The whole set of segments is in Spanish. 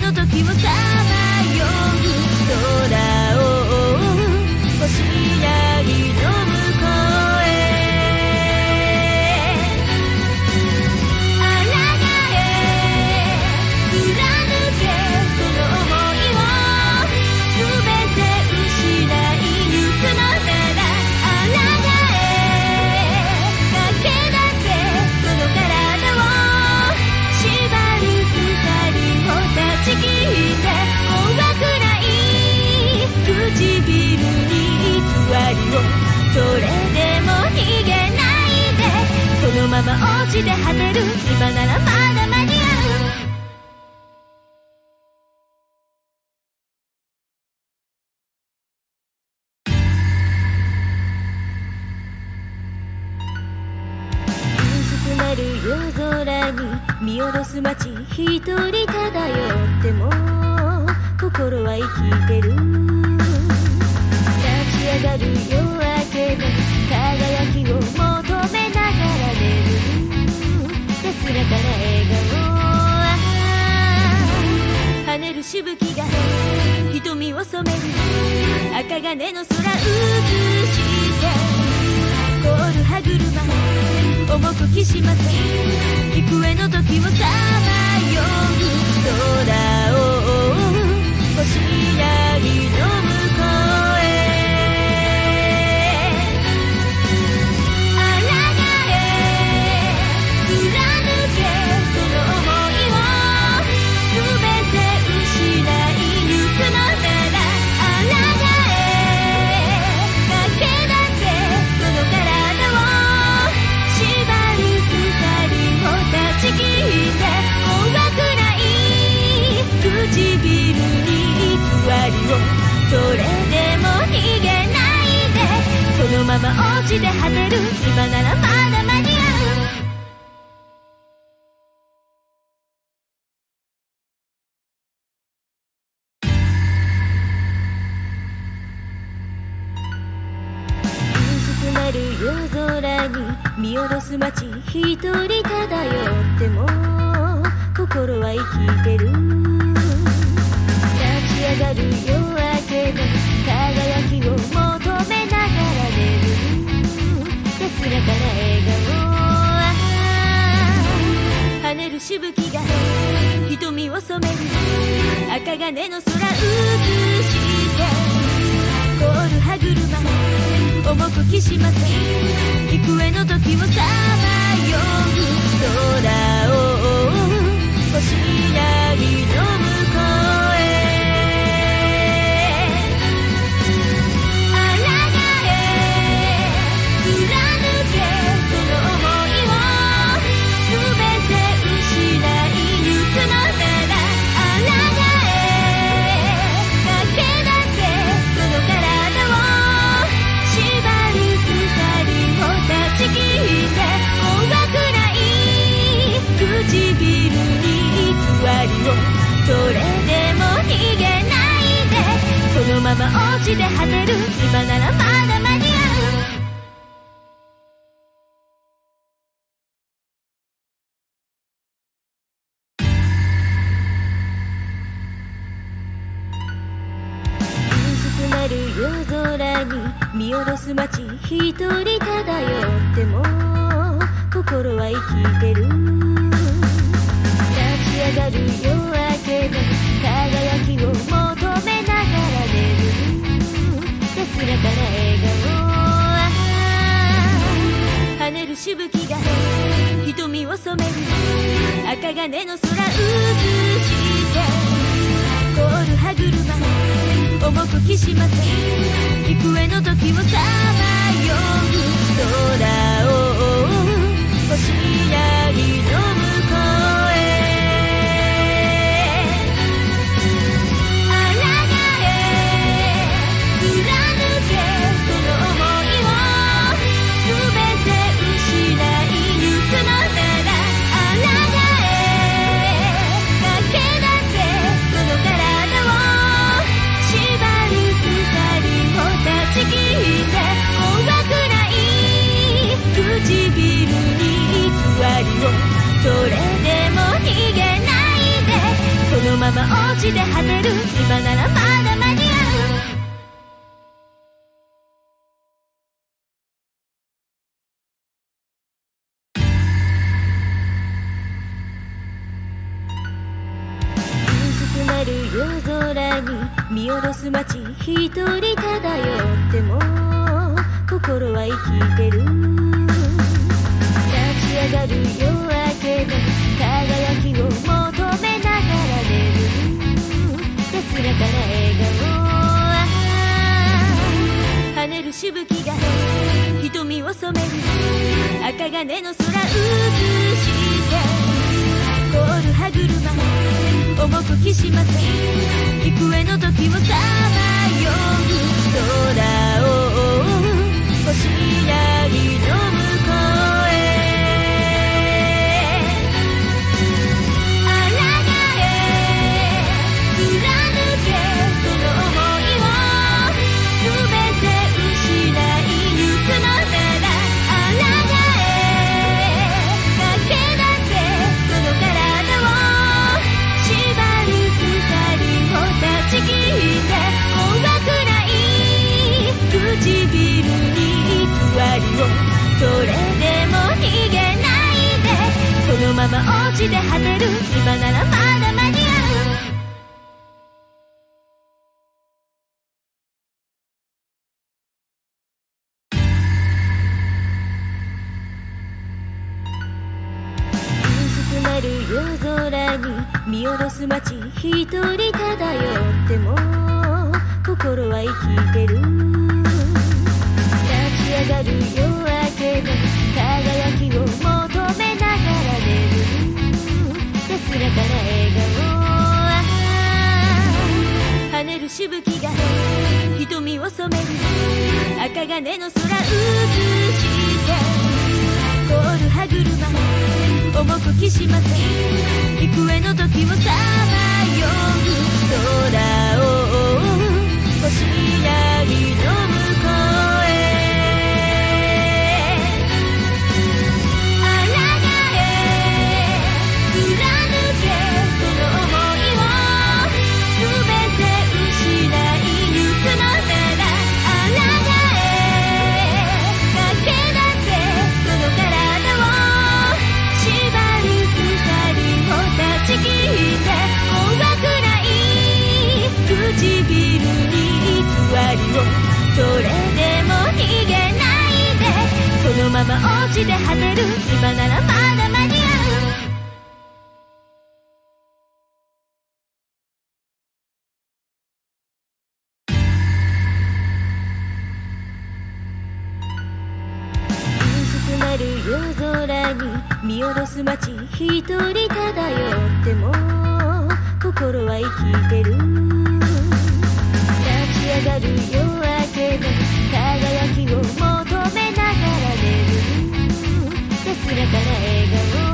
の時をさまよう空を星なりの向こうへあらがえ貫けその想いを全て失いゆくのならあらがえ駆け出せその体を縛る鎖を断ち切って怖くない唇に偽りをそれでも逃げないでこのまま落ちて果てる今ならまだ間に合う薄くなる夜空に見下ろす街一人漂っても心は生きてる立ち上がる夜明けの輝きを求めながら眠る安らかな笑顔跳ねるしぶきが瞳を染める赤金の空映して凍る歯車重くきしませ幾重の時をさまよう空を星なりの向こうへあらがえ貫けその想いを全て失いゆくのならあらがえ駆け出せその体を縛る鎖を断ち切って怖くない唇に偽りをそれでも逃げないでこのまま落ちて果てる今ならまだ間に合う薄くなる夜空に見下ろす街一人漂っても心は生きてる立ち上がる夜明けの輝きを求めながら眠る安らかな笑顔跳ねるしぶきが瞳を染める赤金の空映して凍る歯車重くきしませ幾重の時をさまよう空を星なりの向こうへあらがえ貫けその想いを全て失いゆくのならあらがえ駆け出せその体を縛る鎖を断ち切って怖くない唇に偽りをそれでも逃げないでこのまま落ちて果てる今ならまだ間に合う薄くなる夜空に見下ろす街一人漂っても心は生きてる立ち上がる夜明けの輝きを求めながら眠る安らかな笑顔跳ねるしぶきが瞳を染める赤金の空映して凍る歯車重くきしませ幾重の時をさまよう空を星なりの向こうへあらがえ貫けその想いを全て失いゆくのならあらがえ駆け出せその体を縛る鎖を断ち切って落ちて果てる今ならまだ間に合う夜空に見下ろす街一人漂っても心は生きてる立ち上がる夜明けの輝きを求めながら眠る安らかな笑顔跳ねるしぶきが瞳を染める赤金の空映して凍る歯車重くきしませ幾重の時をさまよう空を星なりの向こうへ抗え貫けその想いを全て失いゆくのなら抗え駆け出せその体を縛る鎖を断ち切って怖くない唇に偽りをそれでも逃げないでこのまま落ちて果てる今ならまだ間に合う夜空に見下ろす街一人漂っても心は生きてる立ち上がる夜明けの輝きを求めながら眠る安らかな笑顔跳ねるしぶきが瞳を染める赤金の空映して凍る歯車重くきしませ幾重の時をさまよう空を星なりの向こうへ抗え貫けその想いを全て失いゆくのなら抗え駆け出せその体を縛る鎖を断ち切って怖くない唇に偽りをそれでも逃げないでこのまま落ちて果てる今ならまだ間に合う夜空に見下ろす街一人漂っても心は生きてる立ち上がる夜明けの輝きを求めながら眠る安らかな笑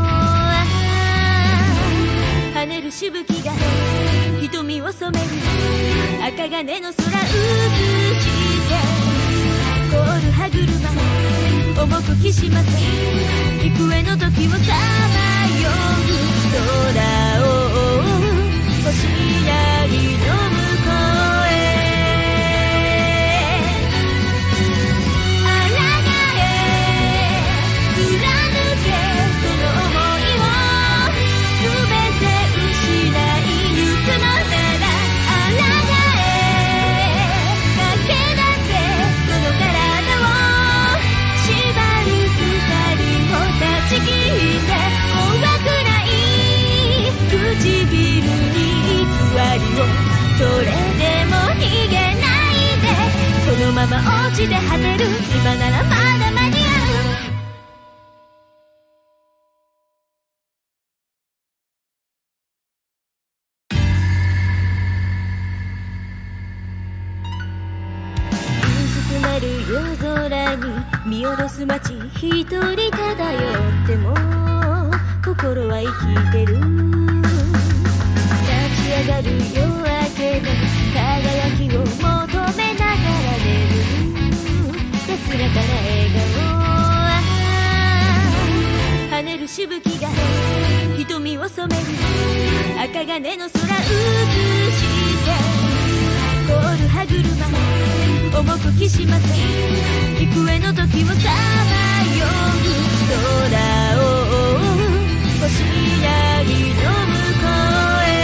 顔跳ねるしぶきが瞳を染める赤金の空映して凍る歯車重くきしませ幾重の時をさまよう空を星なりの向こうへ抗え貫けその想いを全て失いゆくのなら抗え駆け出せその体を縛る鎖を断ち切って怖くない唇に偽りをそれでも逃げないでこのまま落ちて果てる今ならまだ間に合う夜空に見下ろす街一人漂っても心は生きてる立ち上がる夜明けの輝きを求めながら眠る安らかな笑顔跳ねるしぶきが瞳を染める赤金の空映きしません。幾重の時をさまよう空を星なぎの向こうへ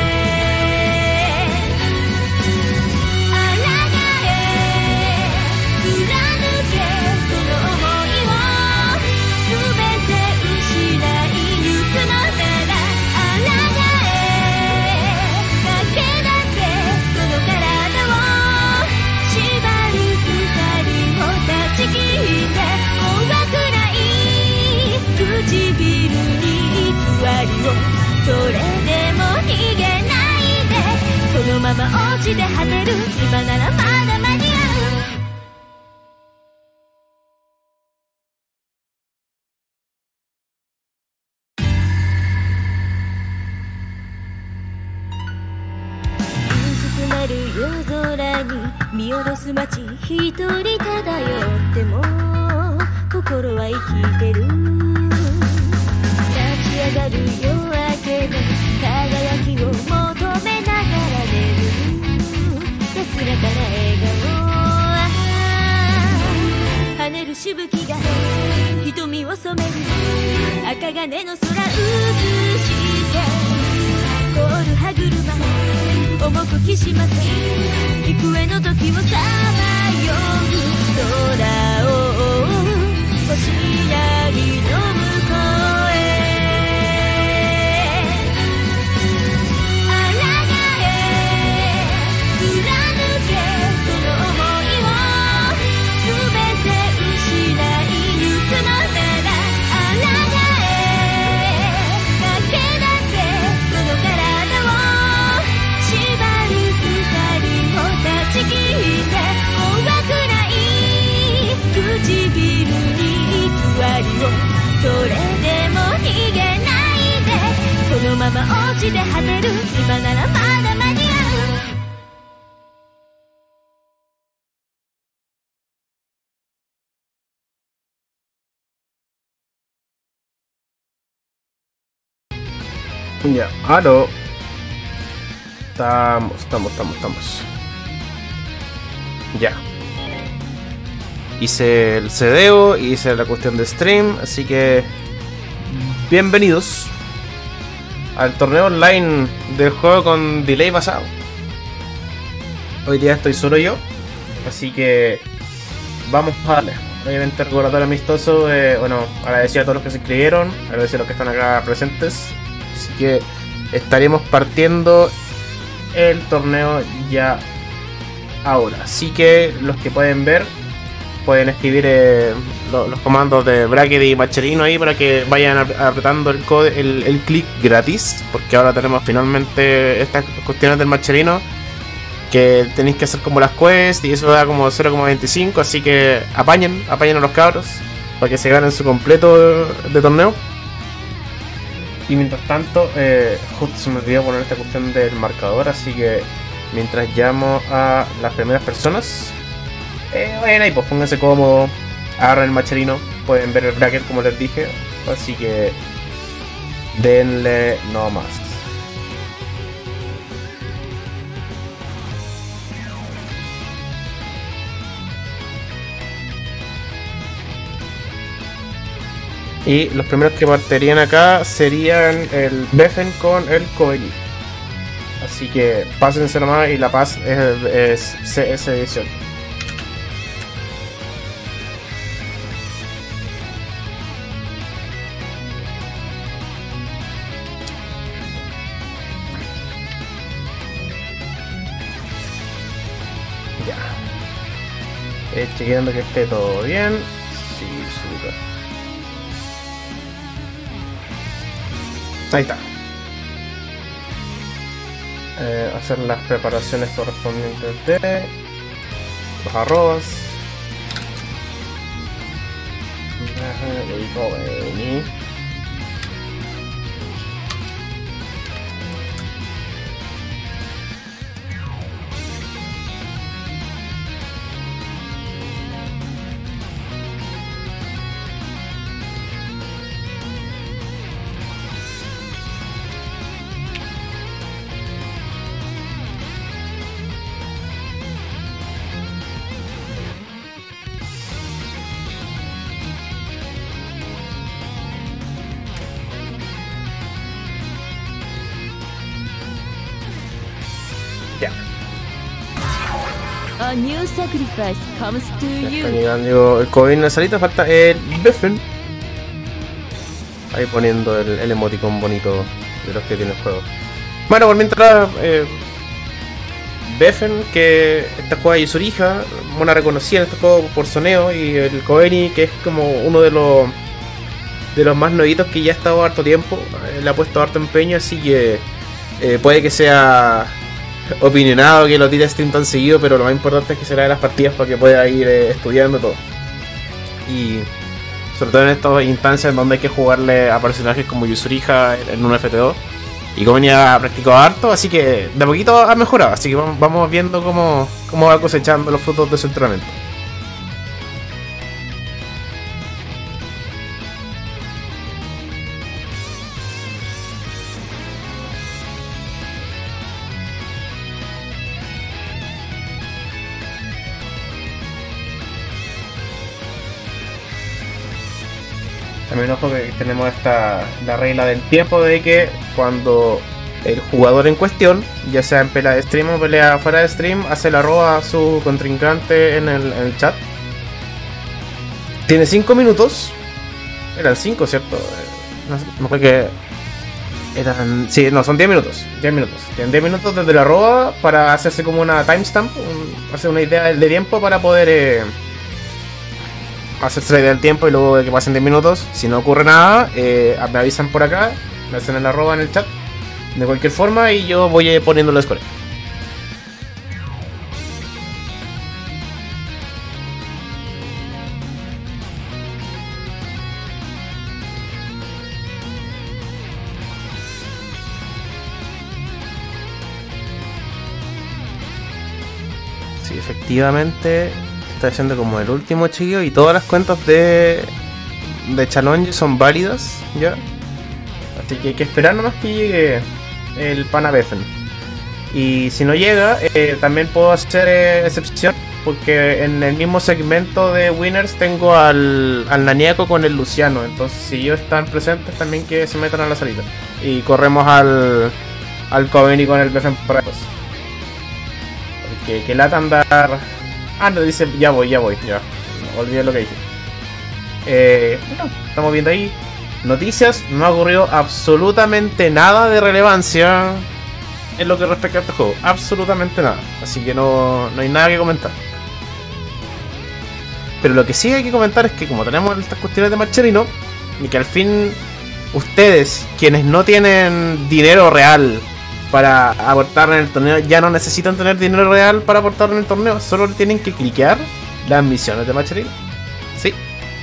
抗え貫けその想いを全て失いゆくのなら抗え駆け出せその体を縛る鎖を断ち切って怖くない唇に偽りをそれでも逃げないでこのまま落ちて果てる今ならまだ間に合う薄くなる夜空に見下ろす街一人漂っても心は生きてる立ち上がる夜明けの輝きを求めながら眠る安らかな笑顔跳ねるしぶきが瞳を染める赤金の空映して凍る歯車重くきしません幾重の時をさまよう空を星なぎの向こうへ抗え貫けその想いを全て失いゆくのなら抗え駆け出せその体を縛る鎖を断ち切って怖くない唇に偽りをそれでも逃げないでこのまま落ちて果てる今ならまだ間に合う Ya, aló. Estamos. Ya. Hice el cedeo, hice la cuestión de stream, así que bienvenidos al torneo online del juego con delay pasado. Hoy día estoy solo yo, así que vamos a darle. Obviamente recordatorio amistoso, bueno, agradecido a todos los que se inscribieron, agradecido a los que están acá presentes. Así que estaremos partiendo el torneo ya ahora. Así que los que pueden ver, pueden escribir los comandos de bracket y Macherino ahí para que vayan apretando el clic gratis. Porque ahora tenemos finalmente estas cuestiones del Macherino, que tenéis que hacer como las quests y eso da como 0,25. Así que apañen a los cabros para que se ganen su completo de torneo. Y mientras tanto, justo se me olvidó poner esta cuestión del marcador, así que mientras llamo a las primeras personas, vayan ahí, pues pónganse cómodo, agarren el Macherino, pueden ver el bracket como les dije, así que denle nomás. Y los primeros que partirían acá serían el Befen con el Coveni. Así que pásense nomás y la paz es CS edición. Ya. Chequeando que esté todo bien. Sí, súper. Ahí está. Hacer las preparaciones correspondientes de los arrobas. Ya. A new sacrifice comes to Ya you. está llegando el Cobain en la salita, falta el Beffen. Ahí poniendo el emoticon bonito de los que tiene el juego. Bueno, por mientras, Beffen, que esta juega Yuzuriha, mona reconocida en este juego por soneo, y el Kobeni, que es como uno de los más nuevitos que ya ha estado harto tiempo, le ha puesto harto empeño, así que puede que sea opinionado que lo tire a stream tan seguido, pero lo más importante es que será de las partidas para que pueda ir estudiando todo. Y sobre todo en estas instancias en donde hay que jugarle a personajes como Yuzuriha en un FT2. Y Kobeni ha practicado harto, así que de a poquito ha mejorado. Así que vamos viendo cómo va cosechando los frutos de su entrenamiento. También ojo que tenemos la regla del tiempo de que cuando el jugador en cuestión, ya sea en pelea de stream o pelea fuera de stream, hace la roba a su contrincante en el chat. Tiene 5 minutos. Eran 5, ¿cierto? No fue que... Sí, no, son 10 minutos. 10 minutos. Tienen 10 minutos desde la roba para hacerse como una timestamp, hacer una idea de tiempo para poder... hacerse la idea del tiempo y luego de que pasen 10 minutos, si no ocurre nada, me avisan por acá, me hacen el arroba en el chat, de cualquier forma, y yo voy poniendo los scores. Sí, efectivamente. Está haciendo como el último chiquillo y todas las cuentas de challenge son válidas ya, así que hay que esperar nomás que llegue el pana Beffen. Y si no llega, también puedo hacer excepción, porque en el mismo segmento de winners tengo al Naniaco con el Luciano, entonces si ellos están presentes también que se metan a la salita y corremos al Kobeni con el Beffen para eso, porque que lata andar. Ah, no, dice, ya voy, ya. No, olvidé lo que dije. Bueno, estamos viendo ahí noticias. No ha ocurrido absolutamente nada de relevancia en lo que respecta a este juego. Absolutamente nada. Así que no hay nada que comentar. Pero lo que sí hay que comentar es que como tenemos estas cuestiones de Marcherino, y que al fin ustedes, quienes no tienen dinero real para aportar en el torneo, ya no necesitan tener dinero real para aportar en el torneo, solo tienen que cliquear las misiones de Marcherino. Sí.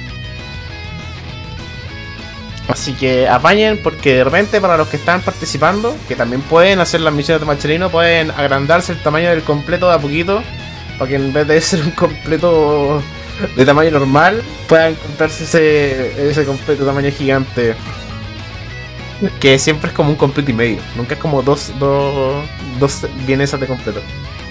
Así que apañen, porque de repente para los que están participando, que también pueden hacer las misiones de Marcherino, pueden agrandarse el tamaño del completo de a poquito, para que en vez de ser un completo de tamaño normal, puedan comprarse ese completo de tamaño gigante. Que siempre es como un completo y medio. Nunca es como dos vienesas de completo.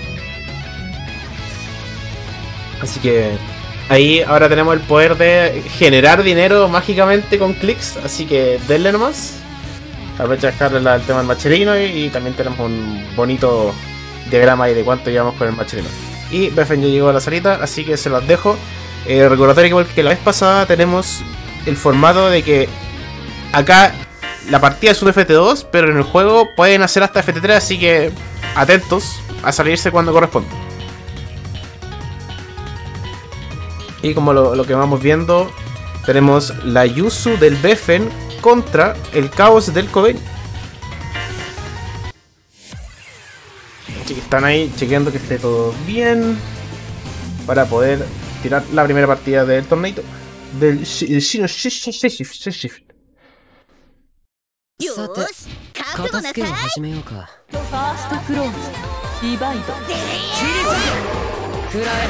Así que ahí ahora tenemos el poder de generar dinero mágicamente con clics. Así que denle nomás. Aprovecha de dejarle el tema del Marcherino y también tenemos un bonito diagrama ahí de cuánto llevamos con el Marcherino. Y Beffen ya llegó a la salita, así que se los dejo. Recordatorio igual que la vez pasada tenemos el formato de que acá la partida es un FT2, pero en el juego pueden hacer hasta FT3, así que atentos a salirse cuando corresponda. Y como lo que vamos viendo, tenemos la Yuzu del Beffen contra el Caos del Kobeni. Así que están ahí chequeando que esté todo bien para poder tirar la primera partida del torneito del Shino Shift. さて片付けを始めようか。 ファーストクローズディバイド食らえ。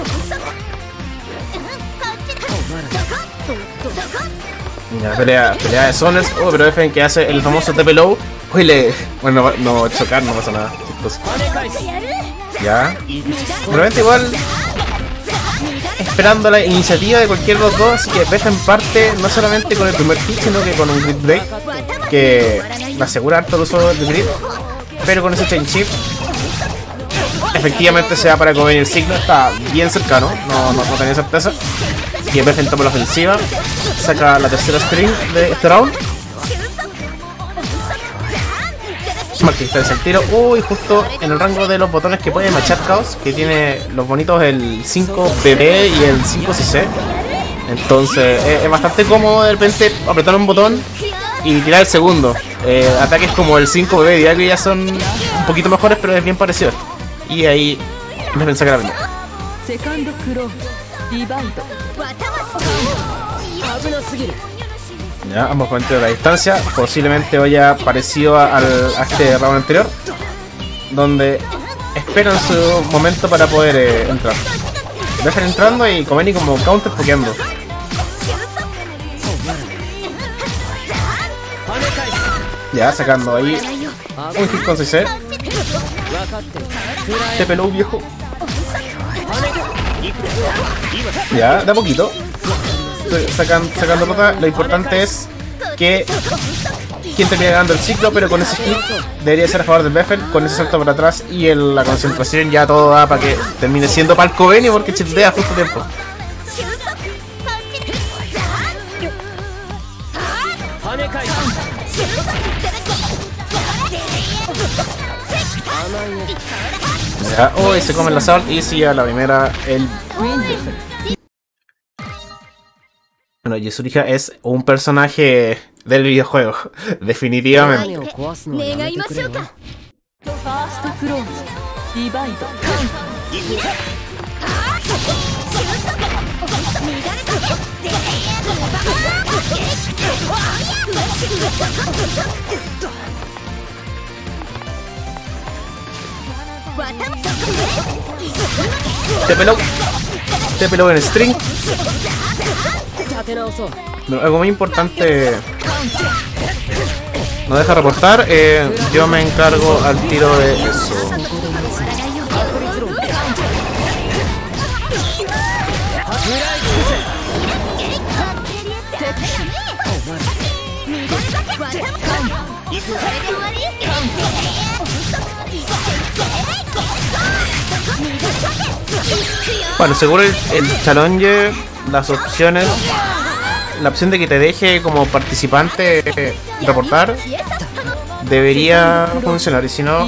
Mira, pelea de Zoners. Oh, pero Beffen que hace el famoso TP Low. Uy, bueno, no chocar, no pasa nada. Entonces, ya. Probablemente igual esperando la iniciativa de cualquiera de los dos, así que Beffen parte no solamente con el primer hit, sino que con un Grid Break que me asegura harto el uso del Grid, pero con ese Chain Shift efectivamente se va para Coven el ciclo, está bien cercano, no tenía certeza. Y el BFN toma la ofensiva, saca la tercera string de este round. Smart Kick el tiro. Uy, justo en el rango de los botones que puede machar Chaos, que tiene los bonitos el 5BB y el 5CC. Entonces es bastante cómodo de repente apretar un botón y tirar el segundo. Ataques como el 5BB diario que ya son un poquito mejores, pero es bien parecido. Y ahí me pensé que la venía. Ya, ambos comentarios de la distancia, posiblemente haya parecido a este round anterior, donde esperan su momento para poder entrar. Dejan entrando y Comeni como counter pokeando. Ya, sacando ahí un hit con CC. Te peló viejo. Ya, de a poquito. Sacando nota. Lo importante es que quien termine ganando el ciclo, pero con ese hit debería ser a favor del BFN. Con ese salto para atrás y la concentración ya todo da para que termine siendo para el Covenio, porque childea justo tiempo. Ya, uy, se come el assault y sigue a la primera el... Bueno, Yuzuriha es un personaje del videojuego, definitivamente. Te peló en string. No, algo muy importante, no deja reportar, yo me encargo al tiro de eso. Bueno, seguro el challenger, las opciones, la opción de que te deje como participante reportar debería funcionar, y si no...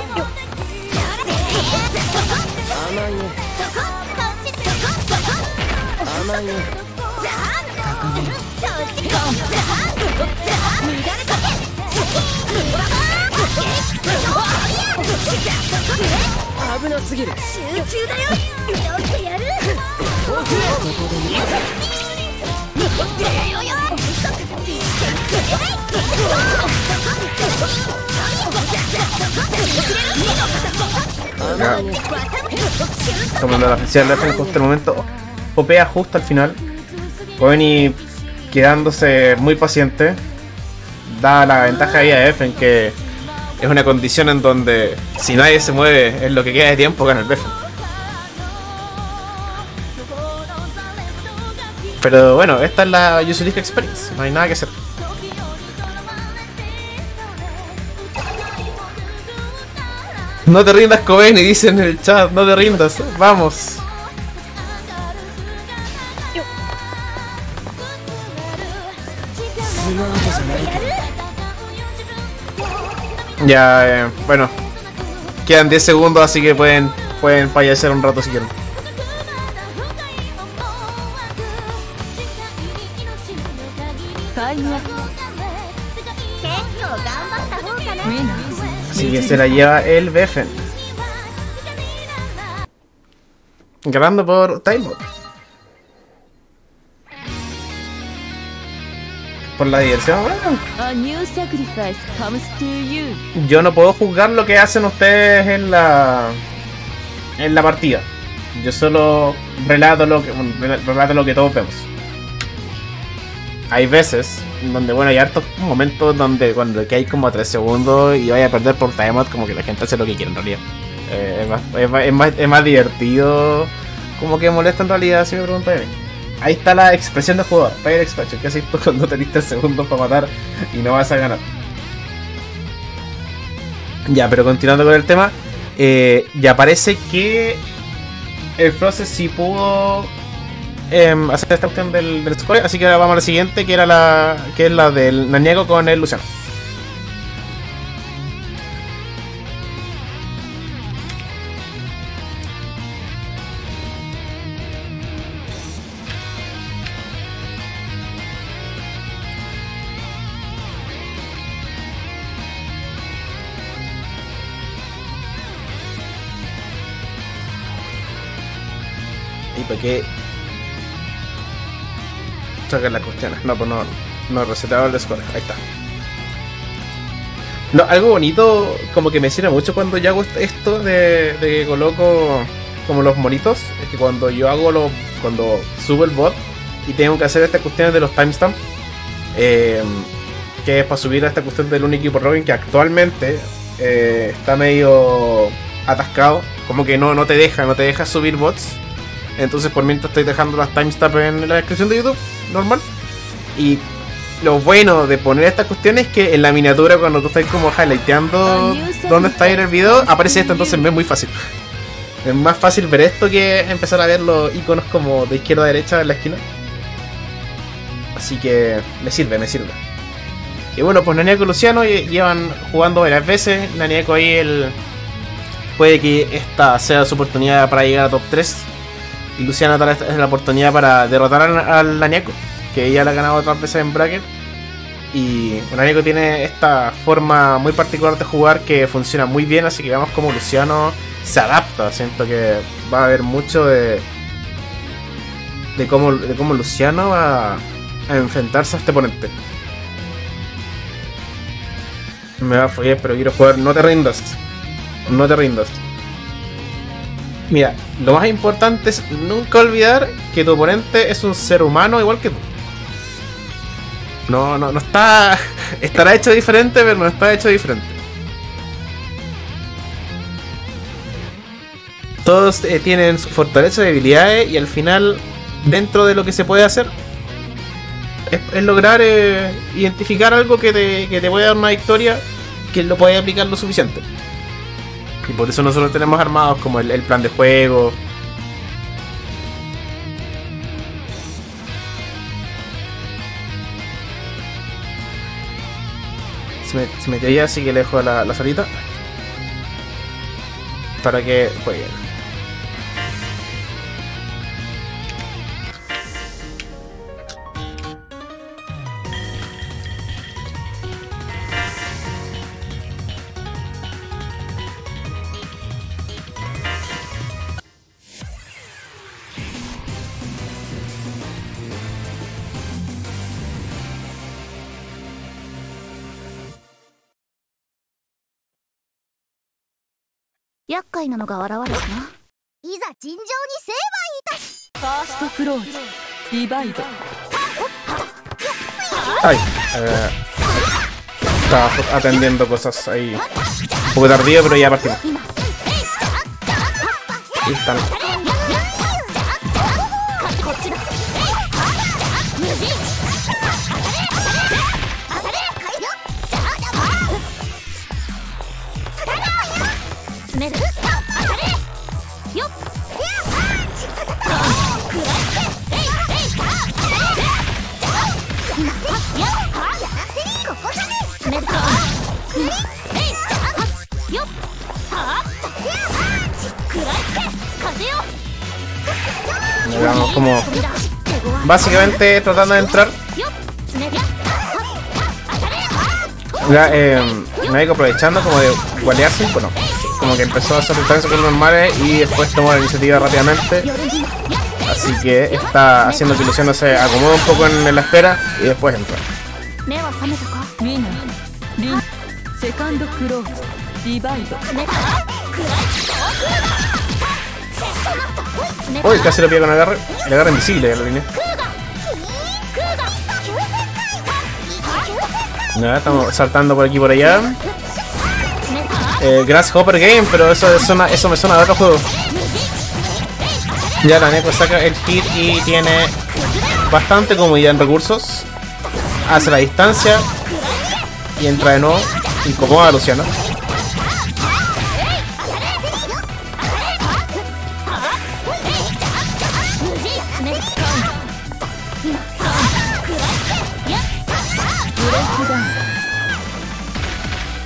Tomando la ofensiva de justo el momento, popea justo al final. Coveney quedándose muy paciente, da la ventaja ahí a Efen, que es una condición en donde si nadie se mueve en lo que queda de tiempo, gana el Efen. Pero bueno, esta es la Yuzuriha Experience, no hay nada que hacer. No te rindas, Coveney, dicen en el chat, no te rindas, vamos. Ya, bueno, quedan 10 segundos, así que pueden fallecer un rato si quieren. Así que se la lleva el BFN, ganando por Timebot. Por la diversión, bueno. Yo no puedo juzgar lo que hacen ustedes en la partida. Yo solo relato lo que todos vemos. Hay veces donde, bueno, hay hartos momentos donde cuando que hay como 3 segundos y vaya a perder por timeout, como que la gente hace lo que quiere en realidad. Es más divertido, como que molesta en realidad, si me preguntan a mí. Ahí está la expresión del jugador, Fire Expression. ¿Qué haces tú cuando tenés 3 segundos para matar y no vas a ganar? Ya, pero continuando con el tema, Y aparece que el Process sí pudo hacer esta cuestión del score, así que ahora vamos a la siguiente, que es la del Naniego con el Luciano. ¿Y para qué sacar las cuestiones? No, pues no he resetado el score. Ahí está. No, algo bonito, como que me sirve mucho cuando yo hago esto de que coloco como los monitos. Es que cuando yo hago cuando subo el bot y tengo que hacer estas cuestiones de los timestamps, que es para subir a esta cuestión del un equipo Robin, que actualmente está medio atascado, como que no te deja subir bots. Entonces por mientras estoy dejando las timestamps en la descripción de YouTube, normal. Y lo bueno de poner estas cuestiones es que en la miniatura, cuando tú estás como highlighteando dónde está en el video, aparece esto, entonces me es muy fácil. Es más fácil ver esto que empezar a ver los iconos como de izquierda a derecha en la esquina. Así que me sirve. Y bueno, pues Naniego y Luciano llevan jugando varias veces. Naniego ahí puede que esta sea su oportunidad para llegar a top 3. Y Luciana tal vez es la oportunidad para derrotar al Naniego, que ella la ha ganado otras veces en bracket. Y Naniego tiene esta forma muy particular de jugar que funciona muy bien, así que veamos cómo Luciano se adapta. Siento que va a haber mucho de cómo Luciano va a enfrentarse a este oponente. Me va a follar, pero quiero jugar. No te rindas. Mira, lo más importante es nunca olvidar que tu oponente es un ser humano igual que tú. No está... Estará hecho diferente, pero no está hecho diferente. Todos tienen sus fortalezas y debilidades, y al final, dentro de lo que se puede hacer, es lograr identificar algo que te puede dar una victoria, que lo puede aplicar lo suficiente. Y por eso nosotros tenemos armados como el plan de juego. Se metió ahí, así que le dejo la salita para que jueguen. Ay, estaba atendiendo cosas ahí. Un poco tardío, pero ya partimos. Ahí están. Veamos como básicamente tratando de entrar. Naniego aprovechando como de gualearse, bueno, como que empezó a hacer distancias con los normales y después tomó la iniciativa rápidamente. Así que está haciendo que Luciano se acomode un poco en la espera y después entra. Uy, casi lo pilla con agarre. El agarre invisible de la línea. Nada, estamos saltando por aquí y por allá. Grasshopper Game, pero eso me suena de otro juego. Ya Naniego saca el kit y tiene bastante comodidad en recursos. Hace la distancia y entra de nuevo. Incomoda a Luciano.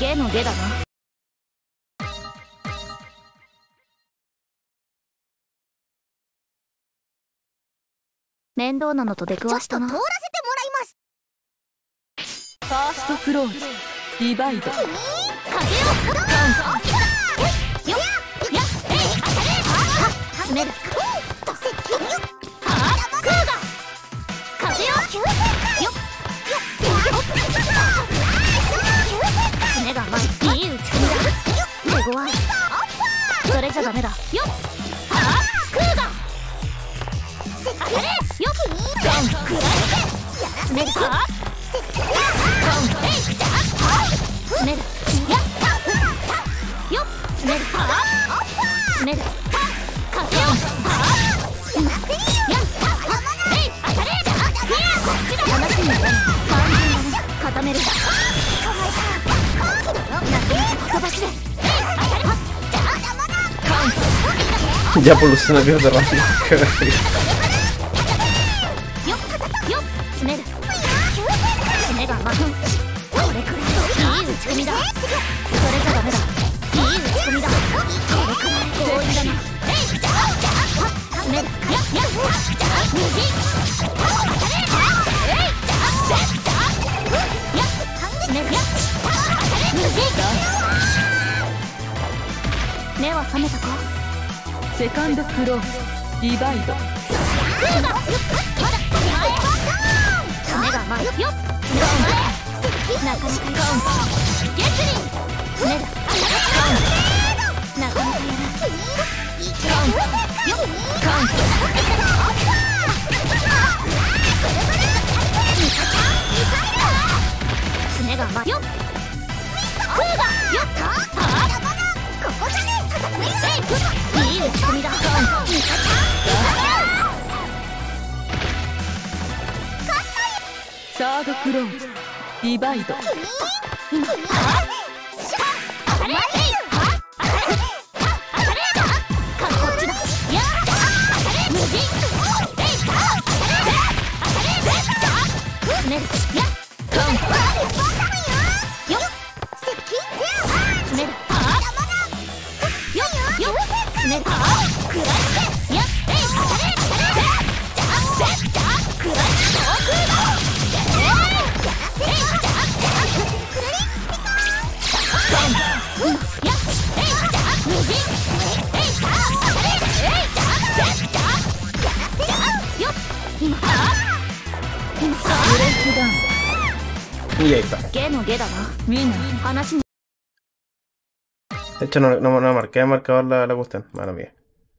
ゲのゲだな。面倒なのと出くわしたな。ちょっと通らせてもらいます。 ファーストクローズディバイド。 かけよう。よっやっえい当たれ。詰める。はあクーガかけよう。よっ爪が甘い。いい打ち込みだ。手強い。それじゃダメだ。よっはあクーガ当たれ。よっドン食らえ詰める。はあドンえい詰める。やったよっ詰める。はあ詰める。かけよう。はあやったえい当たれ。こっちだ。話にならない。肝心だね。固める。 Ya evoluciona bien de rápido. セカンドクローズディバイド。サードクローズディバイド。 Y ahí está. De hecho, no marqué el marcador la cuestión. Mala mía.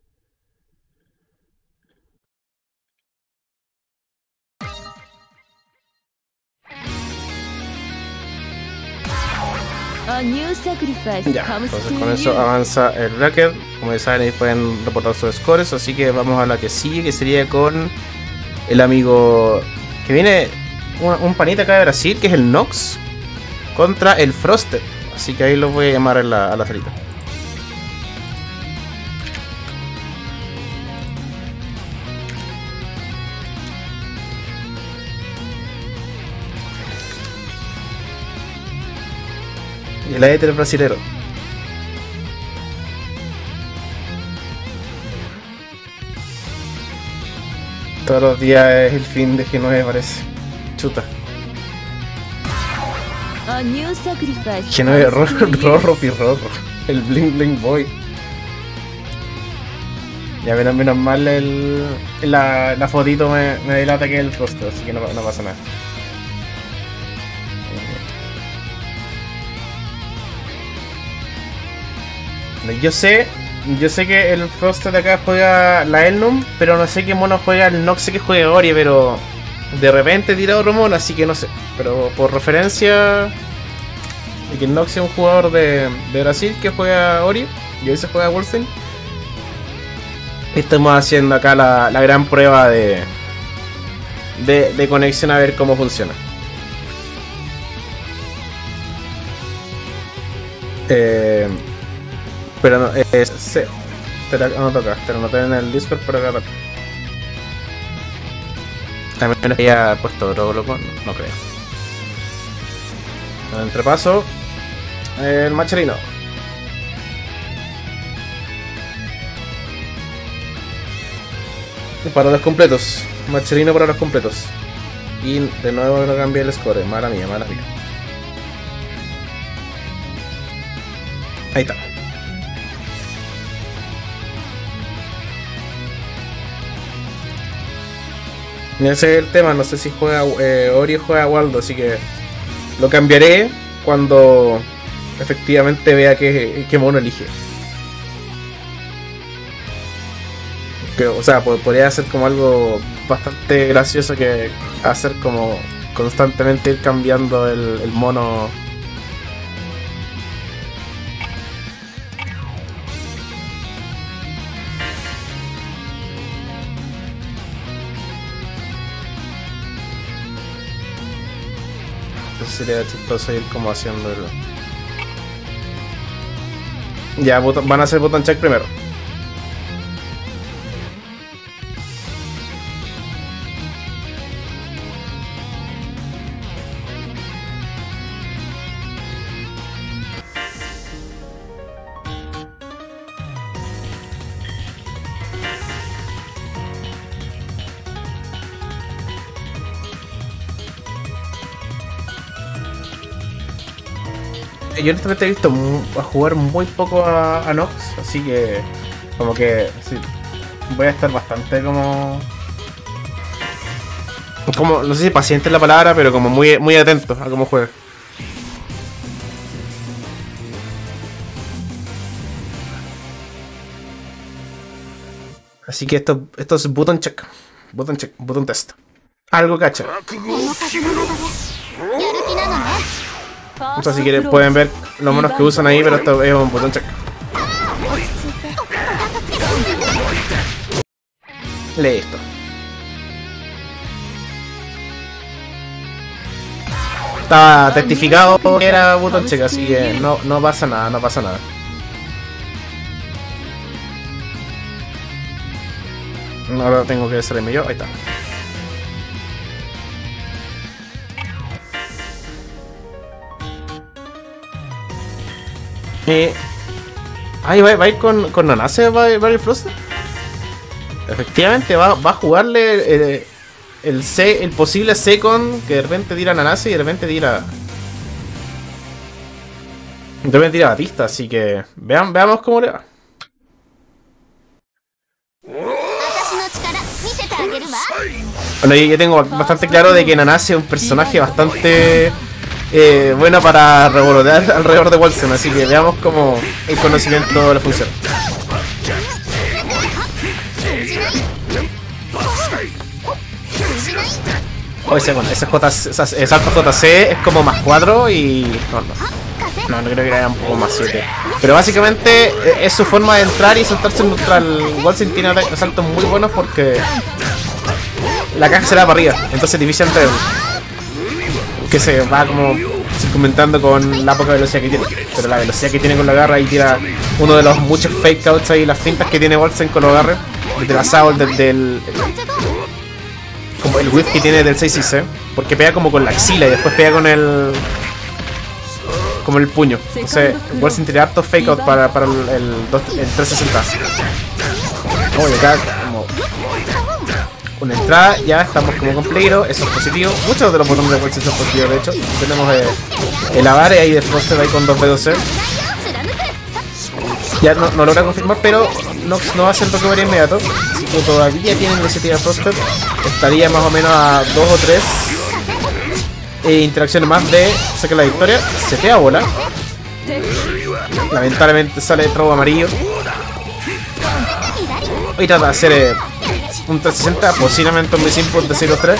Ya, entonces con eso avanza el bracket. Como ya saben, ahí pueden reportar sus scores. Así que vamos a la que sigue, que sería con el amigo que viene, un panita acá de Brasil, que es el Nox, contra el Frosted. Así que ahí lo voy a llamar a la salita. Y el Aether brasilero. Todos los días es el fin de G9, parece. Chuta. G9 Rorro Pirrorro. El Bling Bling Boy. Ya menos mal la fotito me delata que es el Frost, así que no pasa nada. Yo sé que el Frost de acá juega la Elnum, pero no sé qué mono juega el Nox, sé que juega Ori, pero de repente tira otro mono, así que no sé. Pero por referencia de que el Nox es un jugador de Brasil que juega Ori y a veces juega Wolfenstein, estamos haciendo acá la gran prueba de conexión, a ver cómo funciona. Pero no, te lo anoto acá, te lo anoté en el Discord, pero acá también había puesto otro loco, no creo. En el entrepaso, El Macharino. Para los completos. Macharino para los completos. Y de nuevo no cambié el score. Mala mía, mala mía. Ahí está. Ese es el tema, no sé si juega Ori o juega Waldo, así que lo cambiaré cuando efectivamente vea qué mono elige. O sea, podría ser como algo bastante gracioso que hacer como constantemente ir cambiando el mono. Entonces sería chistoso ir como haciendo el... Ya, van a hacer button check primero. Yo honestamente he visto a jugar muy poco a Nox, así que como que sí, voy a estar bastante como no sé si paciente es la palabra, pero como muy atento a cómo juega. Así que esto es button check, button test. Algo cacha. Entonces si quieren pueden ver los monos que usan ahí, pero esto es un botón check. Listo. Estaba testificado que era botón check, así que no pasa nada, no pasa nada. Ahora tengo que salirme yo, ahí está. Ahí va a ir con Nanase, va a ir Froster. Efectivamente va a jugarle el posible second que de repente tira Nanase y de repente tira Batista, así que veamos cómo le va. Bueno, yo tengo bastante claro de que Nanase es un personaje bastante bueno para revolotear alrededor de Walsen, así que veamos cómo el conocimiento le funciona. Ese salto JC es como más 4 y... No creo que haya un poco más 7. Pero básicamente es su forma de entrar y saltarse neutral. Walsen tiene saltos muy buenos porque la caja se da para arriba, entonces es difícil entrar, que se va como circunventando con la poca velocidad que tiene. Pero la velocidad que tiene con la garra y tira uno de los muchos fake outs ahí, las fintas que tiene Walsen con los agarres, desde la Saul, como el whiff que tiene del 6-6, porque pega como con la axila y después pega con el puño. Entonces Walsen tiene harto fake out para el 360. Oye, acá como una entrada, ya estamos como con peligro, eso es positivo. Muchos de los botones de Walsen son positivos, de hecho. Tenemos el Avare ahí de Froster ahí con 2B2C. Ya no logra confirmar, pero Nox no va a hacer recovery inmediato. Así que todavía tiene iniciativa Froster. Estaría más o menos a 2 o 3 interacciones más de sacar la victoria. Se queda bola. Lamentablemente sale de trago amarillo. Hoy trata de hacer un 360, posiblemente un miss input de 0-3.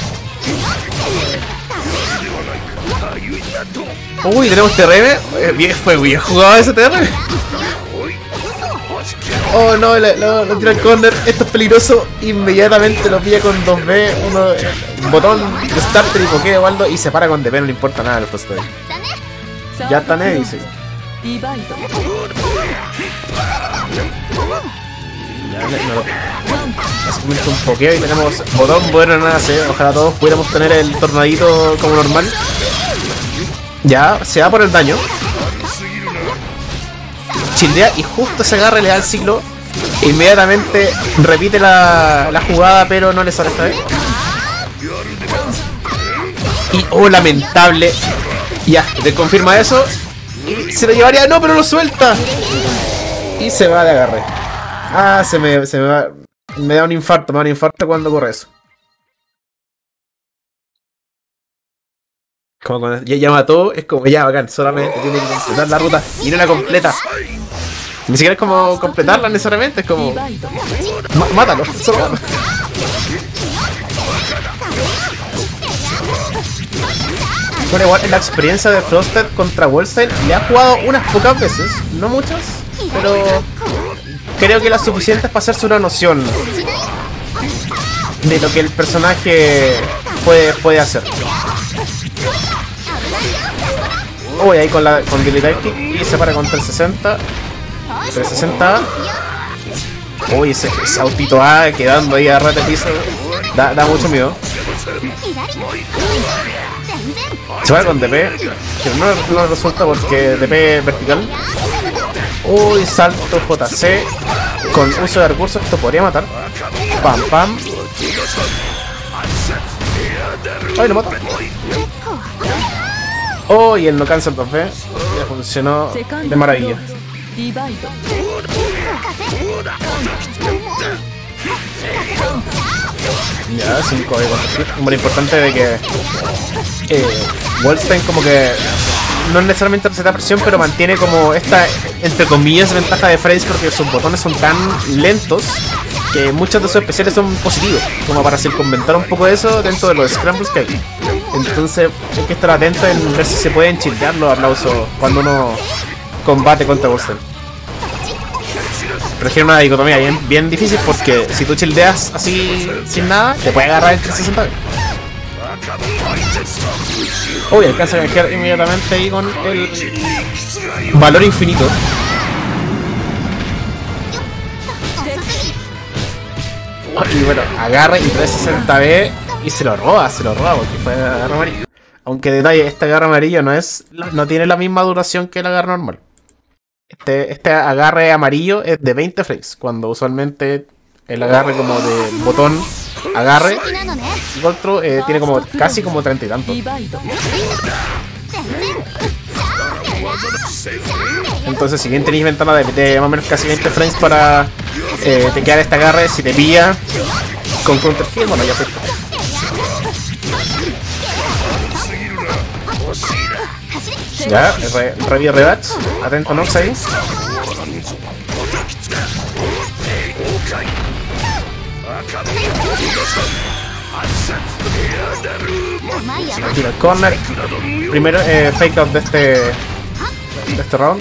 Uy, tenemos TRM. Fue bien jugado ese TRM. Oh no, lo tira al corner. Esto es peligroso. Inmediatamente lo pilla con 2B. Botón de starter y pokea de Waldo. Y se para con DP, no le importa nada al Froster. Ya está Ned, dice. Básicamente un pokeo y tenemos botón bueno, nada, ojalá todos pudiéramos tener el tornadito como normal. Ya, se va por el daño. childea y justo ese agarre le da el ciclo. Inmediatamente repite la jugada, pero no le sale esta vez. Y oh, lamentable. Ya, te confirma eso. Y se lo llevaría, no, pero lo suelta. Y se va de agarre. Ah, se me va. Me da un infarto, cuando ocurre eso. Como cuando ya mató, es como ya bacán, solamente tiene que completar la ruta y no la completa. Ni siquiera es como completarla necesariamente, es como... mátalo, solo mátalo. Bueno, igual en la experiencia de Frosted contra Wolfenstein le ha jugado unas pocas veces, no muchas, pero creo que las suficientes para hacerse una noción de lo que el personaje puede hacer. Uy, ahí con Dive Kick y se para contra el 60. 360. Uy, ese autito A quedando ahí a ras de piso. Da mucho miedo. Se va con DP, que no resulta porque DP vertical. Uy, salto JC. Con uso de recursos esto podría matar. Pam, pam. Ay, lo mata. Oh, y el no cancel 2B. Ya funcionó de maravilla. Ya, 5 de construir. Muy importante de que Wolfenstein como que no necesariamente receta presión, pero mantiene como esta, entre comillas, ventaja de frames porque sus botones son tan lentos que muchos de sus especiales son positivos, como para circunventar un poco eso dentro de los scrambles que hay. Entonces hay que estar atento en ver si se pueden childear los aplausos cuando uno combate contra Wolfenstein. Pero es que es una dicotomía bien difícil porque si tú childeas así sin nada, te puede agarrar el 360. Uy, alcanza a canjear inmediatamente ahí con el valor infinito. Y bueno, agarra y 360B y se lo roba porque fue agarra amarillo. Aunque detalle, este agarre amarillo no tiene la misma duración que el agarre normal. Este agarre amarillo es de 20 frames, cuando usualmente el agarre como de botón agarre y otro tiene como casi como 30 y tantos. Entonces si bien tenéis ventana de más o menos casi 20 frames para te quedar este agarre, si te pilla con counter hit, bueno ya fue. Ya, revive rebatch. Atento Nox ahí. Tira el corner. Primero fake out de este round.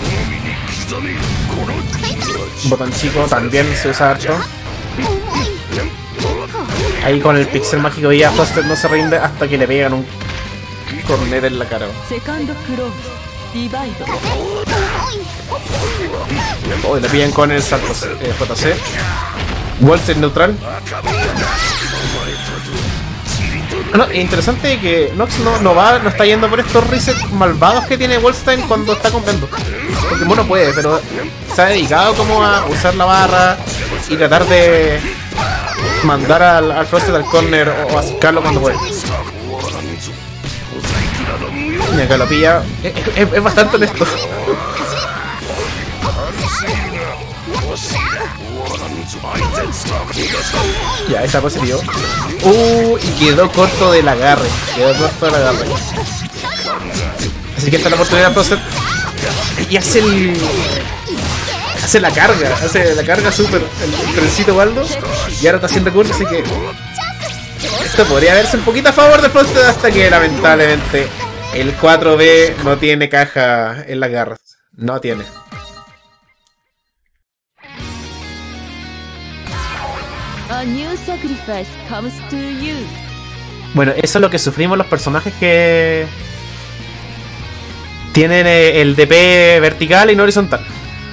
Botón chico también se usa harto. Ahí con el pixel mágico ya Frosted no se rinde hasta que le pegan un cornet en la cara. Oh, le pillan con el salto JC. Wolfenstein neutral. No, es interesante que Nox no está yendo por estos resets malvados que tiene Wolfenstein cuando está comprando. Porque bueno puede, pero se ha dedicado como a usar la barra y tratar de mandar al Frosted al corner o a sacarlo cuando puede. Y acá lo pilla. Es bastante honesto. Ya, está positivo. Y quedó corto del agarre. Así que esta es la oportunidad de Frosted. Y hace la carga super el trencito Waldo. Y ahora está haciendo curso, así que esto podría verse un poquito a favor de Frosted hasta que lamentablemente el 4B no tiene caja en las garras. No tiene. Bueno, eso es lo que sufrimos los personajes que tienen el DP vertical y no horizontal.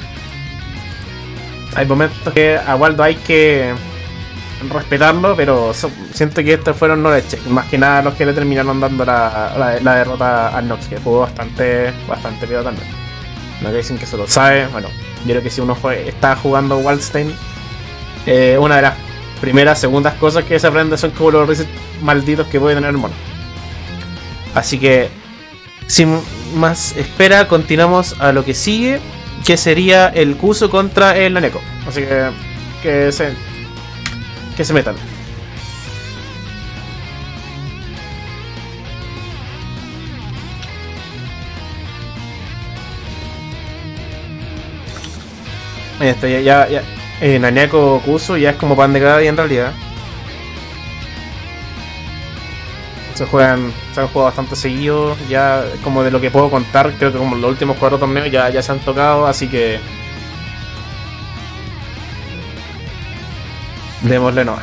Hay momentos que a Waldo hay que respetarlo, pero siento que estos fueron no leche, más que nada los que le terminaron dando la derrota a Nox, que jugó bastante peor también. No que dicen que se lo sabe. Bueno, yo creo que si uno está jugando Waldstein, una de las primeras, segundas cosas que se aprende son como los resets malditos que puede tener el mono. Así que, sin más espera, continuamos a lo que sigue, que sería el Kuso contra el Naneko. Así que se metan. Esto ya Naneko Kuso ya es como pan de cada día en realidad. Se han jugado bastante seguido. Ya como de lo que puedo contar, creo que como los últimos 4 torneos ya se han tocado, así que démosle nomás.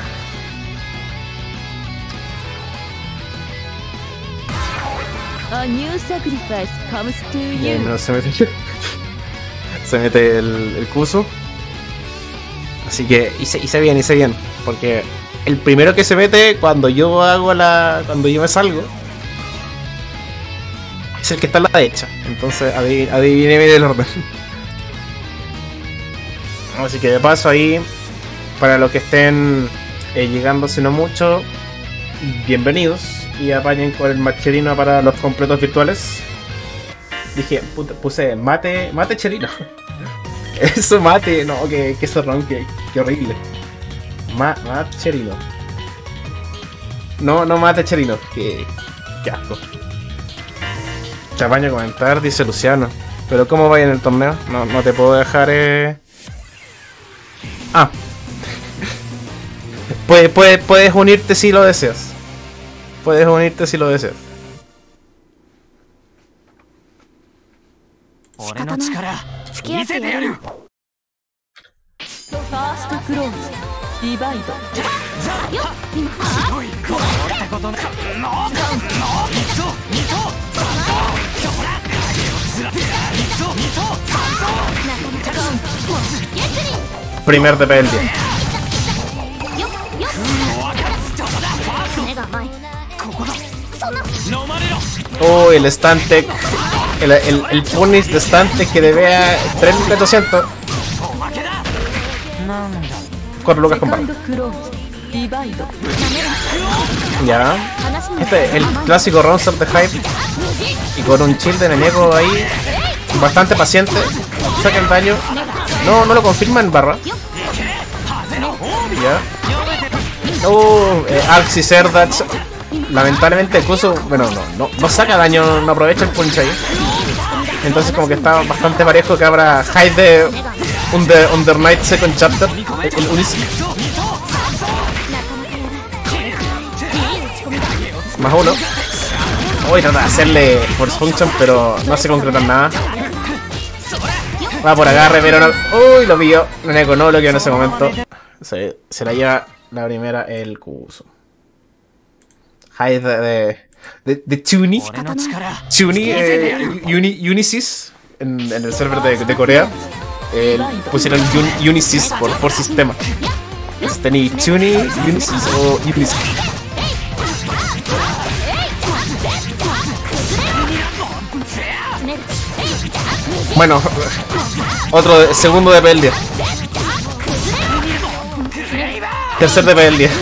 A new sacrifice comes to Bien, you. no, se mete el Kuso. Así que hice bien, porque el primero que se mete cuando yo me salgo es el que está a la derecha. Entonces adivine bien el orden. Así que de paso ahí, para los que estén llegando si no mucho, bienvenidos y apañen con el Macherino para los completos virtuales. Dije, puse mate Cherino. Eso mate, no, que zorrón, que horrible. Cherino. No mate Cherino, que asco. Te apaño a comentar, dice Luciano. Pero ¿cómo va en el torneo? No te puedo dejar Puedes unirte si lo deseas. Puedes unirte si lo deseas. Fast close. Divide. Primer DP del día. Oh, el Stantec. El punish de Stantec que debe a 3.800. 4 lucas con barra. Ya. Este es el clásico Ronser de Hype. Y con un chill de Naneko ahí. Bastante paciente. Saca el daño. No lo confirma en barra. Ya. Arx y Serdach. Lamentablemente el Kuso, bueno, no saca daño, no aprovecha el punch ahí. Entonces como que está bastante parejo que habrá Hyde de Under Night Second Chapter. El Unis. Más uno. Voy a tratar de hacerle Force Function, pero no se concreta nada. Va por agarre, pero no. Uy, lo pilló. Naneko no bloqueó en ese momento. Se la lleva la primera el Kuso. Hyde de Chuni. Unisys en el server de Corea. Pusieron Unisys por sistema. Tenía Chuni, Unisys o Unisys. Bueno, otro segundo DP del día. Tercer DP del día.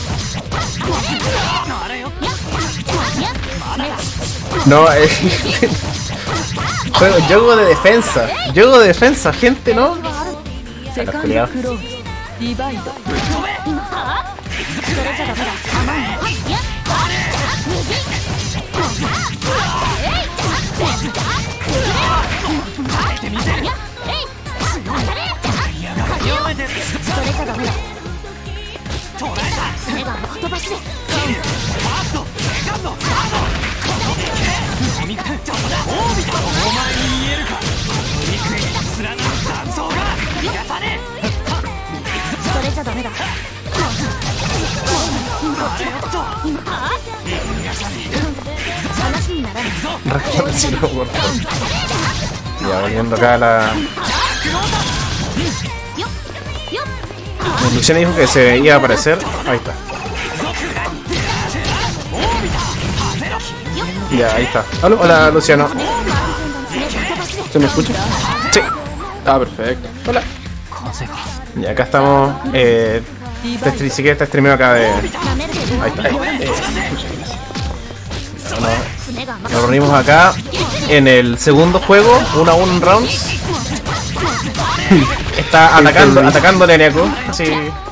No, juego de defensa, gente, ¿no? Ya, volviendo acá a la... Luciano dijo que se iba a aparecer. Ahí está. Ya, ahí está. Hola, Luciano. ¿Se me escucha? Sí. Ah, perfecto. Hola. Y acá estamos. Si quieres te streameo acá de. Ahí está. Nos reunimos acá en el segundo juego, 1-1 rounds. Está atacando a Neniaku. Así.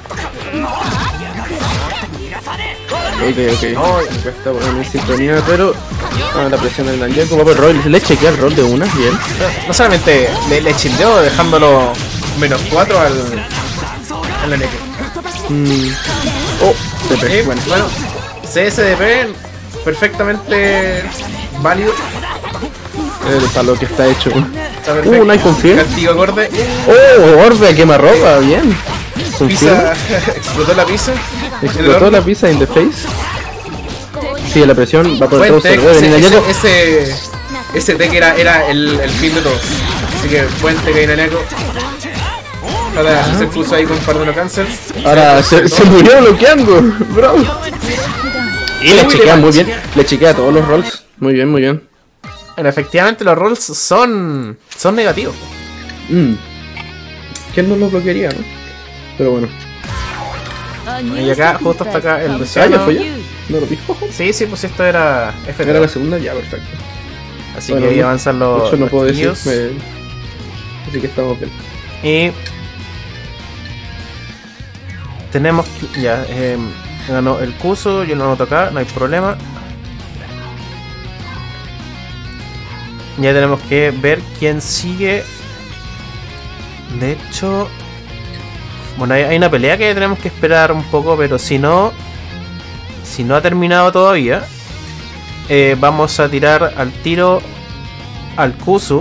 Ok. No, está poniendo en sintonía, pero la presión del Naniaku va por el rol. Le chequea el rol de una, bien. No solamente le childeó dejándolo -4 al Neniaku. Oh, TP, bueno. Bueno, CSDP perfectamente válido. Para lo que está hecho. Está perfecto. Nice confío. Castigo acorde. Oh, Orbe a quemarropa, bien. Pizza, explotó la pizza. Explotó la pizza in the face. Sigue la presión, va por el Buen traucer. tech, ese tech era el fin de todo. Así que buen tech ahí Naniaku. Ahora se puso ahí con un par de no cancels. Ahora se murió bloqueando, bro. Y le chequea muy bien. Le chequea todos los rolls. Muy bien, muy bien. Bueno, efectivamente los rolls son negativos. ¿Quién no lo bloquearía, no? Pero bueno. Y acá, justo hasta acá, el ¿Ya Luciano. fue ya? ¿No lo pico? Sí, pues esto era F3. Era la segunda, ya, perfecto. Así Bueno, que ahí avanzan los. Yo no puedo decir. news. Así que estamos bien. Y tenemos ya ganó el Kuso, yo lo anoto acá, no hay problema. Ya tenemos que ver quién sigue. De hecho, bueno, hay una pelea que tenemos que esperar un poco, pero si no ha terminado todavía, vamos a tirar al tiro al Kusu.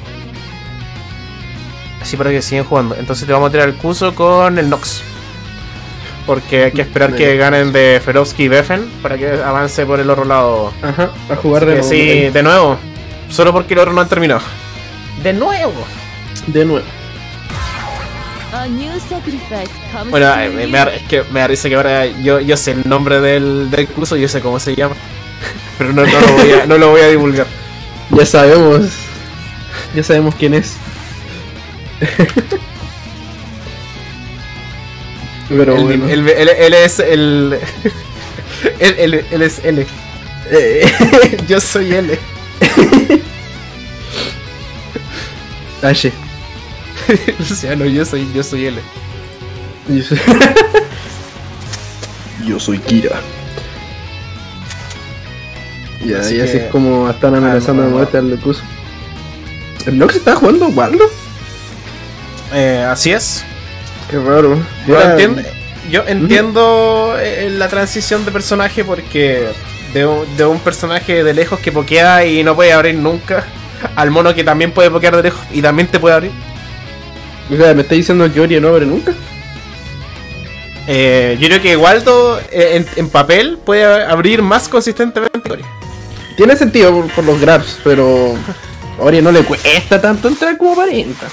Así para que sigan jugando. Entonces le vamos a tirar el Kuso con el Nox. Porque hay que esperar que ganen de Ferovsky y Beffen para que avance por el otro lado. Ajá, a jugar de nuevo. Sí, de nuevo. Solo porque el otro no han terminado. De nuevo. De nuevo. Bueno, me da risa que ahora yo sé el nombre del curso, yo sé cómo se llama. Pero no lo voy a divulgar. Ya sabemos quién es. Pero bueno. Él es el. Él es L. Yo soy L. Ashe. Luciano, yo soy L. Yo soy Kira. Ya, Así y así que- es como están amenazando de no. muerte al Locuso. ¿El Nox está jugando Waldo? Así es. Qué raro. Yo entiendo la transición de personaje porque de un personaje de lejos que pokea y no puede abrir nunca al mono que también puede pokear de lejos y también te puede abrir. O sea, ¿me está diciendo que Ori no abre nunca? Yo creo que Waldo en papel puede abrir más consistentemente que Ori. Tiene sentido por los grabs, pero Ori no le cuesta tanto entrar como aparenta.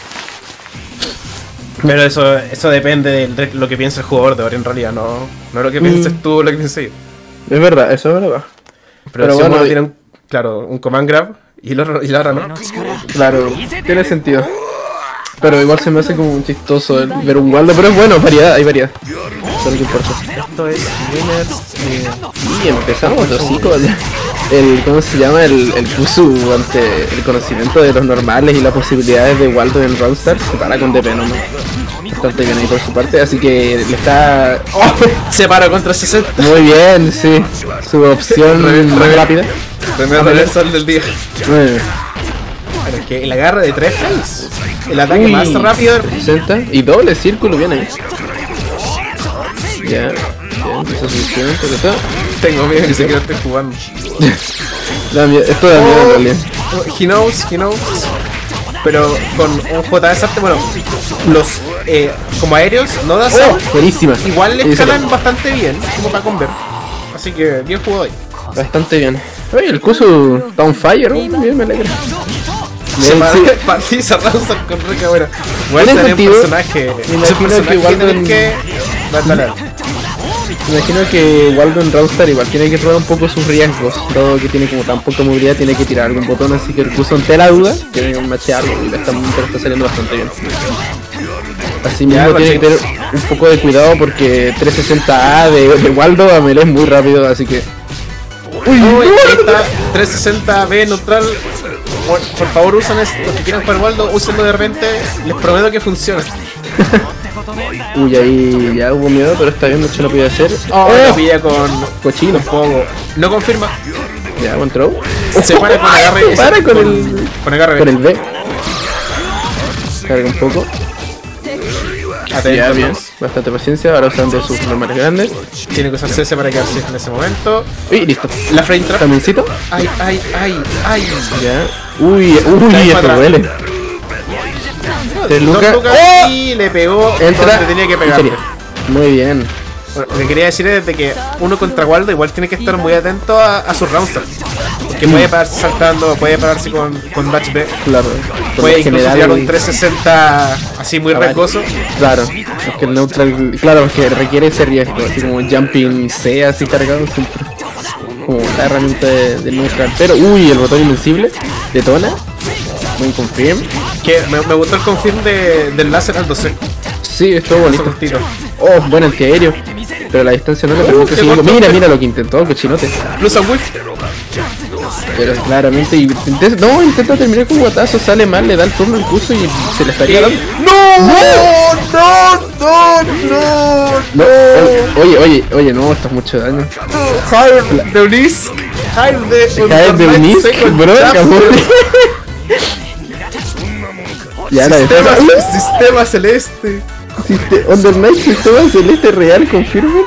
Pero eso depende de lo que piense el jugador de Ori en realidad, no lo que pienses tú o lo que piense yo. Es verdad, eso es verdad. Pero si bueno, uno tiene un command grab y la otra no. Claro, tiene sentido. Pero igual se me hace como un chistoso ver un Waldo, pero es bueno, variedad, hay variedad. Eso es lo que importa. Esto es winners. Y empezamos los hijos. ¿Cómo se llama? El Kusu ante el conocimiento de los normales y las posibilidades de Waldo en Roundstar se para con DP nomás. Bastante bien ahí por su parte, así que le está... ¡Oh! Se para contra 60. Muy bien, sí. Su opción rápida. Primer sol del día. Muy bien. Pero es que el agarre de 3 frames. El ataque Uy, más rápido. 60 y doble círculo, bien ahí. Ya, esa solución, pero está. Tengo miedo que se que no esté jugando. Esto da miedo en realidad. He knows. Pero con un JS arte, bueno, los como aéreos no da Oh, buenísima. igual le Sí, escalan sí. bastante bien, como para conver. Así que bien jugado ahí. Bastante bien. Oye, el Kusu está on fire, bien, me alegra. Se Bien, sí. partiza Ransom con Reca, bueno. Igual Tiene sería un sentido. personaje. Me Es un imagino personaje que igual que tenés en- que. Dale. Me imagino que Waldo en Rockstar igual tiene que probar un poco sus riesgos, dado que tiene como tan poca movilidad, tiene que tirar algún botón, así que incluso ante la duda, tiene que machearlo y está saliendo bastante bien. Así mismo tiene que tener un poco de cuidado porque 360A de Waldo a melee es muy rápido, así que... Uy, ahí está, 360B neutral. Por favor usen esto, los que quieran jugar Waldo, úsenlo de repente, les prometo que funciona. Uy, ahí ya hubo miedo, pero está bien, mucho lo puede hacer. Lo pilla con cochino. Fuego. No confirma. Ya, buen throw. Se para con agarre. Para con el... Con agarre. Con el B. Carga un poco. Atento, ya, bien. Bastante paciencia, ahora usando sus normales grandes. Tiene que usar CS para quedarse en ese momento. Y listo. La frame trap. Camioncito. Ay. Ya. Uy, esto duele. 3 lucas. ¡Oh! Y le pegó Entra. donde tenía que pegarle. Muy bien. Bueno, lo que quería decir es de que uno contra Waldo igual tiene que estar muy atento a sus rounds. Que puede pararse saltando, puede pararse con Dash B. Claro. Puede incluso tirar un 360 así muy riesgoso. Claro. Es que el neutral, claro, es que requiere ese riesgo, así como jumping C así cargado siempre. Como la herramienta del neutral. Pero, uy, el botón invencible detona. Muy confirm. Que me gustó el confirm del láser al 12. Sí, estuvo bonito. Cortito. Oh, buen antiaéreo. Pero la distancia no le permite seguir. Mira lo que intentó, cochinote. Plus a Wolf. Pero claramente intenta terminar con guatazo, sale mal, le da el turno incluso y se le estaría dando. No. Oye, no, esto es mucho daño. Hire de Unis. Hire de Unis, bro, ya la defensa. Sistema celeste. Under Night, sistema celeste real, confirmen.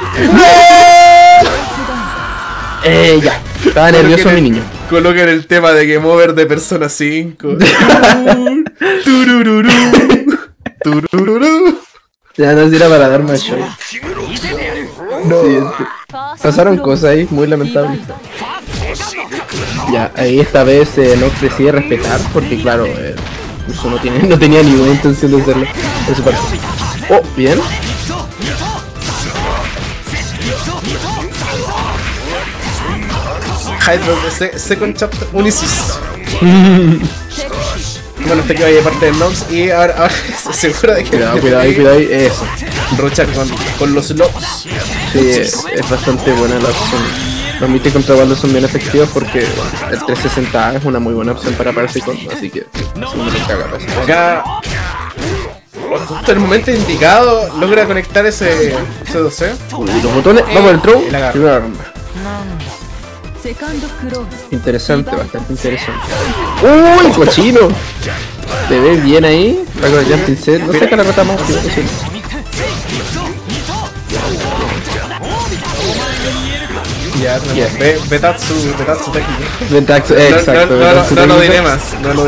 Ya. Estaba nervioso mi niño. Coloquen el tema de Game Over de Persona 5. Ya no era para dar más show. No. Pasaron cosas ahí, muy lamentables. Ya, ahí esta vez Nox decide respetar, porque claro, eso no tenía ninguna intención de hacerlo por su parte. Oh, bien. Hydro Second Chapter Unisys. Bueno, este que vaya de parte de Nox y ahora se asegura de que... Cuidado ahí, eso. Rocha con los locks. Sí, es bastante buena la opción. Los mites contra Waldo son bien efectivos porque el 360A es una muy buena opción para pararse con, así que así no me lo caga. Acá, justo en el momento indicado, logra conectar ese 12. Y los botones, vamos al throw. Primera ronda. セカンドクローズ Interesante, bastante interesante. ¡Uy, cochino! Te ves bien ahí. Va con el jumping set. No saca la rata más. Ya, Betatsu técnico. Betatsu, exacto. No lo diré más.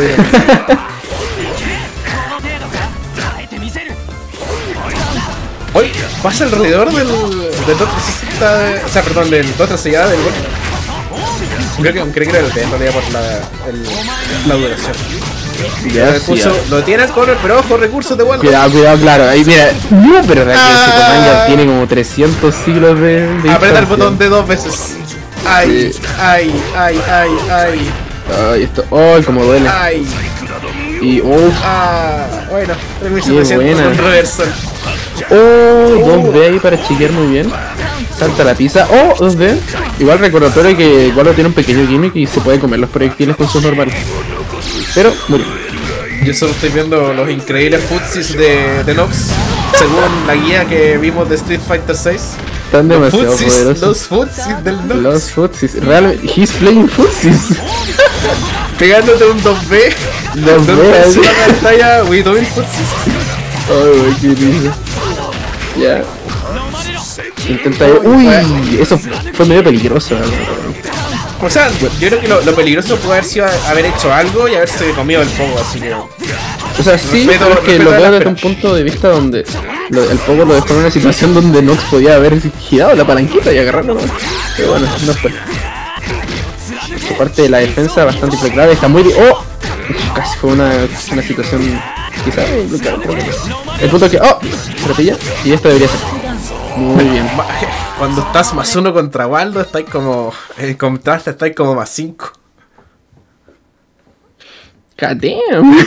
Hoy pasa alrededor del 260, o sea, perdón, del 260 del gol. Creo que era el B en realidad por la duración. Ya, lo tiene con el pero ojo, recursos de Waldo. Cuidado, claro. Ahí mira. No, pero ese Commander tiene como 300 siglos de aprieta el botón de 2 veces. Ay, sí. Ay, esto. Ay, como duele. Ay. Y bueno, 3700 con reversal. 2B ahí para chiquear muy bien. Salta la pizza. 2B. Igual recordatorio que Waldo tiene un pequeño gimmick y se puede comer los proyectiles con sus normales. Pero murió. Yo solo estoy viendo los increíbles futsis de Nox. Según la guía que vimos de Street Fighter 6. Están demasiado poderosos. Los futsis del Nox. Los futsis. Realmente, he's playing futsis. Pegándote un 2B. 2B en la pantalla, we doing futsis. Ay, qué lindo. Ya. Intenta. Uy, eso fue medio peligroso. O sea, yo creo que lo peligroso puede haber sido haber hecho algo y haberse comido el pogo, así que... O sea, sí, pero es que lo veo desde un punto de vista donde el pogo lo dejó en una situación donde Nox podía haber girado la palanquita y agarrarlo, ¿no? Pero bueno, no fue. Por parte de la defensa, bastante impecable, está muy... ¡Oh! Casi fue una situación... Quizás... El punto es que... ¡Oh! Se lo pilla y esto debería ser. Muy bien. Cuando estás +1 contra Waldo, estáis como. En contraste, estáis como +5. God damn.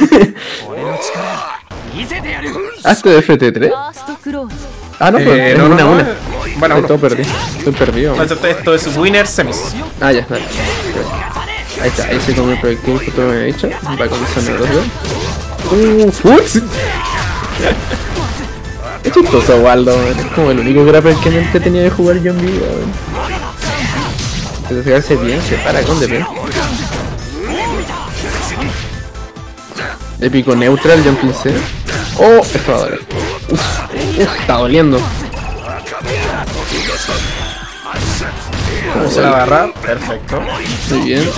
¿Hasta de FT3? ファーストクローズ Ah, no, pues es una. Bueno, Ay, uno. todo perdí. Estoy perdido. No, esto es Winner Semis. Ah, ya, dale. Ahí está, ahí se come el proyectil que tú me habías dicho. Va con el 2-2. ¡Futs! Es chistoso, Waldo, man. Es como el único grapper que me entretenía de jugar yo en vida, man. Pero se hace bien, se para con DP. Épico neutral, jumping C. Oh, esto va a doler. Está doliendo. Se la barra. Perfecto. Muy bien.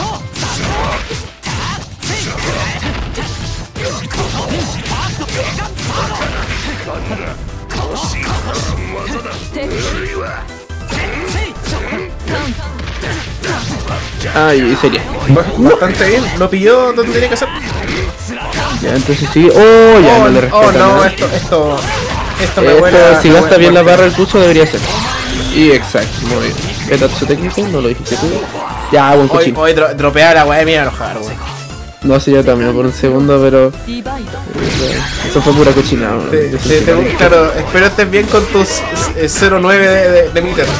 Ay, sería. Bastante bien. Lo pilló donde tenía que ser. Ya, entonces sí. Oh, ya no le respeta oh no, nada. esto me huele a- Si me gasta huele- bien la barra el pulso debería ser. Y exacto, muy bien. Petatsu técnico, no lo dijiste tú. Ya, buen Hoy, cochino. hoy dropea la weá, mira enojar, weón. No sé, yo también por un segundo, pero ディバイド eso fue pura cochinada. Claro, espero estés bien con tus 0.9 de meter.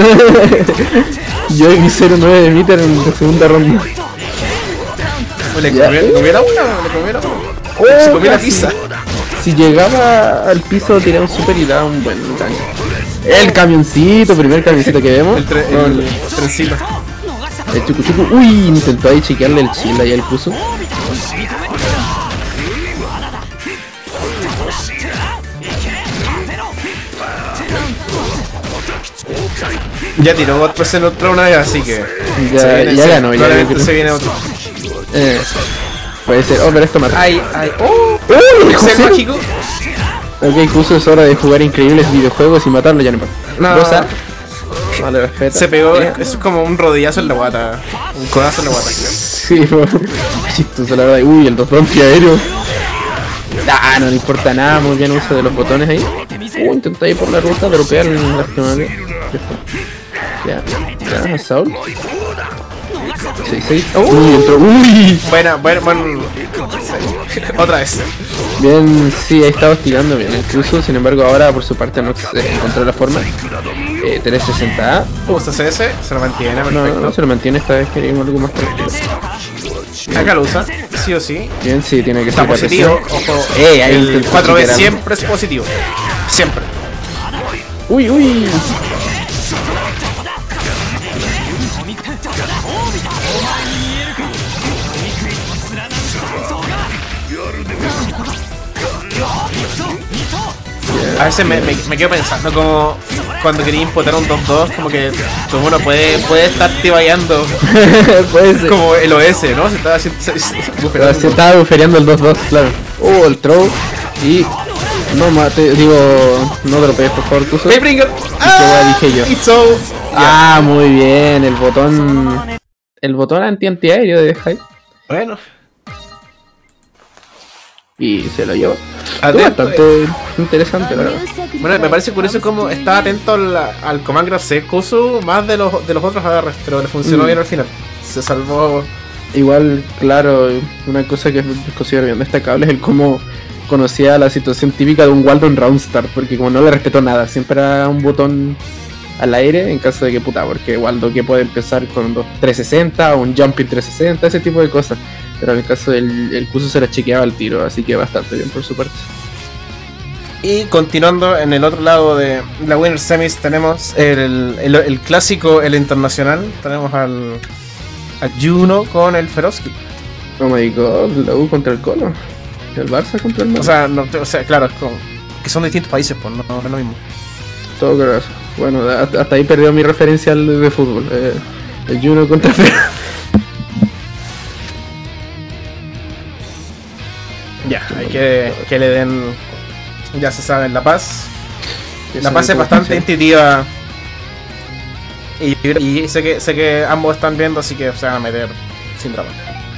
Yo vi 0.9 de meter en la segunda ronda. ¿Le Ya. comiera una? ¿Le comiera una? Oh, Se comió la casi. pizza. Si llegaba al piso, tiraba un super y daba un buen daño. El camioncito, primer camioncito que vemos. El trencito. El chucu chucu. Uy, intentó ahí chequearle el chill ahí al puso. Ya tiró otro en otro una vez, así que. Ya ganó, ya probablemente ganó. se viene otro. Puede ser. Oh, pero esto mata. Ay. ¡Oh! ¡Oh, lo dejó ¿Es el cero! mágico? Ok, Kuso, es hora de jugar increíbles videojuegos y matarlo, ya no importa. No. Rosa. Vale, respeta. Se pegó, es como un rodillazo en la guata. Un codazo en la guata. Sí, bro. Chistoso, la verdad. Uy, el 2 antiaéreo. Ah, no le importa nada, muy bien uso de los botones ahí. Intenta ir por la ruta, dropear en la primaria. Ya, Saul. 6-6. Uy, entró. Uy. Buena. Otra vez. Bien, sí, ahí estaba tirando bien incluso, sin embargo ahora por su parte no encontró la forma. 360A. Usa CS, se lo mantiene, No, perfecto. no se lo mantiene esta vez, queríamos algo más tranquilo. Acá lo usa, sí o sí. Bien, sí, tiene que Está ser positivo, presión. ojo. Ahí El intentó 4B chequear. siempre es positivo. Siempre. Uy. A veces me quedo pensando como cuando quería imputar un 2-2, como que como uno puede estar tiballando Puede ser. como el OS, ¿no? Se estaba haciendo. Pero se estaba bufereando el 2-2, claro. El throw. Y no mate, digo, no dropees por favor, Kuso. Paybringer. Dije yo. It's all. Ah, muy bien, el botón antiaéreo de Hype. Bueno. Y se lo llevó. Atento, Bastante interesante, la verdad. Bueno, me parece curioso como estaba atento al Command Grab C Kusu más de los otros agarres, pero le funcionó bien al final. Se salvó. Igual, claro, una cosa que considero bien destacable es el cómo conocía la situación típica de un Waldo en Roundstar, porque como no le respetó nada, siempre era un botón al aire en caso de que puta, porque Waldo que puede empezar con 360 o un jumping 360, ese tipo de cosas. Pero en el caso del Kuso se la chequeaba al tiro, así que bastante bien por su parte. Y continuando en el otro lado de la Winner Semis tenemos el clásico, el internacional. Tenemos a Juno con el Ferozki. Oh my god, la U contra el Colo. El Barça contra el Madrid. O sea, claro, es como que son distintos países, pues no es lo mismo. Todo claro. Bueno, hasta ahí perdió mi referencia de fútbol. El Juno contra Fer. Ya, hay que le den, ya se saben, La Paz. La Paz es bastante intuitiva. Y sé que ambos están viendo, así que se van a meter sin drama.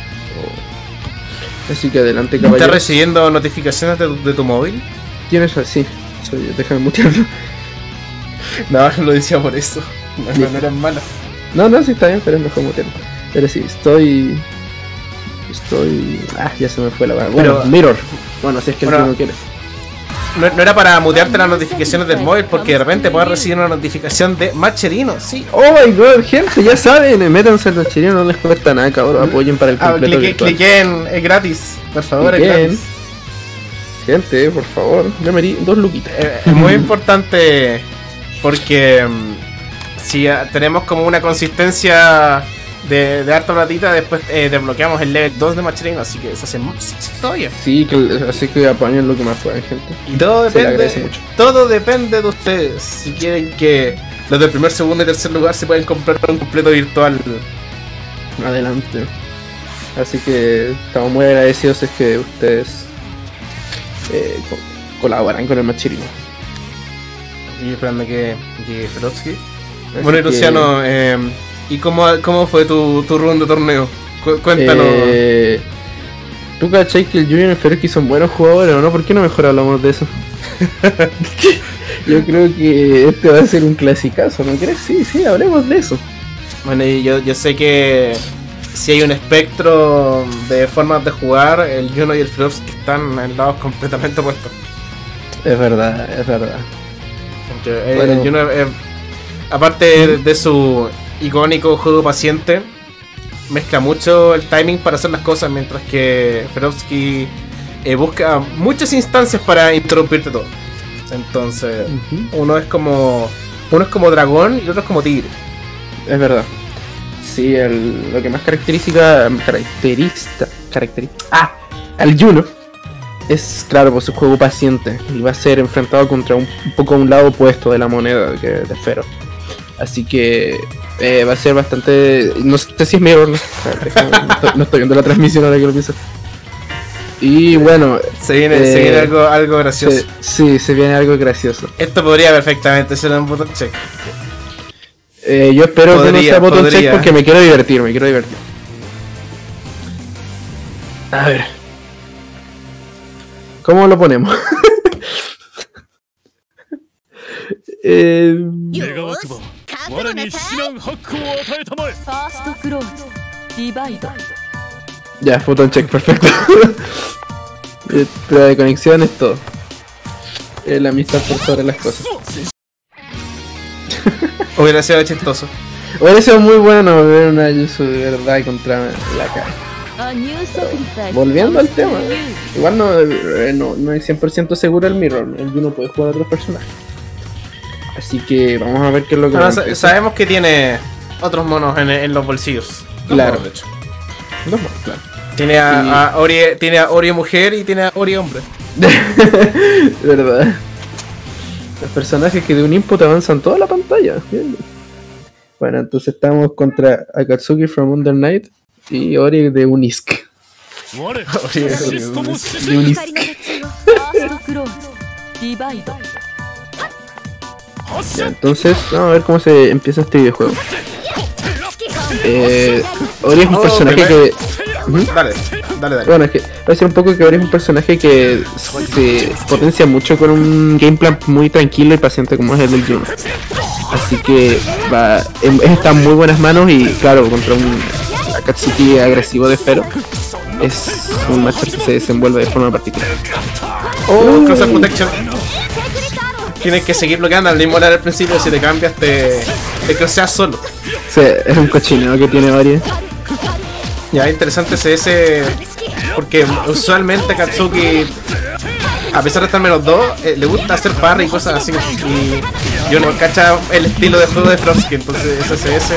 Así que adelante, ¿Estás caballero. recibiendo notificaciones de tu móvil? Tienes así. Déjame mutearlo. No, lo decía por eso. No eran malas. No, sí está bien, pero es mejor mutearlo. Pero sí, estoy... ya se me fue la Bueno, Pero- Mirror. Bueno, si es que el Bueno, que no quiere. No era para mutearte las notificaciones del móvil porque de repente puedes recibir una notificación de Matcherino, sí. Oh my god, gente, ya saben, métanse al Matcherino, no les cuesta nada, cabrón, apoyen para el completo virtual. Cliqué en es gratis, por favor, es Cliquen. gratis. Gente, por favor, yo me di 2 luquitas. Es muy importante porque si tenemos como una consistencia de harta platita, después desbloqueamos el level 2 de Matcherino, así que se hace más todavía. Sí, así que apañen lo que más puedan, gente. Y todo Se le agradece mucho. depende de ustedes. Si quieren que los del primer, segundo y tercer lugar se pueden comprar un completo virtual. Adelante. Así que estamos muy agradecidos es que ustedes colaboran con el Matcherino. Y esperando que llegue Ferotsky. Así Bueno, y que, Luciano, ¿y cómo fue tu run de torneo? Cuéntanos. ¿Tú cachai que el Junior y el Ferotsky son buenos jugadores o no? ¿Por qué no mejor hablamos de eso? Yo creo que este va a ser un clasicazo, ¿no crees? Sí, hablemos de eso. Bueno, y yo sé que si hay un espectro de formas de jugar, el Juno y el Ferotsky están en lados completamente opuestos. Es verdad. Porque Bueno. el Juno, aparte de su icónico juego paciente, mezcla mucho el timing para hacer las cosas, mientras que Ferotsky busca muchas instancias para interrumpirte todo. Entonces, uno es como dragón y el otro es como tigre. Es verdad. Sí, lo que más caracteriza al Juno es, claro, por su juego paciente. Y va a ser enfrentado contra un poco un lado opuesto de la moneda que de Fero. Así que va a ser bastante... No sé si es Mirror, ¿no? No estoy viendo la transmisión ahora que lo pienso. Y bueno... Se viene algo gracioso. Sí, se viene algo gracioso. Esto podría perfectamente ser un botón check. Yo espero que no sea botón check podría. porque me quiero divertir. A ver. ¿Cómo lo ponemos? よーし覚悟なさいファーストクローズディバイド Ya, botón check, perfecto. Prueba de conexión es todo. La amistad por sobre las cosas. Hubiera sido chistoso. Hubiera sido muy bueno ver una Yuzu de verdad contra la cara. Volviendo al tema, igual no es 100% seguro el Mirror, el Juno puede jugar a otros personajes. Así que vamos a ver qué es lo que Ahora, va a empezar. sabemos que tiene otros monos en los bolsillos. Claro. Monos, de hecho. Dos más, claro. Tiene a Ori mujer y tiene a Ori hombre. Verdad. Los personajes que de un input avanzan toda la pantalla. Bien. Bueno, entonces estamos contra Akatsuki from Under Night y Ori de Unisk. Ori De 光 Unisk. の熱をファーストクローズディバイド Ya, entonces vamos a ver cómo se empieza este videojuego. Ori es un personaje que... Ujú. Dale. Bueno, es que va a ser un poco que Ori es un personaje que se potencia mucho con un gameplay muy tranquilo y paciente como es el del Juno. Así que está en muy buenas manos y claro, contra un Akatsuki agresivo de Fero es un matchup que se desenvuelve de forma particular. Cross Protection. Tienes que seguir bloqueando al mismo al principio. Si te cambias, te crosseas solo. Sí, es un cochineo que tiene Ori. Ya, interesante ese porque usualmente Katsuki, a pesar de estar -2, le gusta hacer parry y cosas así. Y yo no cacha el estilo de juego de Frosky, entonces ese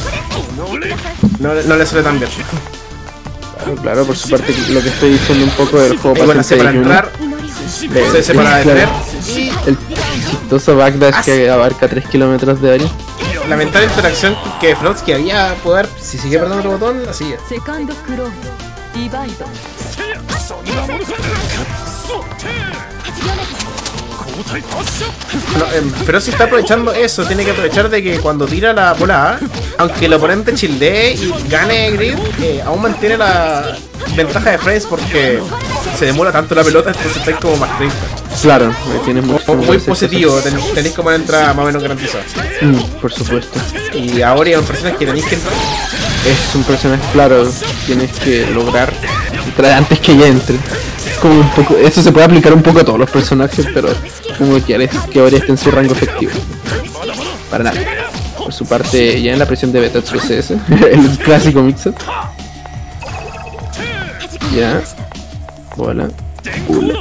no le suele tan bien. Claro, por su parte lo que estoy diciendo un poco del juego Y bueno, paciente para de Juno. entrar, se para detener. El chistoso backdash que abarca 3 kilómetros de área. Lamentable interacción que Frosky había poder, si sigue apretando el botón, la sigue. セカンドクローズディバイド No, pero si está aprovechando eso, tiene que aprovechar de que cuando tira la bola A, aunque el oponente childee y gane grid, aún mantiene la ventaja de frames porque se demora tanto la pelota, entonces está como más 30. Claro, tienes mucho. Muy positivo, tenéis como una entrada más o menos garantizada. Por supuesto. Y ahora es un personaje que tenéis que entrar. Es un personaje, claro, tienes que lograr entrar antes que ella entre. Como un poco, eso se puede aplicar un poco a todos los personajes, pero como que ahora esté en su rango efectivo. Para nada. Por su parte, ya en la presión de Betatsu CS, el clásico mix-up. Ya. Bola. Pula.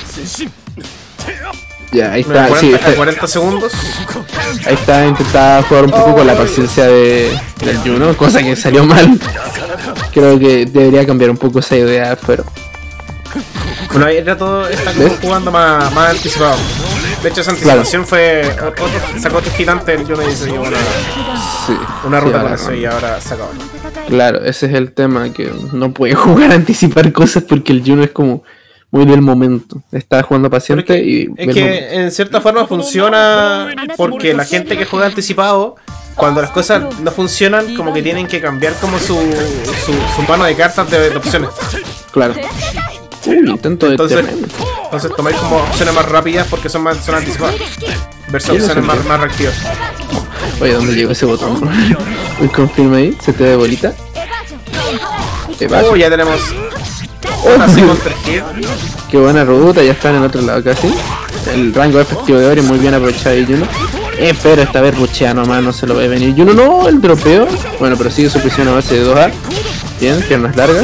Ya, ahí está, 40, sí, está, 40 segundos. ahí está, intentaba jugar un poco con la paciencia del Juno, cosa que salió mal. Creo que debería cambiar un poco esa idea, pero... Bueno, ahí ya todo está como ¿ves? jugando más anticipado. De hecho, esa anticipación fue. Sacó otro gigante el Juno y se dio Sí, una sí, ruta con ahora eso no. y ahora se acabó. Claro, ese es el tema, que no puede jugar a anticipar cosas porque el Juno es como muy del momento. Está jugando paciente Pero y... es ve el que momento. en cierta forma funciona porque la gente que juega anticipado, cuando las cosas no funcionan, como que tienen que cambiar como su mano de cartas de opciones. Claro. Intento de Entonces terreno. tomáis como opciones más rápidas porque son anticipadas. Versus Tiene opciones más sentido. reactivas. Oye, ¿dónde llegó ese botón? Uy, confirma ahí, se te da bolita. Oh, ya tenemos Oh, así con 3 kills. qué buena ruta, ya están en otro lado casi. El rango efectivo de Ori muy bien aprovechado de Juno. Pero esta vez ruchea nomás, no se lo ve venir. Juno no, el dropeo. Bueno, pero sigue su presión a base de 2A. Bien, piernas largas.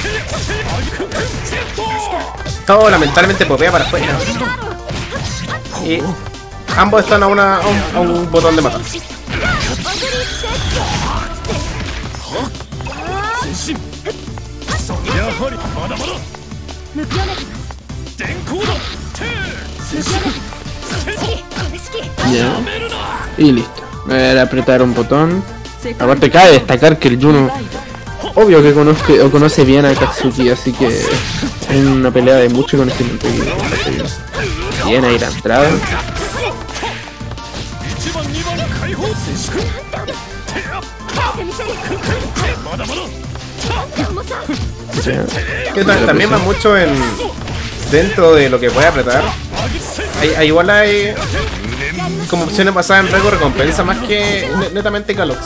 Todo lamentablemente popea para afuera. Y ambos están a un botón de matar. Ya. Y listo. Era apretar un botón. Aparte cabe destacar que el Juno obvio que conoce bien a Katsuki, así que es una pelea de mucho conocimiento. Bien ahí la entrada. Ya. Que también va mucho en dentro de lo que puede apretar. Igual hay como opciones basadas en rango recompensa más que netamente Calox.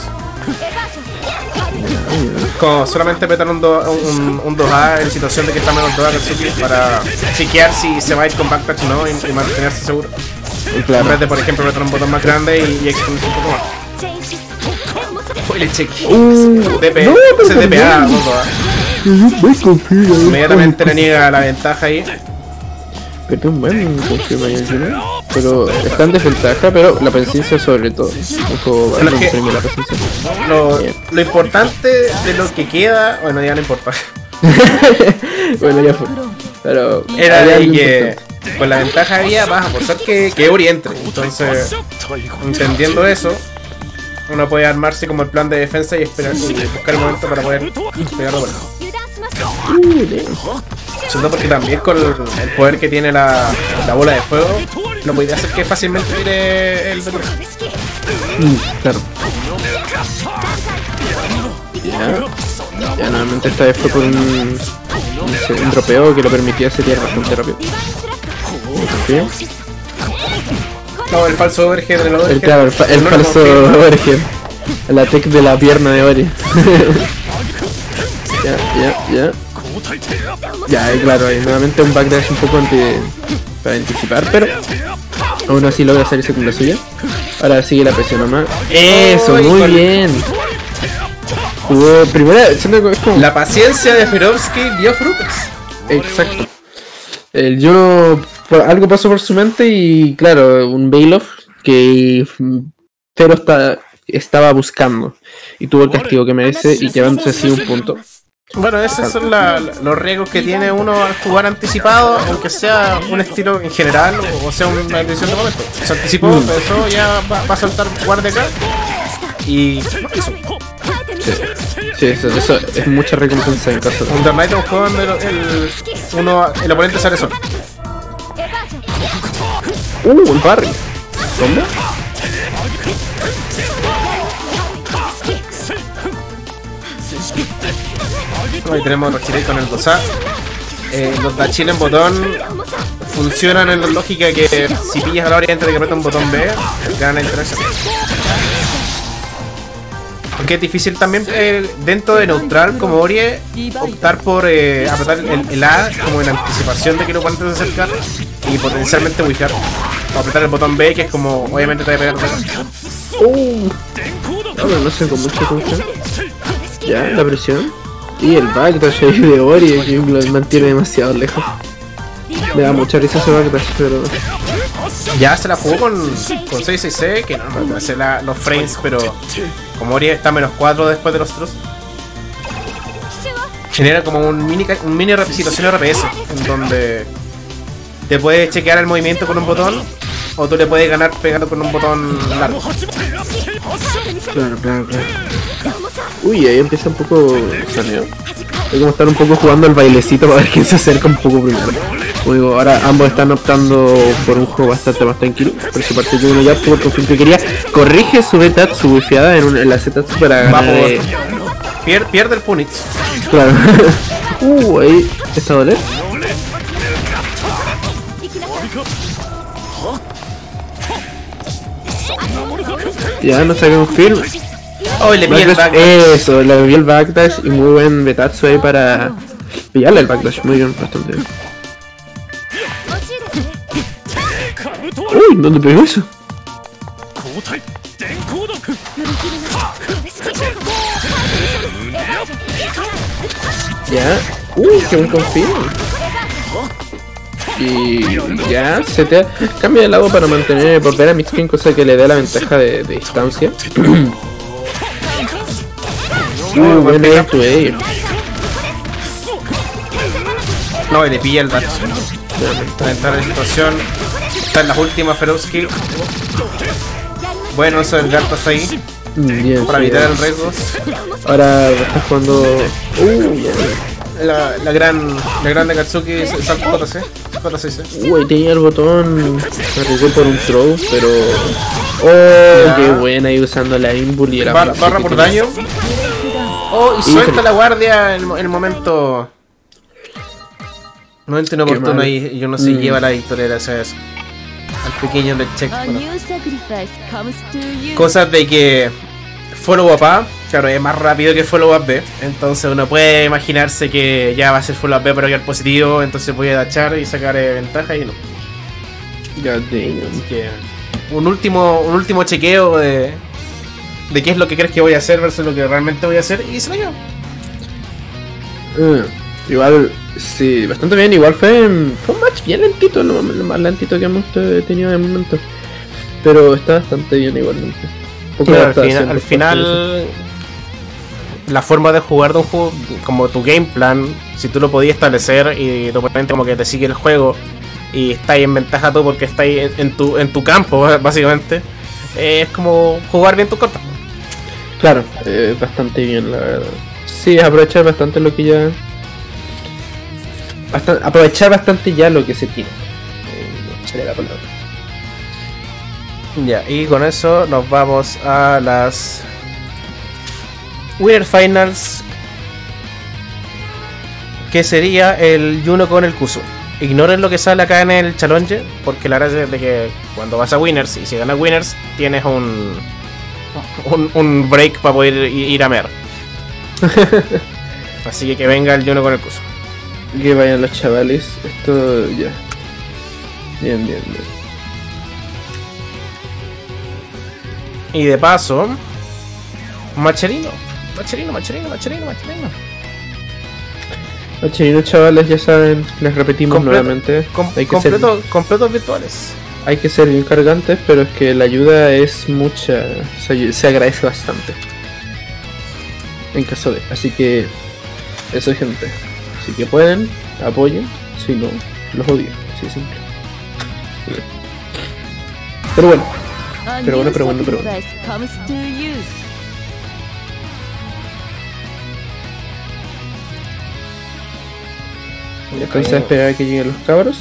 Como solamente apretar un 2A en situación de que está menos 2A Katsuki para chequear si se va a ir con backdash o no y mantenerse seguro. En vez de, por ejemplo, apretar un botón más grande y exponerse un poco más. Uy, le chequeé. No, Ese DPA, 2A. Inmediatamente le niega la ventaja ahí. Pero un buen confirma ahí el Juno. Pero está en desventaja, pero la paciencia sobre todo. Ojo, Bueno, es que- premio la paciencia. Lo importante de lo que queda, bueno, ya no importa. Bueno, ya fue. Pero Era hay de algo que importante. con la ventaja había vas a forzar que Ori entre. Entonces, entendiendo eso, uno puede armarse como el plan de defensa y esperar y buscar el momento para poder pegarlo por ahí. Sobre todo porque también con el poder que tiene la bola de fuego, lo podría hacer que fácilmente tire el Betatsu. Claro. Ya nuevamente esta vez fue por un dropeo que lo permitía setear bastante rápido. Bien. No, el falso overhead del overhead. Claro, el No lo falso confirma. overhead. La tech de la pierna de Ori. Ya. Ya, y claro, ahí nuevamente un backdash un poco para anticipar, pero aún así logra salirse con la suya. Ahora sigue la presión nomás. Eso, Ay, muy con- bien. Jugó primera, siento que es como... La paciencia de Ferovsky dio frutos. Exacto. El Juno, algo pasó por su mente y claro, un Bailoff que Fero estaba buscando y tuvo el castigo que merece y llevándose así un punto. Bueno, esos son los riesgos que tiene uno al jugar anticipado, aunque sea un estilo en general o sea una decisión de momento. Se anticipó, eso ya va a saltar guardia acá y eso. Sí, eso es mucha recompensa en caso de... Under Night es un juego donde el oponente sale solo. El parry. ¿Cómo? Ahí tenemos Rochirei con el 2A. Los Dachil en botón funcionan en la lógica que si pillas a la Ori antes de que aprieta un botón B, gana la interacción. Porque es difícil también dentro de neutral como Ori optar por apretar el A como en anticipación de que lo oponente se acercar y potencialmente wishar. O apretar el botón B que es como obviamente te va a pegar No sé con mucha confianza. Ya, la presión. Y el backdash ahí de Ori que lo mantiene demasiado lejos. Me da mucha risa ese backdash, pero... Ya se la jugó con 666, que no hace los frames, pero como Ori está -4 después de los otros, genera como un mini situación RPS, en donde te puedes chequear el movimiento con un botón, o tú le puedes ganar pegando con un botón largo. Claro. Uy, ahí empieza un poco saneo. Hay como estar un poco jugando el bailecito para ver quién se acerca un poco primero. Como digo, ahora ambos están optando por un juego bastante más tranquilo. Por su parte uno ya por confío que quería. Corrige su Betatsu wifiada en la Zetatsu para ganar. Pierde el Punich. Claro. Ahí está a doler. Ya no saqué un film. Oh, le pillé el backdash. Eso, le vi el backdash y muy buen Betatsu ahí para pillarle el backdash. Muy bien, bastante bien. Uy, ¿dónde pegó eso? Ya. Uy, qué buen confío. Y ya se te cambia de lado para mantener volver a Mixkin, cosa que le dé la ventaja de distancia. Buen air to air. No, y le pilla el dash. Para entrar en situación. Está en las últimas feroz kill. Bueno, eso del gato está ahí. Bien, para evitar el riesgo. Ahora estás jugando. La gran de Katsuki salta 4C. Uy, tenía el botón. Me arriesgó por un throw, pero. Qué buena ahí usando la Inbull y la barra por daño. Y suelta la guardia en el momento. Momento inoportuno ahí. Y uno se lleva la victoria gracias a eso. Al pequeño del check. Cosas de que follow up A, claro, es más rápido que follow up B. Entonces uno puede imaginarse que ya va a ser follow up B pero quedar positivo. Entonces voy a dachar y sacar ventaja y no. God damn. Así que un último chequeo de qué es lo que crees que voy a hacer versus lo que realmente voy a hacer y se lo llevo. Igual, sí, bastante bien. Igual fue un match bien lentito, lo más lentito que hemos tenido de momento. Pero está bastante bien igualmente. Al final la forma de jugar de un juego, como tu game plan, si tú lo podías establecer y tu oponente como que te sigue el juego y está ahí en ventaja tú porque está ahí en tu campo, básicamente, es como jugar bien tus cartas. Claro, bastante bien, la verdad. Sí, aprovechar bastante lo que ya... aprovechar bastante ya lo que se tiene. Sería la palabra. Ya, y con eso nos vamos a las Winner Finals, que sería el Yuno con el Kusu. Ignoren lo que sale acá en el challenge, porque la gracia es de que cuando vas a Winners y si ganas Winners tienes un break para poder ir a Mer. Así que venga el Yuno con el Kusu. Que vayan los chavales, esto ya. Bien. Y de paso, Macherino, chavales, ya saben, les repetimos nuevamente. Completos virtuales. Hay que ser bien cargantes, pero es que la ayuda es mucha, se agradece bastante. En caso de, así que eso, gente. Si que pueden, apoyen, si no, los odio, así de simple. Pero bueno. Entonces a esperar a que lleguen los cabros.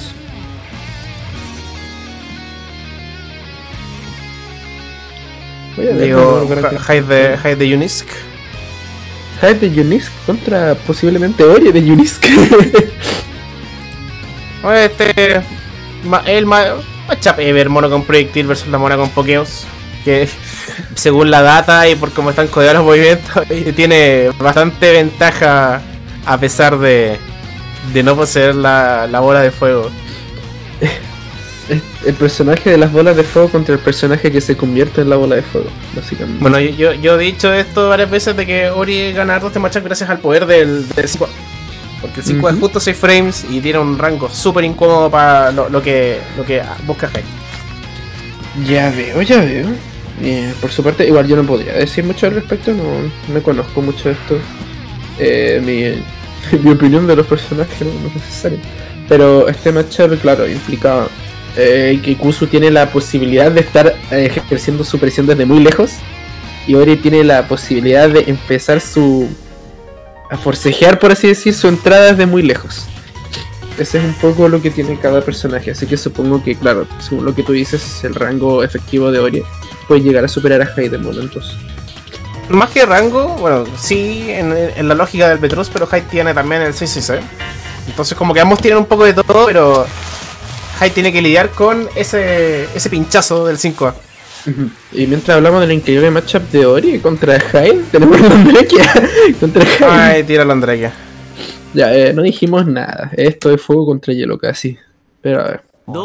Digo, Hide de Unisk. Hide de Unisk contra posiblemente Ori de Unisk. el matchup ever, mono con proyectil versus la mona con pokeos. Que según la data y por cómo están codeados los movimientos, tiene bastante ventaja a pesar de no poseer la bola de fuego. El personaje de las bolas de fuego contra el personaje que se convierte en la bola de fuego, básicamente. Bueno, yo he dicho esto varias veces de que Ori gana este matchup gracias al poder del 5. Porque el 5 es justo 6 frames y tiene un rango súper incómodo para lo que busca Hyde. Ya veo. Por su parte, igual yo no podría decir mucho al respecto, no conozco mucho esto. Mi opinión de los personajes no es necesaria. Pero este matchup, claro, implica que Kuzu tiene la posibilidad de estar ejerciendo su presión desde muy lejos. Y Ori tiene la posibilidad de empezar a forcejear, por así decir, su entrada desde muy lejos. Ese es un poco lo que tiene cada personaje, así que supongo que, claro, según lo que tú dices, el rango efectivo de Ori puede llegar a superar a Hyde en momentos. Más que rango, bueno, sí, en la lógica del Petrus, pero Hyde tiene también el 666. Entonces como que ambos tienen un poco de todo, pero Hyde tiene que lidiar con ese pinchazo del 5A. Y mientras hablamos del increíble matchup de Ori contra Hyde, tenemos la Andrekia contra Hyde. Ay, tira la Andrekia. Ya, no dijimos nada. Esto es fuego contra hielo casi. Pero a ver.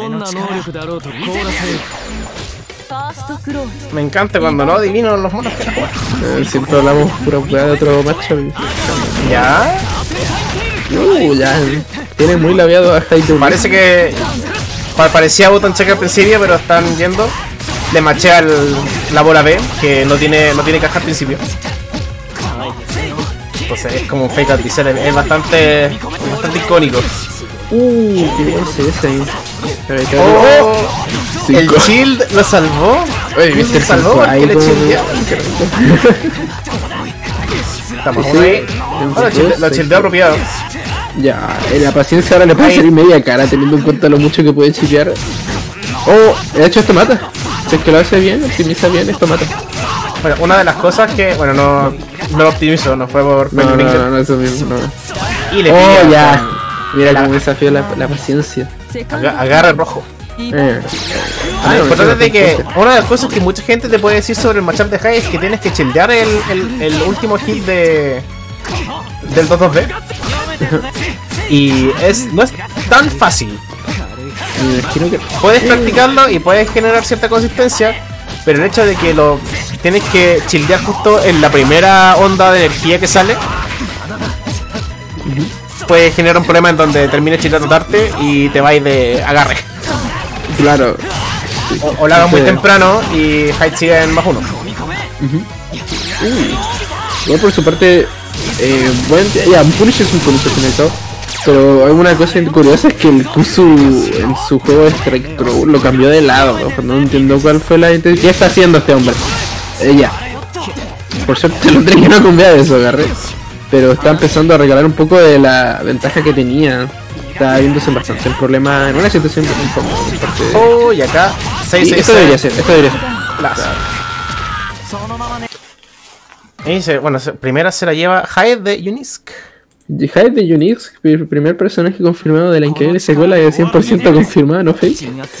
Me encanta cuando no adivino los monos que la juegan. Siempre hablamos pura hueá de otro matchup. ¿Ya? Ya. Tiene muy labiado a Hyde. Parece que parecía button check al principio, pero están yendo. Le machea la bola B, que no tiene caja al principio. Entonces es como un fake out diesel, es bastante icónico. Qué bien se ve ese ahí. El shield lo salvó. ¿Viste lo salvó porque le childeó. Estamos ahí. Lo childeó apropiado. Ya, la paciencia ahora le puede salir media cara teniendo en cuenta lo mucho que puede childear. De hecho esto mata. Si es que lo hace bien, optimiza bien, esto mata. Bueno, una de las cosas que, bueno, no lo optimizó, no fue por no, eso mismo, no. Y le pilla, ya. Mira cómo desafío la paciencia. Agarra el rojo. Lo importante es de que una de las cosas que mucha gente te puede decir sobre el matchup de Hyde es que tienes que childear el último hit del 2-2B. Y no es tan fácil. Puedes practicarlo y puedes generar cierta consistencia, pero el hecho de que lo tienes que childear justo en la primera onda de energía que sale puede generar un problema en donde termines childeando tarde y te vais de agarre. Claro. O lo hagas muy temprano y Hyde sigue en +1. Igual por su parte, bueno, ya, Punish es un Punish finalizado. Pero una cosa curiosa es que el Kuzu en su juego de Strike Throw lo cambió de lado, ¿no? No entiendo cuál fue la intención. ¿Qué está haciendo este hombre? Ya. Por suerte lo tenía que no cambiar eso, agarré. Pero está empezando a regalar un poco de la ventaja que tenía. Está viéndose bastante el problema en una situación incómoda. Y acá 6-6. Esto debería ser, Y dice, bueno, primera se la lleva Hyde de Unisk. Hyde de Unix, primer personaje confirmado de la increíble secuela de 100% confirmada, ¿no, Fake?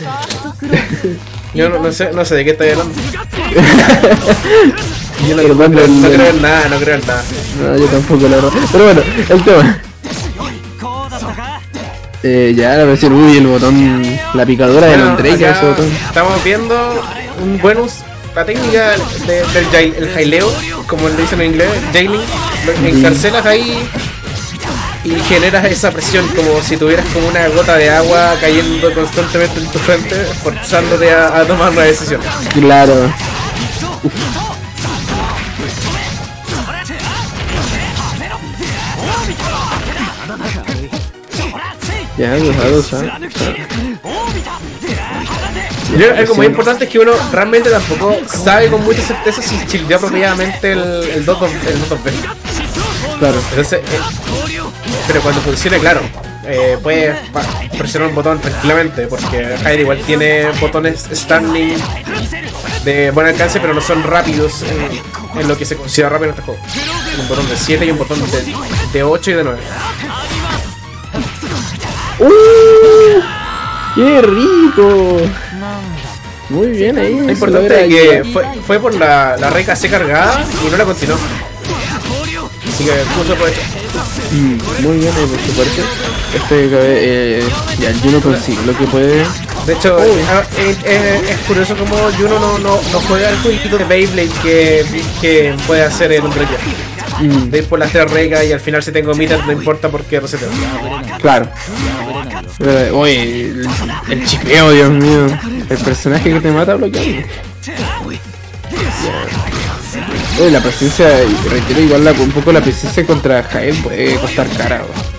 Yo no sé de qué estoy hablando. Yo no creo en nada. No, yo tampoco, la verdad. Pero bueno, el tema. Ya la versión, el botón, la picadura del Andrekia, ese botón. Estamos viendo un bonus, la técnica del jaileo, como le dicen en inglés, jailing. Encarcelas ahí y generas esa presión como si tuvieras como una gota de agua cayendo constantemente en tu frente, forzándote a tomar una decisión. Claro. Ya, algo muy importante es que uno realmente tampoco sabe con mucha certeza si childeó apropiadamente el 2-2B. Claro. Pero cuando funcione, claro, puedes presionar un botón tranquilamente, porque Hyde igual tiene botones standing de buen alcance, pero no son rápidos en lo que se considera rápido en este juego. Un botón de 7 y un botón de 8 y de 9. ¡Qué rico! Muy bien ahí. Lo importante es que fue por la reca C cargada y no la continuó. Así que puso por muy bien ahí por su parte. Ya el Juno consigue lo que puede. De hecho, es curioso como Juno no juega el jueguito de Beyblade que puede hacer el hombre ya. De ir por las 3 recas y al final si tengo meter no importa porque reseteo. Claro. Oye, el chipeo, Dios mío. El personaje que te mata bloqueando. Oye, la presencia, reitero igual un poco la presencia contra Jael puede costar cara.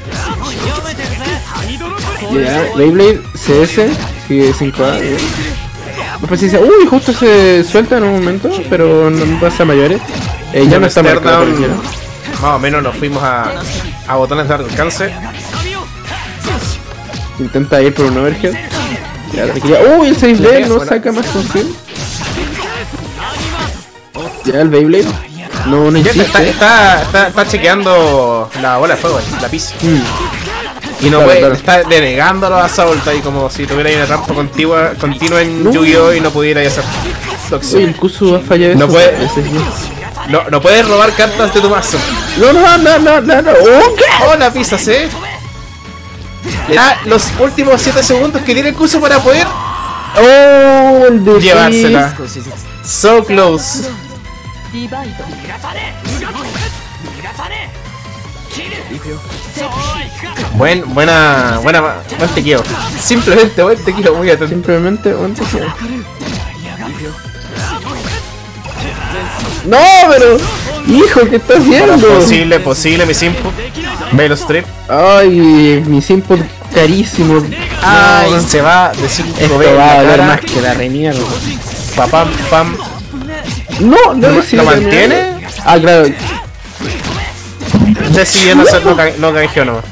Ya, Beyblade CS sigue 5A. La presencia, uy, justo se suelta en un momento, pero no pasa a mayores. Ya no está marcado. Más o menos nos fuimos a botones de alcance. Intenta ir por un overhead. Ya, uy, el 6D no saca más confianza. Ya el Beyblade no insiste. Está chequeando la bola de fuego, la pizza. Y no puede, está denegando los asaltos ahí como si tuviera una rampa continua en Yu-Gi-Oh! Y no pudiera hacer. Uy, el Kusu ha fallado. No puede. No puedes robar cartas de tu mazo. No. Oh, la pizza, ¿sí? Ya los últimos 7 segundos que tiene el Kusu para poder llevársela. So close. Buen tequio. Simplemente buen tequio, muy atento. Simplemente buen tequio. No, pero hijo, ¿qué estás haciendo? Posible, mi simpo. Velo strip. Ay, mi simpo carísimo. Ay, no. Se va de 5 esto va a valer más que la remierda. Pam. No, ¿Lo mantiene? Ah, claro. Decidiendo hacer no canjeó nomás.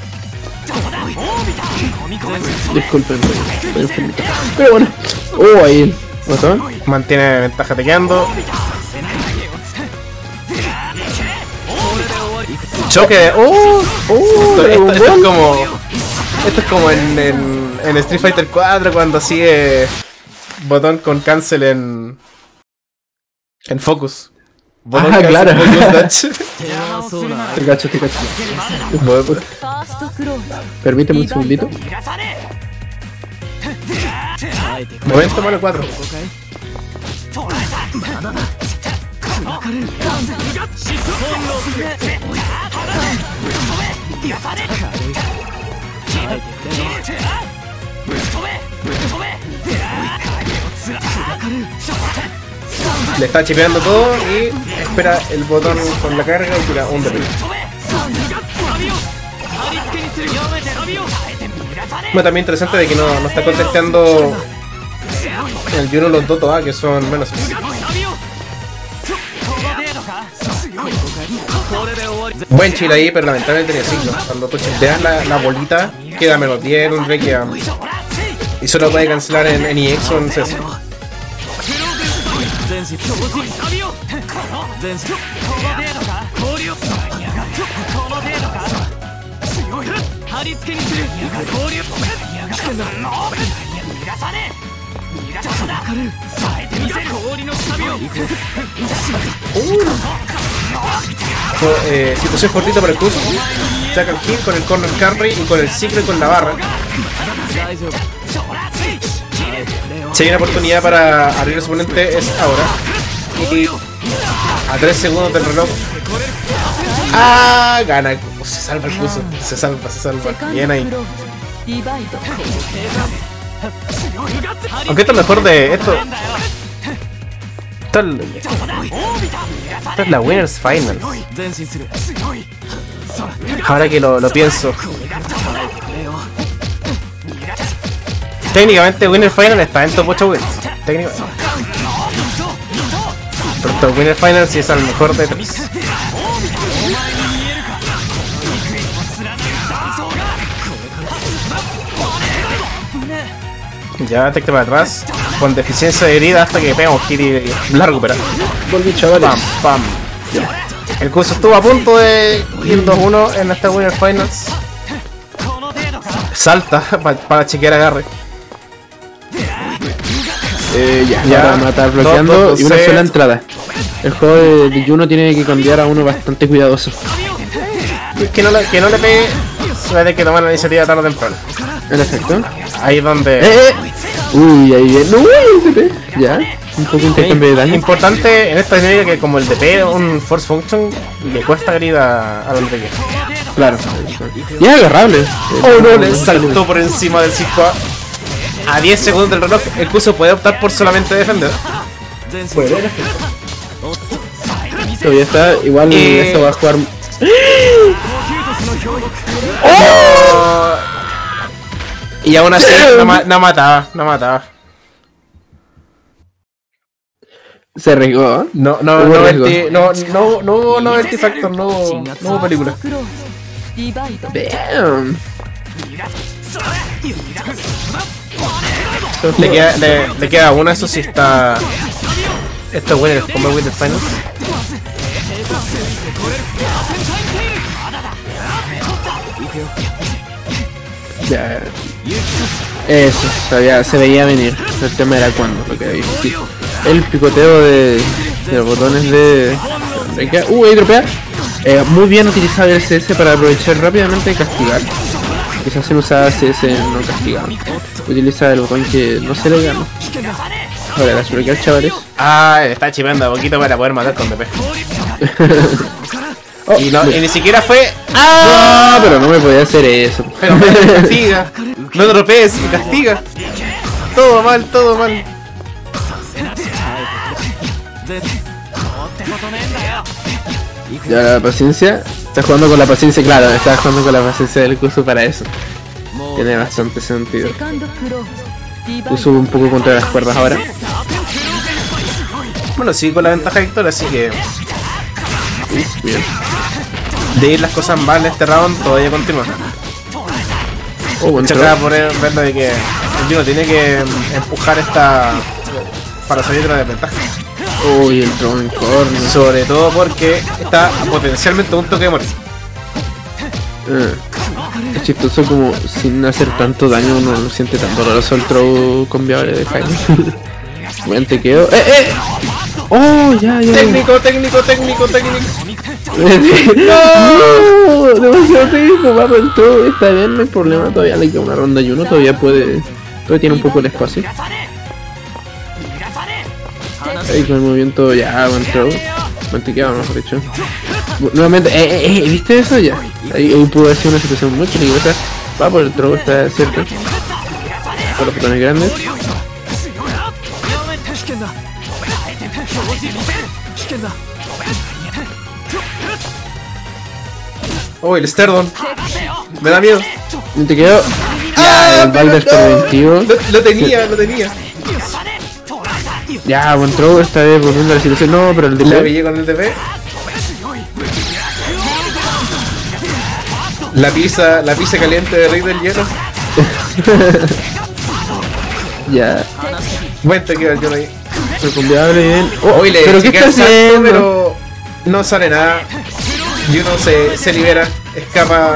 Disculpen, pero bueno. Ahí el botón. Mantiene ventaja tequeando. Choque. Esto es como en Street Fighter 4 cuando sigue botón con cancel en Focus. Botón claro. Te cacho. Permíteme un segundito. Momento malo 4. Le está chipeando todo y espera el botón con la carga y tira un DP. Bueno, también interesante de que no está contestando el Juno los Doto A, que son menos. Buen chill ahí, pero lamentablemente tenía ciclo. Cuando tú chisteas la bolita, queda menos 10 en un Requiem. Y solo puede cancelar en EX o en CS. Situación cortita para el Kusu. Saca el hit con el corner carry y con el ciclo y con la barra. Si hay una oportunidad para abrir a su oponente es ahora. Y a 3 segundos del reloj. Gana. Se salva el Kusu. Se salva. Bien ahí. Aunque esto es mejor de esto. Esto es la Winners Final. Ahora que lo pienso. Técnicamente Winners Final está en top 8 wins. Técnicamente. Pero esto Winners Final sí es el mejor de 3. Ya, tecte para atrás. Con deficiencia de herida hasta que pegamos hit y la recupera. Volví, chavales. Pam. El Kusu estuvo a punto de ir 2-1 en esta Winner Finals. Salta para chequear agarre. Ya, ahora matar bloqueando Dos, dos, y una set. sola entrada. El juego de Juno tiene que cambiar a uno bastante cuidadoso. Que no le pegue, va a tener que tomar la iniciativa tarde o temprano. En efecto. Ahí es donde... Uy, ahí viene. No, DP. Ya. Un poco intercambio de daño. Importante en esta dinámica que como el DP es un force function, le cuesta grid a donde quiera. Claro. Y es agarrable. Oh no, le saltó por encima del 5A. A 10 segundos del reloj, el curso puede optar por solamente defender. Todavía está. Igual esto va a jugar. ¡Oh! Y aún así no mataba. Se arriesgó. No Hubo riesgo. hubo Vertifactor, no hubo película. ディバイド Damn. Le queda una, eso sí está... Esto es bueno, el Combat with the Finals. Ya. Eso, se veía venir. El tema era cuándo, lo que había visto. Sí. El picoteo de los botones de... ahí dropea. Muy bien utilizado el CS para aprovechar rápidamente y castigar. Quizás se usaba CS no castigado. Utiliza el botón que no se le gana. Ahora, las bloquear, chavales. Está chipeando a poquito para poder matar con DP. Oh, y ni siquiera fue... No, pero no me podía hacer eso. Pero castiga. No dropees y castiga. Todo mal. Ya la paciencia. Está jugando con la paciencia, claro, está jugando con la paciencia del Kusu para eso. Tiene bastante sentido. セカンドクローディバイ Kusu un poco contra las cuerdas ahora. Bueno, sigue con la ventaja de Victor, así que... Bien. De ir las cosas mal en este round, todavía continúa. Buen Se throw. acaba por verlo de que el Juno tiene que empujar esta... para salir de la desventaja. Uy, el throw en corner. Sobre todo porque está potencialmente a un toque de morir. Es chistoso como sin hacer tanto daño uno no siente tan doloroso el throw con viable de Jaime. Buen te quedo. Oh, ya. Técnico. No, demasiado técnico, va por el throw. Está bien, no hay problema, todavía le queda una ronda y uno todavía tiene un poco el espacio. Ahí con el movimiento ya, buen throw. Mantequeado, mejor dicho. Nuevamente, ¿viste eso ya? Ahí pudo haber sido una situación muy peligrosa. Va por el throw, está cerca. Por los botones grandes. Oh, el Sterdon. Me da miedo. Te quedó. Ya, el Balder preventivo. Lo tenía. Ya, buen throw, esta vez volviendo a la situación. No, pero el Le DP. pillé con el DP. La pizza caliente de Rey del Hielo. Ya, Buen te queda el Juno ahí. recombiable bien. Pero ¿qué está haciendo? Pero no sale nada. Juno se libera, escapa.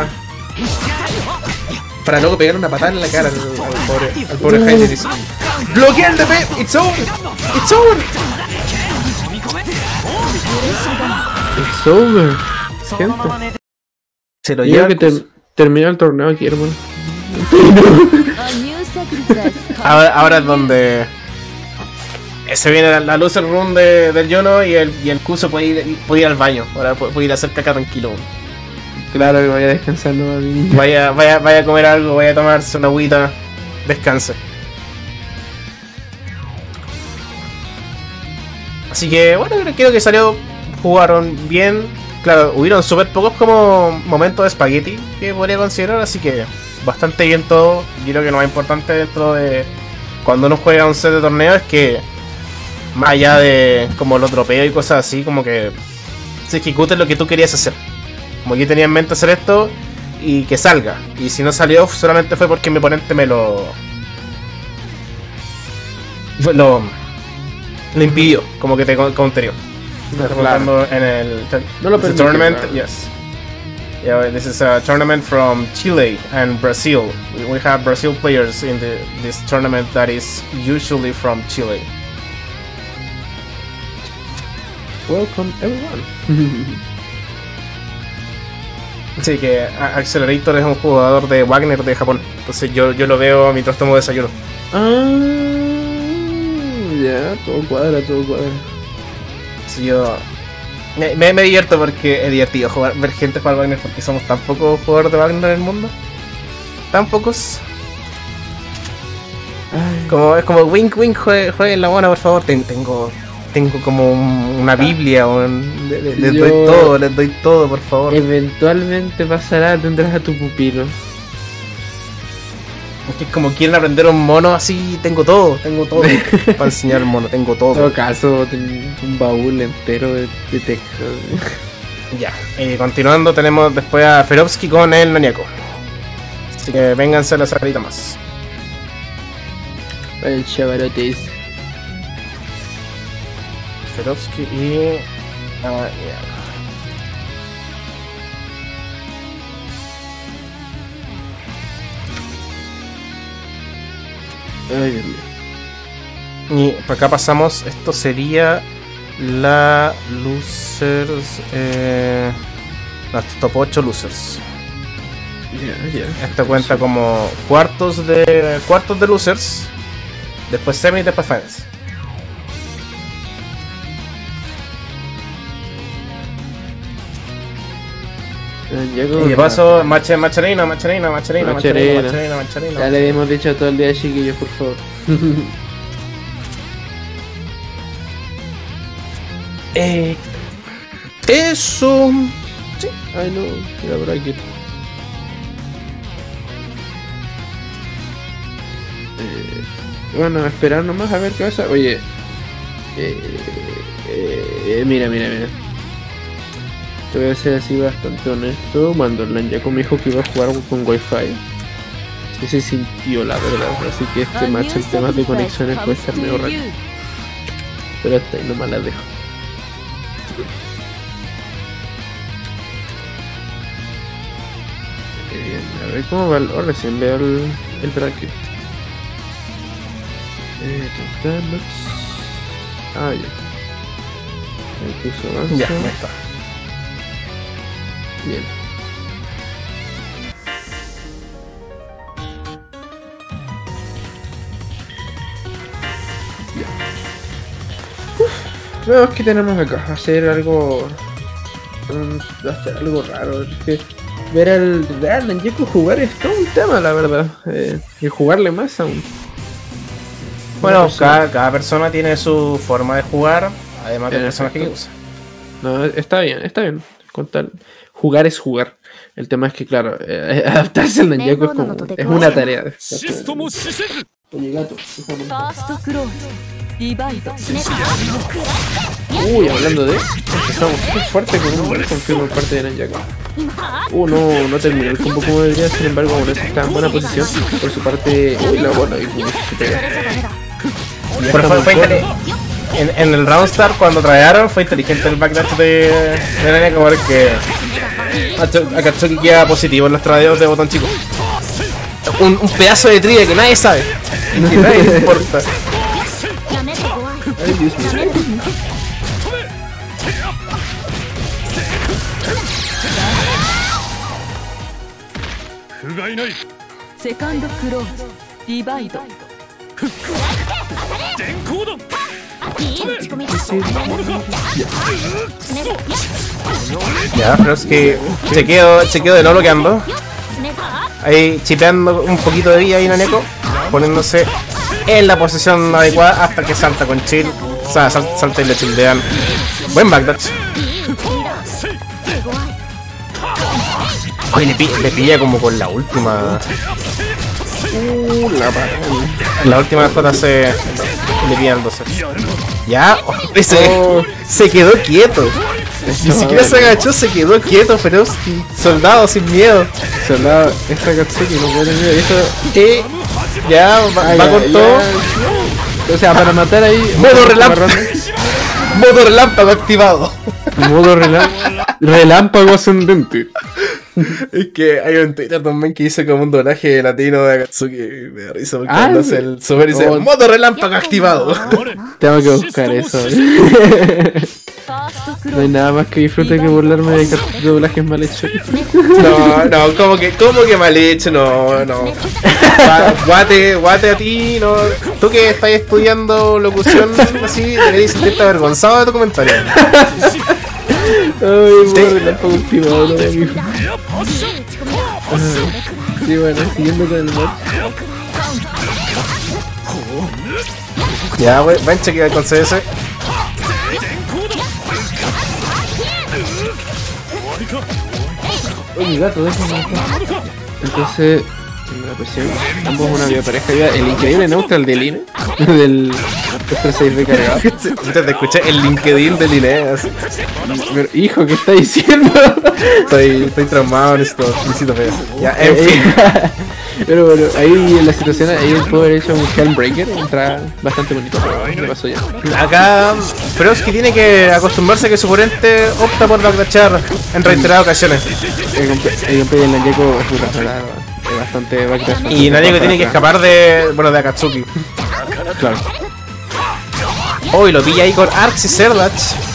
Para luego pegar una patada en la cara al pobre Jaime. Dice, bloquea el DP, it's over. It's over. Gente, Se lo yo lleva. que termina el torneo aquí, hermano. A new sacrifice Ahora es donde se viene la loser run del Juno y el Kuso puede ir al baño. Ahora puede ir a hacer caca tranquilo. Claro que vaya a descansar, no, Vaya a comer algo, vaya a tomarse una agüita, descanse. Así que bueno, creo que jugaron bien. Claro, hubieron súper pocos como momentos de espagueti que podría considerar, así que bastante bien todo. Yo creo que lo más importante dentro de cuando uno juega un set de torneo es que más allá de como los dropeos y cosas así, como que se ejecute lo que tú querías hacer. Como yo tenía en mente hacer esto y que salga. Y si no salió solamente fue porque mi oponente me lo impidió, como que te counterió. Claro. En el No lo permitió, tournament, claro. yes. Yeah, this is a tournament from Chile and Brazil. We have Brazil players in this tournament that is usually from Chile. Welcome everyone. Así que Accelerator es un jugador de Wagner de Japón. Entonces yo lo veo mientras tomo desayuno. Ya, todo cuadra. Sí, yo me divierto porque es divertido ver gente jugar Wagner porque somos tan pocos jugadores de Wagner en el mundo. Tan pocos. Es como wink jueguen la buena por favor. Tengo como una biblia, les doy todo por favor. Eventualmente pasará, tendrás a tu pupilo. Es como quieren aprender un mono así, tengo todo para enseñar el mono, tengo todo. En todo caso, tengo un baúl entero de texto. Ya, continuando tenemos después a Ferovsky con el Naniako. Así que vénganse a la salita más. El chavarotes. Ferovsky y... Naniako. Ay, Dios mío. Y por acá pasamos, esto sería la Losers, no, top 8 Losers. Ya. Esto cuenta como cuartos de Losers, después semi y después finals. Y de paso, Macharina. Ya le hemos dicho todo el día, chiquillos, por favor. Eso. Sí. Ay, no, mira por aquí. Bueno, esperar nomás a ver qué pasa. Oye, mira. Te voy a ser así bastante honesto. Cuando el Naniako me dijo que iba a jugar con Wi-Fi, sí se sintió la verdad. Así que este match, el tema de conexiones puede ser medio raro. Pero hasta ahí nomás la dejo. Bien, a ver cómo va el... recién veo el bracket. Ah, ya. El puso avanza. Ya, ahí está. Bien. Veamos qué tenemos acá. Hacer algo raro. Es que ver al Naniako jugar es todo un tema, la verdad. Y jugarle más aún. Bueno, cada persona tiene su forma de jugar, además del personaje que usa. No, está bien. Con tal, jugar es jugar. El tema es que, claro, adaptarse al Naniako es una tarea. Oye, gato, uy, hablando de... Empezamos súper fuerte con un buen confirmo por parte de Naniako. No terminó el combo como debería, sin embargo, aún así está en buena posición. Por su parte... Uy, la bola, y se pega. Pero fue en el round start cuando trajeron fue inteligente el backdash de Naniako porque Akatsuki queda positivo en los tradeos de botón chico. Un pedazo de trivia que nadie sabe. Que nadie le importa. Ay, Dios mío. Second close, divide. Ya, pero es que se quedó de no bloqueando. Ahí chipeando un poquito de vida ahí Naniako, poniéndose en la posición adecuada hasta que salta con chill. O sea, salta y le childean. Buen backdash. Oye, le pilla como con la última. La última JC le pilla el 12. Ya, se quedó quieto. Ni siquiera se agachó, se quedó quieto, Ferovsky. Soldado sin miedo. Soldado, esta Katsuki no puede tener miedo. Esto... Ya, va con todo. O sea, para matar ahí... Modo relámpago. Modo relámpago activado. Modo relámpago ascendente. Es que hay un Twitter también que hizo como un doblaje latino de Akatsuki. Me da risa porque cuando hace el super dice modo relámpago activado. Tengo que buscar eso. No hay nada más que disfrute que burlarme de doblajes mal hechos. No, como que mal hecho, no. Guate a ti, no. Tú que estás estudiando locución así, deberías sentirte avergonzado de tu comentario. Ay, relámpago activado, no, amigo. Sí, bueno, siguiendo con el mod. Ya, wey, ven chequear con CS. Oh, mi gato, déjame. Entonces, la presión, ambos una biopareja. El increíble neutral de Line, del Extra 6 recargado. Te escuché el LinkedIn de Lineas. Pero, hijo, ¿qué está diciendo? Estoy traumado en esto, necesito ver. Ya, en fin. Pero bueno, ahí en la situación, ahí puedo haber hecho un Hellbreaker, entra bastante bonito, pero me pasó ya. Acá, Broski tiene que acostumbrarse a que su oponente opta por backdashar en reiteradas ocasiones. El gameplay en Nanyeko es muy razonable, es bastante backdash. Y Nanyeko tiene que escapar de Akatsuki. Claro. Oh, y lo pilla ahí con Arx y Serdach.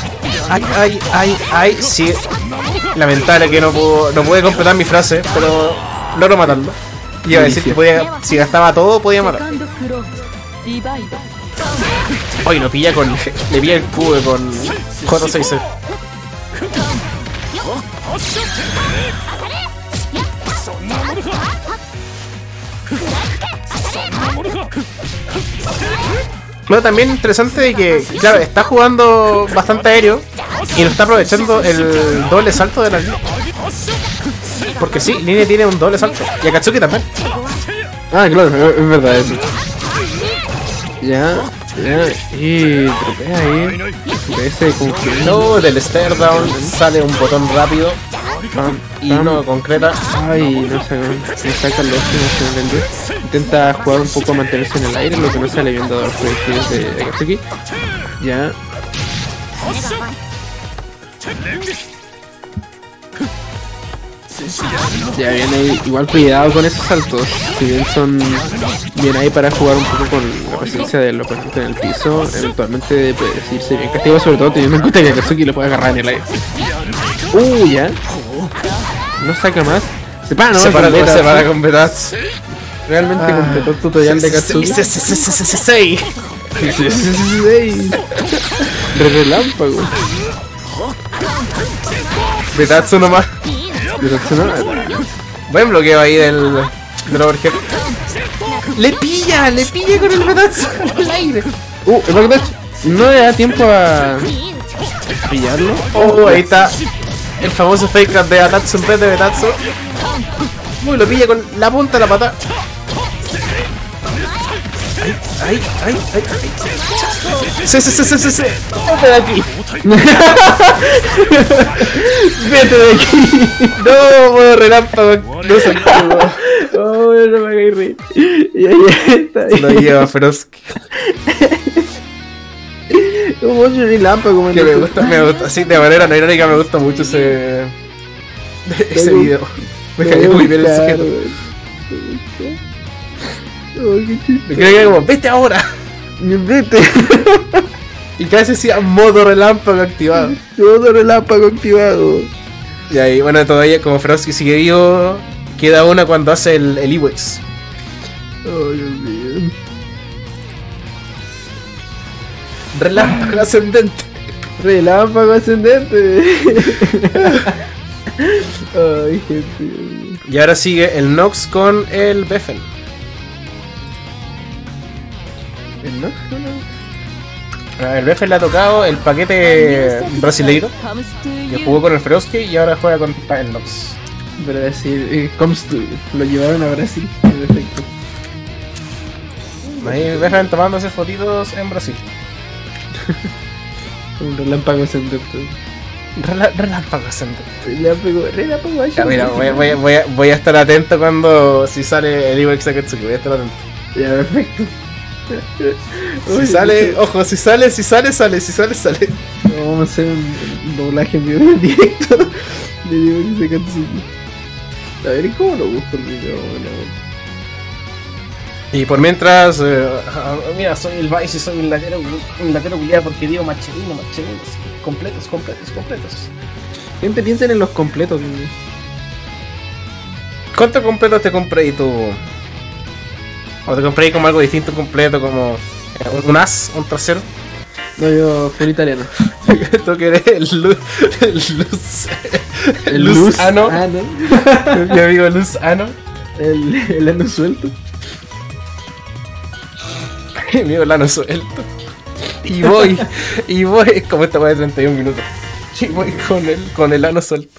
Ay, sí. Lamentable que no pude completar mi frase, pero logro matarlo. Iba a decir que si gastaba todo, podía matar. Hoy lo pilla le pilla el cubo con J6. Bueno, también interesante de que, claro, está jugando bastante aéreo y no está aprovechando el doble salto de la línea. Porque sí, Line tiene un doble salto. Y Akatsuki también. Ah, claro, es verdad eso. Ya. Y tropea ahí. Ese no, del stare down sale un botón rápido. Y no concreta. Ay, no saca los últimos. Intenta jugar un poco a mantenerse en el aire, lo que no sale viendo a los proyectiles de Akatsuki. Ya. Ya viene ahí, igual cuidado con esos saltos, si bien son bien ahí para jugar un poco con la presencia del oponente en el piso, eventualmente puede decirse bien castigo, sobre todo teniendo en cuenta que Akatsuki lo puede agarrar en el aire. Ya. No saca más. Se para con Betats. Realmente completó el tutorial de Akatsuki. Relámpago. Betatsu nomás. Buen bloqueo ahí del overhead. Le pilla con el Betatsu al aire. El backdash. No le da tiempo a pillarlo. Ahí está el famoso fake de Atatsu en vez de Betatsu. Lo pilla con la punta de la pata. Ay. Sí. Vete de aquí. Vete de aquí. No, modo relámpago. No se no me hagáis reír. Ya está. Lo lleva Frosky. Un monstruo relámpago, que me gusta. Así de manera no irónica me gusta mucho ese video. Me cayó muy bien el sujeto. Me creo que como, vete ahora. Vete. Y casi decía modo relámpago activado. Y ahí, bueno, todavía como Frosky sigue vivo, queda una cuando hace el Iwex. Oh, Dios mío. Relámpago ascendente. Ay, gente. Y ahora sigue el Nox con el Beffen. ¿El Nox? El Beffen le ha tocado el paquete brasileiro. Que jugó con el Frosky y ahora juega con el Nox. Brasil, lo llevaron a Brasil. Perfecto. Ahí Beffen tomándose fotitos en Brasil. Un relámpago ascendente. Relámpago ascendente. Relámpago ya, mira, voy a estar atento cuando si sale el Iwex Akatsuki, voy a estar atento. Ya, perfecto. Si sale, ojo, si sale. Vamos a hacer un doblaje en vivo en directo de Iwex Akatsuki. A ver, ¿y cómo lo busco el video? Y por mientras, mira, soy el Vice y soy un latero culiado porque digo Machelino, completos. Gente, piensen en los completos. Güey. ¿Cuántos completos te compré y tú? ¿O te compré como algo distinto completo, como un as, un trasero? No, yo fui italiano. ¿Tú que eres el Luz Ano? Mi amigo Luz Ano. El ano suelto. Mi amigo el ano suelto. Y voy, es como esta weá de 31 minutos. Y voy con el ano suelto.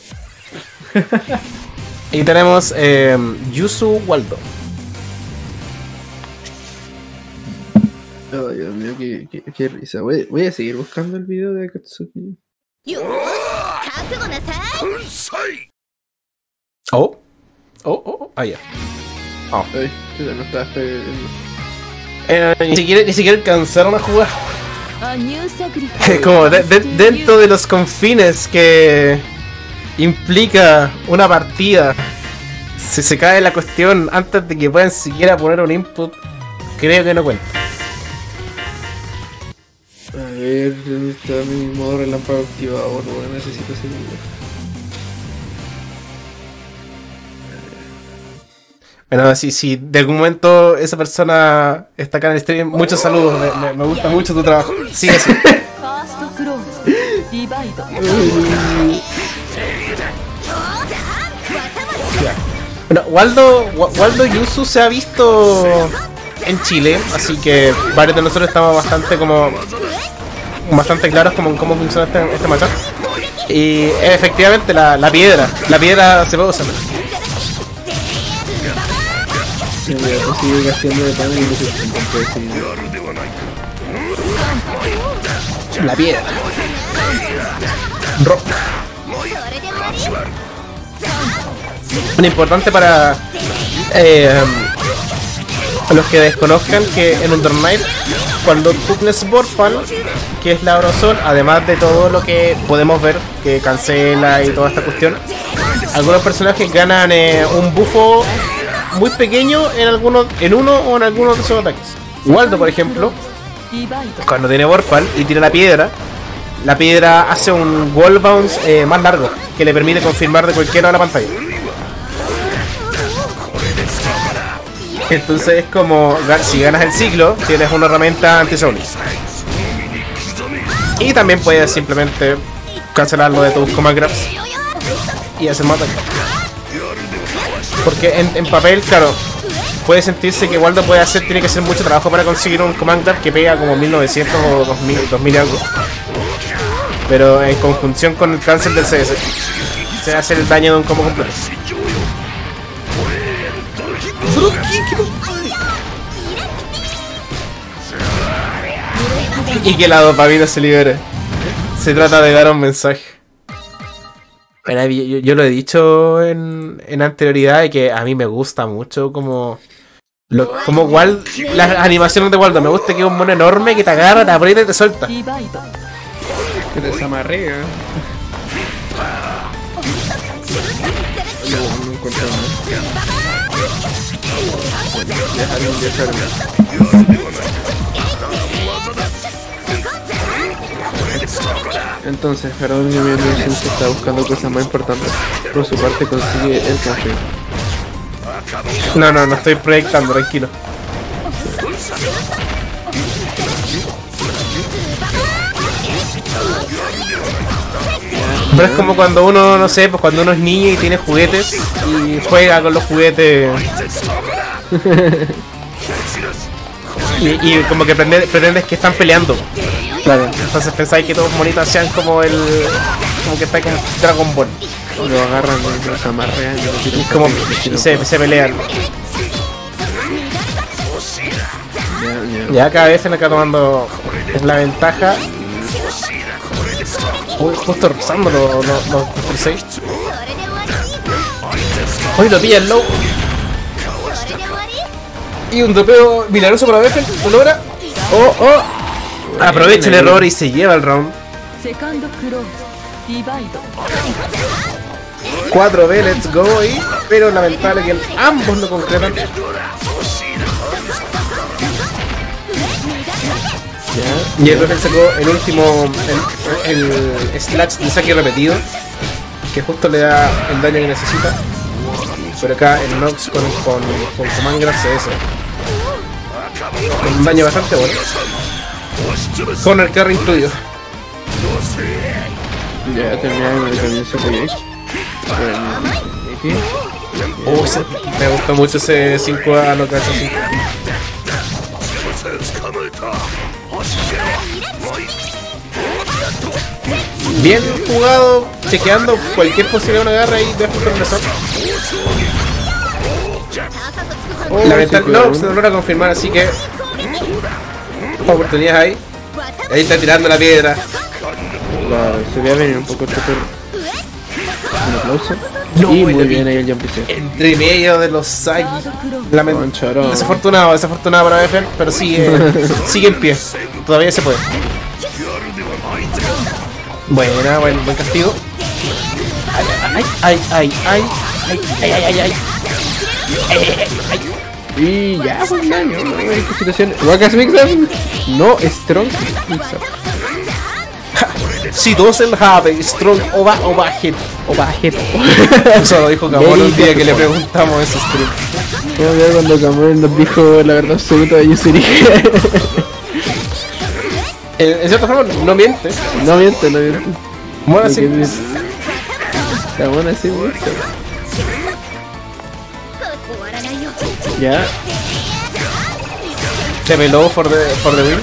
Y tenemos Yusu Waldo. Oh, Dios mío, qué risa. Voy a seguir buscando el video de Akatsuki. Oh, ya. Oh. Ay, chuta, no estaba esperando. Ni siquiera alcanzaron a jugar. あ入作力 Como dentro de los confines que implica una partida, si se cae la cuestión antes de que puedan siquiera poner un input, creo que no cuenta. A ver, ¿dónde está mi modo relámpago activado? Bueno, necesito ese video. Bueno, si de algún momento esa persona está acá en el stream, muchos saludos, me gusta mucho tu trabajo. Sigue así. ファーストクローズディバイド Bueno, Waldo Yusu se ha visto en Chile, así que varios de nosotros estamos bastante claros como en cómo funciona este matchup. Y efectivamente la piedra se puede usar. Sí, mira, pues sigue gastando de pan y no se puede seguir. La piedra. Bueno, importante para los que desconozcan que en Undernight, cuando tú tienes Vorpal, que es la Aerosol, además de todo lo que podemos ver, que cancela y toda esta cuestión, algunos personajes ganan un buffo muy pequeño en uno o en algunos de sus ataques. Waldo, por ejemplo, ディバイド cuando tiene Vorpal y tira la piedra hace un wall bounce más largo, que le permite confirmar de cualquiera de la pantalla. Entonces es como, si ganas el ciclo, tienes una herramienta anti-zoning. Y también puedes simplemente cancelarlo de tus command grabs y hacer más ataque. Porque en papel, claro, puede sentirse que Waldo tiene que hacer mucho trabajo para conseguir un command grab que pega como 1900 o 2000 y algo. Pero en conjunción con el cancel del CS, se hace el daño de un combo completo. Y que la dopamina se libere. Se trata de dar un mensaje. Bueno, yo lo he dicho en anterioridad de que a mí me gusta mucho como las animaciones de Waldo. Me gusta que es un mono enorme que te agarra, te aprieta y te suelta. ディバイド Que te desamarrea. No encuentro nada. Dejaron. Entonces, perdón, mi amigo Vicente está buscando cosas más importantes. Por su parte consigue el café. No estoy proyectando, tranquilo. Pero es como cuando uno, no sé, pues cuando uno es niño y tiene juguetes y juega con los juguetes. Y como que pretendes que están peleando. Claro. Entonces pensáis que todos los monitos sean como que está como Dragon Ball. Lo agarran, lo desamarrean y lo tiran. Y como se pelean. Ya cada vez se me está tomando la ventaja. Uy, justo rozando los 6. Uy, lo pilla el low. Y un dropeo milagroso para Beffen, lo logra. Oh. Aprovecha el error y se lleva el round. セカンドクローズディバイド 4B, let's go. Y pero lamentable que ambos no concretan. Y el Befen sacó el último, el slash de saque repetido, que justo le da el daño que necesita. Pero acá el Nox con Command Grab se hace un daño bastante bueno, con el carry incluido. Ya terminaron el comienzo de Me gusta mucho ese 5A local. Bien jugado, chequeando cualquier posibilidad de una garra y de progresar. Lamentablemente no se logra confirmar, así que oportunidades ahí. Ahí está tirando la piedra. Claro, se veía venir un poco este perro. Un aplauso. No, y muy bien ahí el jump set. Entre medio de los Sagi. Conchorón. Desafortunado para Befen, pero sigue en pie. Todavía se puede. Buena, buen castigo. Ay. Y ya, buen daño. ¿Qué situación? Wakas Mixup. No, Strong Mixup. Si dos el Have, Strong Overhead. Eso lo dijo Kamon un día que le preguntamos ese stream. Como ver cuando Kamon nos dijo la verdad absoluta de Yusuri. En cierta forma, no miente. No miente. Bueno, así. Kamon así mucho. Ya. Se peló for the win.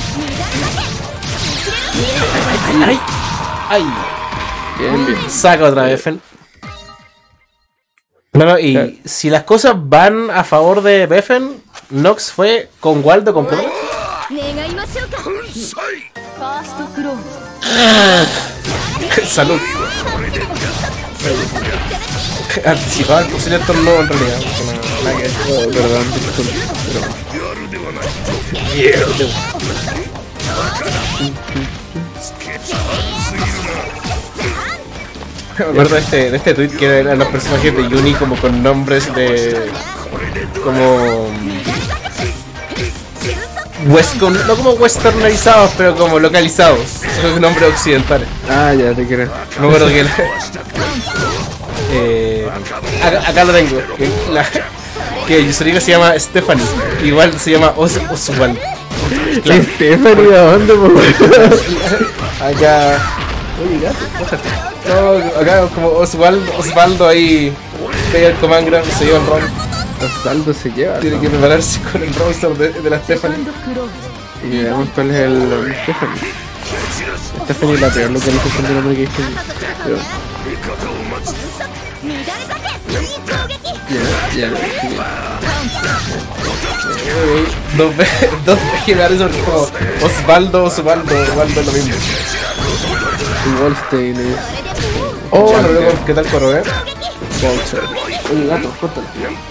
Ay. Bien. Saca otra vez, Befen. No, y si las cosas van a favor de Befen, Nox fue con Waldo con problemas. 願いましょうか。 ファーストクローズ Salud. Anticipaba el posible torneo en realidad. Nada que ver. Oh, perdón, Me acuerdo de este tweet que eran los personajes de Yuni como con nombres de... como... no como westernerizados, pero como localizados. Son nombres occidentales. Ah, ya te creo. Me acuerdo que... acá lo tengo. Que Yusuriga se llama Stephanie. Igual se llama Oswald. Claro. Stephanie, ¿a dónde, por favor? Acá... Oye, gato, no, acá como Osvaldo ahí pega el Command Grab y se lleva el round. Osvaldo se lleva. Tiene que prepararse con el roster de la Stephanie. Y veamos cuál es el Stephanie. Stephanie es la peor localización de nombre que hice. Pero... Ya. Dos generales son como Osvaldo es lo mismo. Y Goldstein es... Oh, no veo qué tal correr. Oye, gato, córtalo.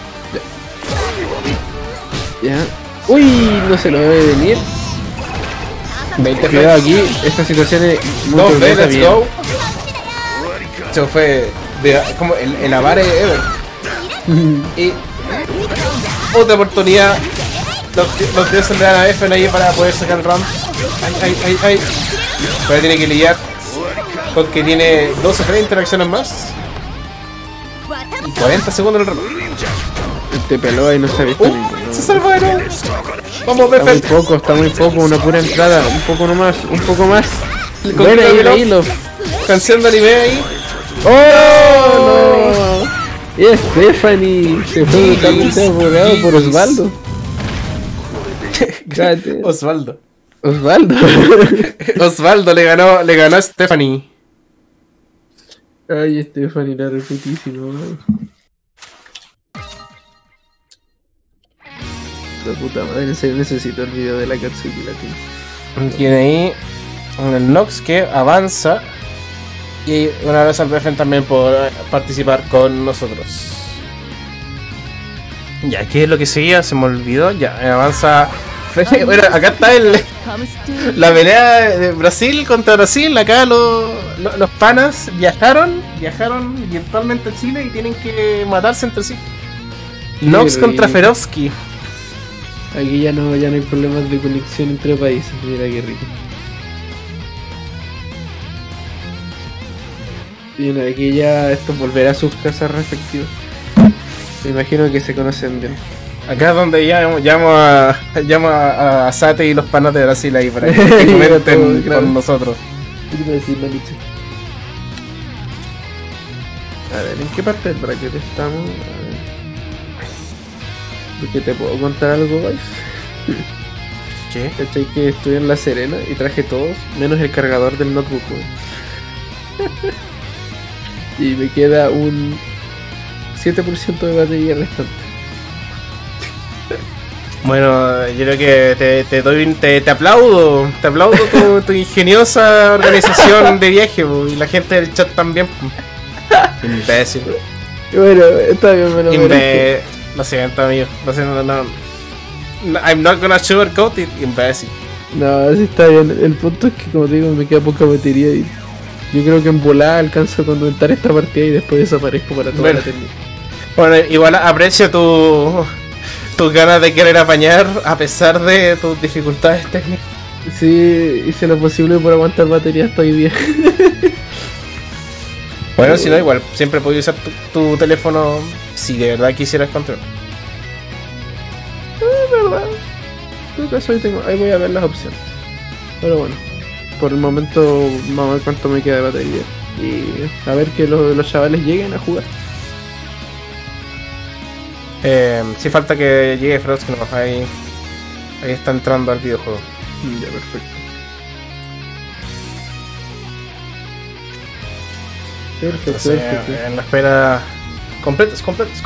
Ya. Uy, no se lo debe venir. 20 Cuidado aquí, esta situación es muy 2B, completa, let's bien. go. Eso fue como el avare ever. Y otra oportunidad. Los dioses le dan a Befen ahí para poder sacar el round. Ay. Pero tiene que lidiar con que tiene 12 3 interacciones más. Y 40 segundos en el reloj. Te peló y no se ha visto ninguno. Se salvó de nuevo. Vamos, Befen. Está muy poco, una pura entrada, un poco más. Con Buena ahí la hilo. canción de anime ahí. ¡Oh! No. Y Stephanie se fue totalmente abogado por Osvaldo. Osvaldo le ganó a Stephanie. Ay, Stephanie, la reputísima. La puta madre, necesito el video de la Katsuki Latina. Tiene ahí el Nox que avanza. Y una vez al Befen también por participar con nosotros. Ya, ¿qué es lo que seguía? Se me olvidó. Ya, avanza. Bueno, acá está la pelea de Brasil contra Brasil. Acá los panas viajaron viajaron virtualmente a Chile y tienen que matarse entre sí. Nox contra Ferovsky. Aquí ya no hay problemas de conexión entre países. Mira qué rico. Bien, aquí ya esto volverá a sus casas respectivas. Me imagino que se conocen bien. Acá es donde llamo a Sate y los panas de Brasil ahí para que comenten Claro. con nosotros. ¿Qué te iba a decir, Malicho? A ver, ¿en qué parte del bracket estamos? A ver. Porque te puedo contar algo, guys. ¿Qué? ¿Cachai? Que estuve en La Serena y traje todos, menos el cargador del notebook, weón. Y me queda un 7% de batería restante. Bueno, yo creo que te aplaudo tu ingeniosa organización de viaje, po, y la gente del chat también. Po. Imbécil. Y bueno, está bien, me lo merezco. Lo siento, amigo. Lo siento, no. I'm not gonna sugarcoat it, imbécil. No, sí está bien. El punto es que, como te digo, me queda poca batería y yo creo que en volada alcanzo a contentar esta partida y después desaparezco para toda la eternidad. Bueno, igual aprecio tus ganas de querer apañar a pesar de tus dificultades técnicas. Sí, hice lo posible por aguantar batería hasta hoy día. Bueno, si no, igual, siempre puedes usar tu teléfono si de verdad quisieras control. ¿Verdad? En todo caso, ahí voy a ver las opciones. Pero bueno, por el momento vamos a ver cuánto me queda de batería. Y a ver que los chavales lleguen a jugar. Sí falta que llegue Frost, que no, ahí está entrando al videojuego. Ya, perfecto. Entonces, en la espera, completos.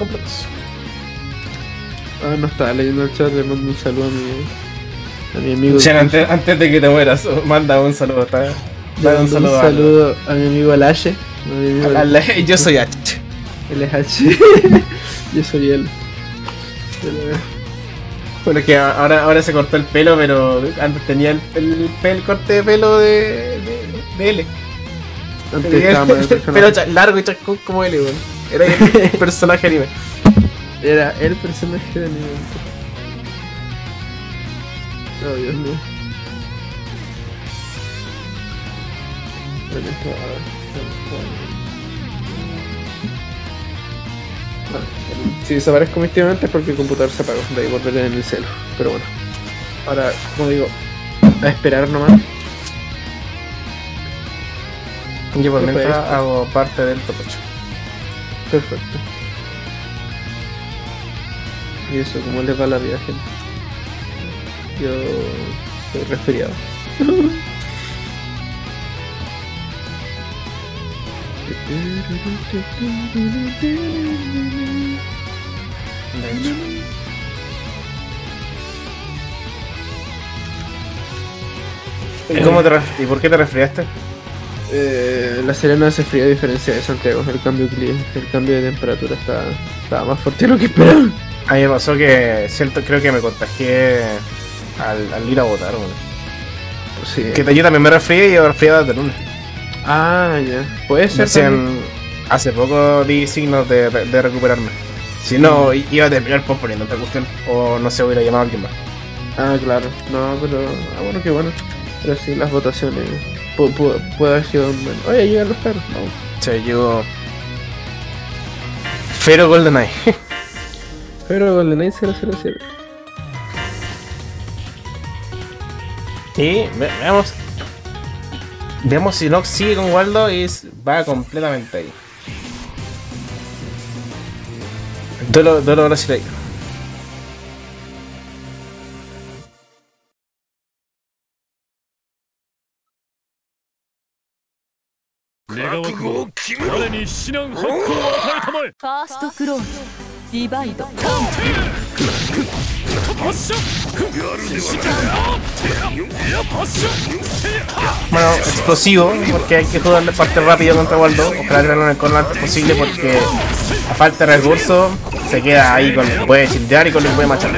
Ah, no estaba leyendo el chat, le mando un saludo a mi amigo. Chen, antes de que te mueras, manda un saludo. Dale un saludo a mi amigo Alache. Yo soy H. Él es H. Yo soy él. Bueno, es que ahora se cortó el pelo, pero antes tenía el corte de pelo de L. Antes estaba más El pelo largo y chascón como L, weón. Era el personaje anime. Era el personaje de anime. Oh, Dios mío. Bueno, si desaparezco misteriosamente es porque el computador se apagó, de ahí volveré en el celo. Pero bueno, ahora, como digo, a esperar nomás. Yo por mientras hago parte del top 8. Perfecto. Y eso, ¿cómo les va la vida, gente? Yo estoy resfriado. ¿Y por qué te resfriaste? La Serena se fría a diferencia de Santiago. El cambio de temperatura estaba más fuerte de lo que esperaba. A mí me pasó que creo que me contagié al ir a votar, bueno. Sí. Que yo también me resfrié y yo resfrié desde el lunes. Ah, ya. Puede ser. Hace poco di signos de recuperarme. Si no, iba a terminar posponiendo esta cuestión. O no sé, hubiera llamado a alguien más. Ah, claro. No, pero... bueno, qué bueno. Pero sí, las votaciones... Puede haber sido... Bueno. Oye, llegan los perros. No. Se llegó... Fero GoldenEye. Fero GoldenEye 007. Y veamos si Nox sigue con Waldo y va completamente ahí. Duelo brasileño. ファーストクローズディバイド Bueno, explosivo, porque hay que jugar de parte rápido contra Waldo. Ojalá ganarlo con lo antes posible, porque a falta de recursos se queda ahí con puede childear y con el puede machar.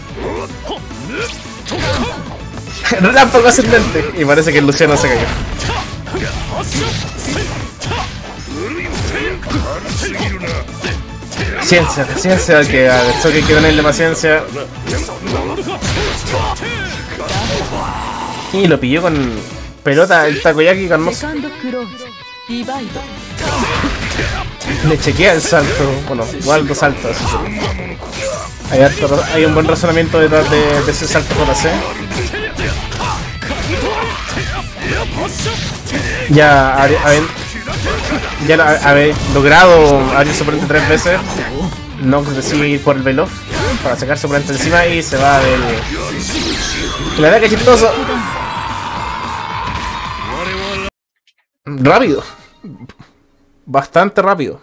Relámpago ascendente. Y parece que el Luciano se cayó. Paciencia, que a Choque hay que tenerle paciencia. Y lo pilló con pelota el Takoyaki Carnoso. セカンドクローズディバイド Le chequea el salto. Bueno, Waldo salta. Así hay un buen razonamiento detrás de ese salto JC. Ya haber logrado abrir su oponente 3 veces. No decide ir por el veloz para sacar su oponente encima y se va del... La verdad que chistoso. Rápido. Bastante rápido.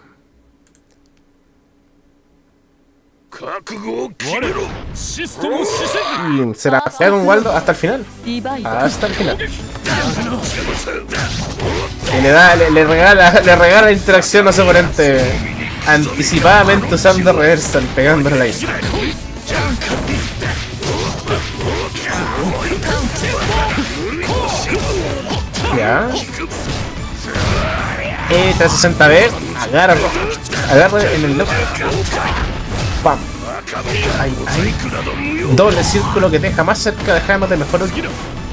Y se la pega con Waldo hasta el final. ディバイド Hasta el final. Y le regala la interacción a su oponente anticipadamente usando reversal, pegándole la isla. Ya. 360B, agarra en el loco. Pam. Ahí. Doble círculo que deja más cerca de Hammer de mejor ulti.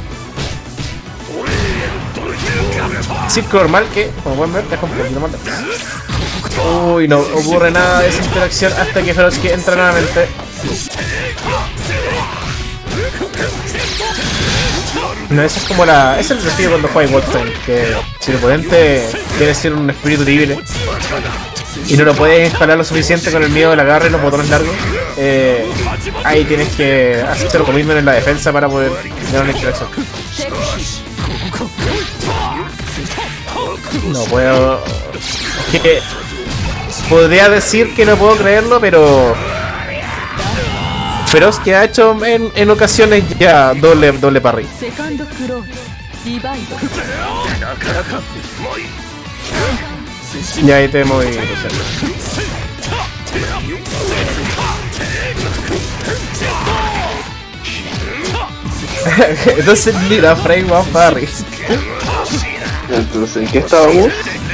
Círculo normal que, como pueden ver, deja un poquito más lejos. Uy, no ocurre nada de esa interacción hasta que Feroski entra nuevamente. No, esa es como la... Es el desafío cuando juega Wolfenstein, que si el oponente quiere ser un espíritu libre y no lo puedes escalar lo suficiente con el miedo del agarre y los botones largos, ahí tienes que hacer commitment en la defensa para poder tener una interacción. No puedo... Que podría decir que no puedo creerlo, pero que ha hecho en ocasiones ya doble parry. セカンドクローズディバイド Y ahí te moví. Entonces mira, frame one parry. Entonces, ¿en qué estábamos?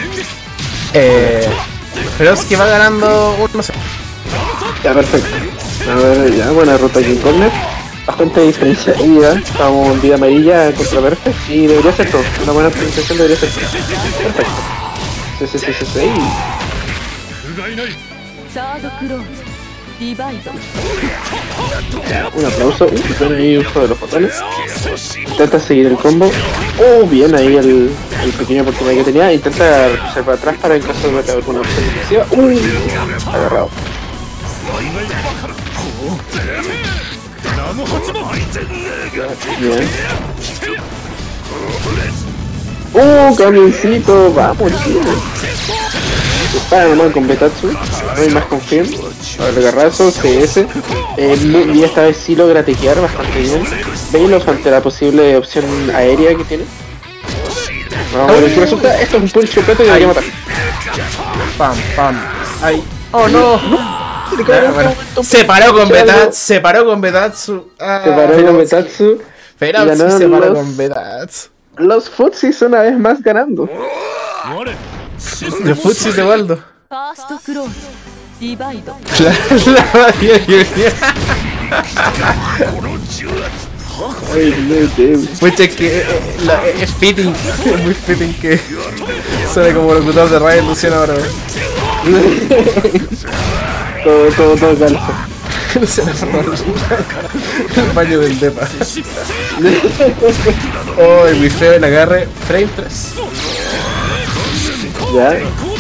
Feroski va ganando 1-0. Ya, perfecto. A ver, ya, buena ruta aquí en corner. Bastante diferencia ahí, ya. Estamos en vida amarilla contra Perfect y debería ser todo. Una buena presentación debería ser todo. Perfecto. Sí. サードクローズディバイド Un aplauso. Buen ahí uso de los botones. Intenta seguir el combo. Bien ahí el pequeño oportunidad que tenía. Intenta regresar para atrás para en caso de meter alguna opción defensiva. Agarrado. Bien. Camioncito. Vamos, tío. Dispara nomás con Betatsu. No hay más confirm. A ver, garrazo, CS. Y esta vez sí logra tequear bastante bien. Velos ante la posible opción aérea que tiene. Vamos a ver qué resulta. Esto es un punch completo y debería matar. Pam. Ahí. Oh no. Se paró con Betatsu. Se paró con Betatsu. Feroski se paró con Betatsu. Los Futsis una vez más ganando. Los Futsis de Waldo. ファーストクローズディバイド Pucha, es que es fitting, es muy fitting que suene como locutor de radio Luciano ahora. Todo calza. Luciano el baño del depa. Oh, muy feo el agarre. Frame 3. Ya.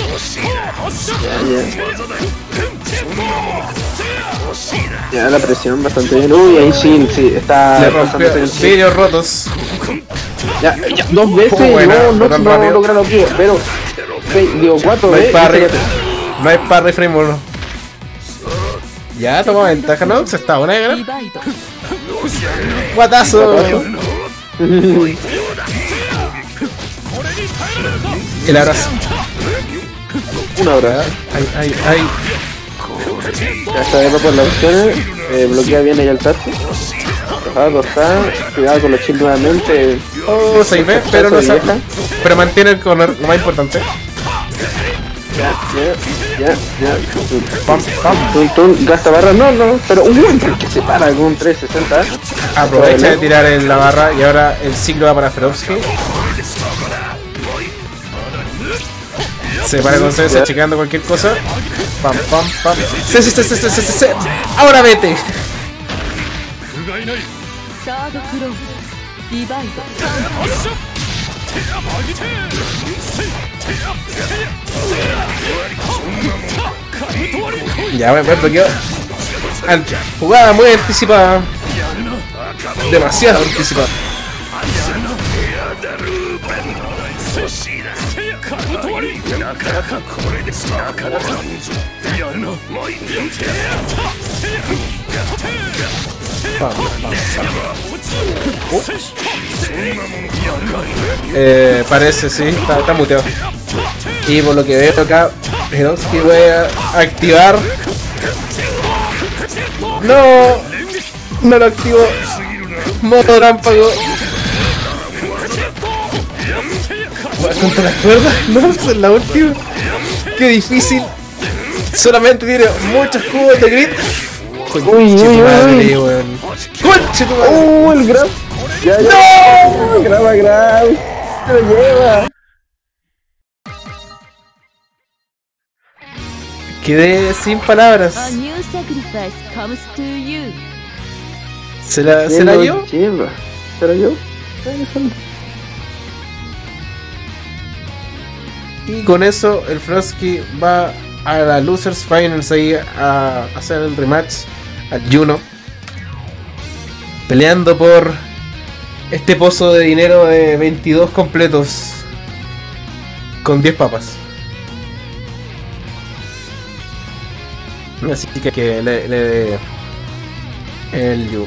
Ya la presión bastante bien. Uy, ahí sí, está. Le rompió vidrios rotos. Ya, dos veces no logra lo que. Pero, digo, 4 No hay veces. parry. No hay parry frame 1. Ya toma ventaja, ¿no? Se está buena de デ ganar. ィバイド Guatazo. El abrazo. Una hora. Ay. Ya está por las opciones. Bloquea bien ahí el taxi. Está. Cuidado con los chill nuevamente. Oh, 6B, pero no sabe. Pero mantiene el corner, lo más importante. Ya. Pam, pam. Tun, gasta barra, no, pero que se para con un 360. Aprovecha de tirar en la barra y ahora el ciclo va para Ferovsky. Se para con C, checando cualquier cosa. Pam, pam, pam. Sí. Ahora vete. サードクローズディバイド Ya me bloqueó. Jugada muy anticipada. Demasiado anticipada. Parece, sí, está muteado. Y por lo que veo acá, Ferovsky voy a activar. No lo activo. Modo rámpago. ¿Contra las cuerdas? No, es la última. Qué difícil. Solamente tiene muchos cubos de grit. Uy, Madre, weón. ¡Conche tu madre! El grab. Ya. ¡No! Grab. Se lo lleva. Quedé sin palabras. A new sacrifice comes to you. ¿Se la dio? ¿Se la dio? Y con eso el Ferovsky va a la Losers Finals ahí a hacer el rematch al Juno, peleando por este pozo de dinero de 22 completos con 10 papas. Así que le dé el Yu.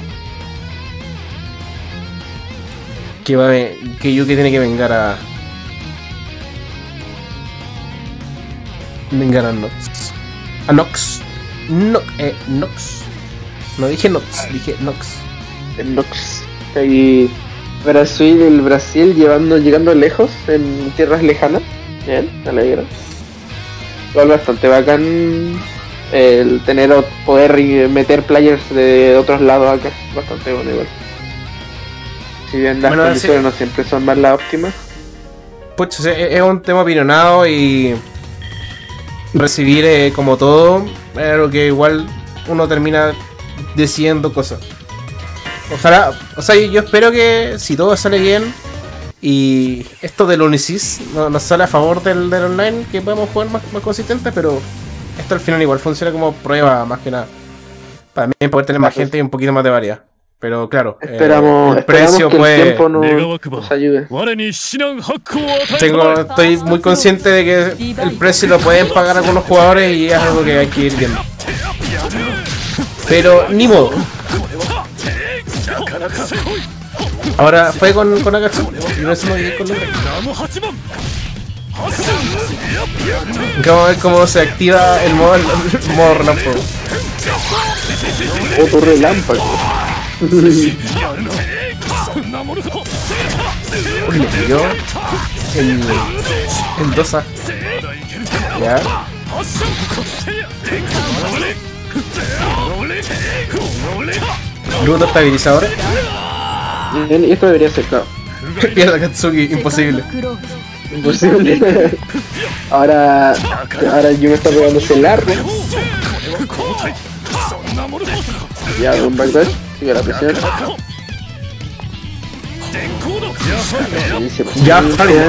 Que Yuki tiene que vengar a Nox. A Nox. Nox. No dije Nox, dije Nox. El Nox. Ahí Brasil llegando lejos en tierras lejanas. Bien, me alegra. Igual bastante bacán el poder meter players de otros lados acá. Bastante bueno igual. Si bien las condiciones no siempre son más las óptimas. Pues es un tema opinionado y recibir como todo es algo que igual uno termina decidiendo cosas. Ojalá, yo espero que si todo sale bien y esto del Unisys nos sale a favor del online, que podemos jugar más consistente, pero esto al final igual funciona como prueba más que nada. Para mí poder tener más gente y un poquito más de variedad. Pero claro, esperamos el precio que puede... el tiempo nos ayude. Estoy muy consciente de que el precio lo pueden pagar algunos jugadores y es algo que hay que ir viendo. Pero ni modo. Ahora fue con Akatsuki y no se me con vamos a ver cómo se activa el modo relámpago. Otro relámpago. Uy, le pilló el 2A. Ya. Luego estabilizador. Bien, y esto debería ser claro. Pierde a Katsuki, imposible. Imposible. Ahora yo me está pegándose largo. Ya, un backdash. Sigue la presión. Ya, sale.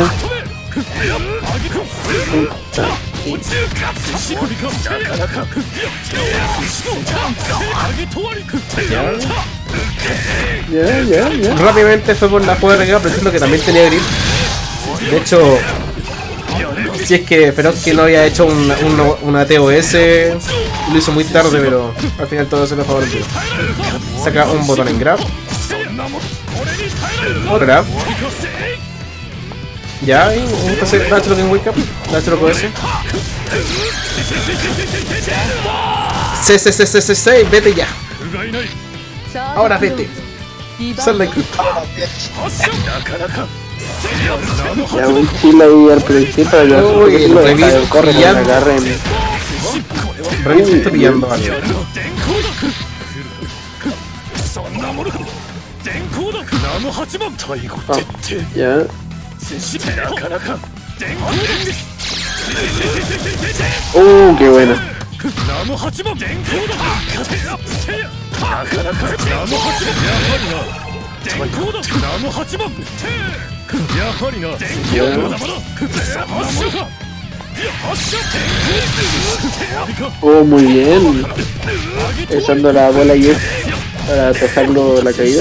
Ya. Rápidamente fue por la jugada de regalo, pensando que también tenía grip. De hecho, si es que Ferovsky no había hecho una TOS, lo hizo muy tarde, pero al final todo se lo favoreció. Saca un botón en grab. Grab. Ya, y entonces Dachro en wake up. Dachro con ese. C, vete ya. Ahora vete. Sal de aquí. Ya un chile ahí al principio para ayudar. Uy, el Revit corre con pillando. la garra en... Revit está pillando algo. Ya. Qué buena. Muy bien. Usando la bola y para atajarlo la caída.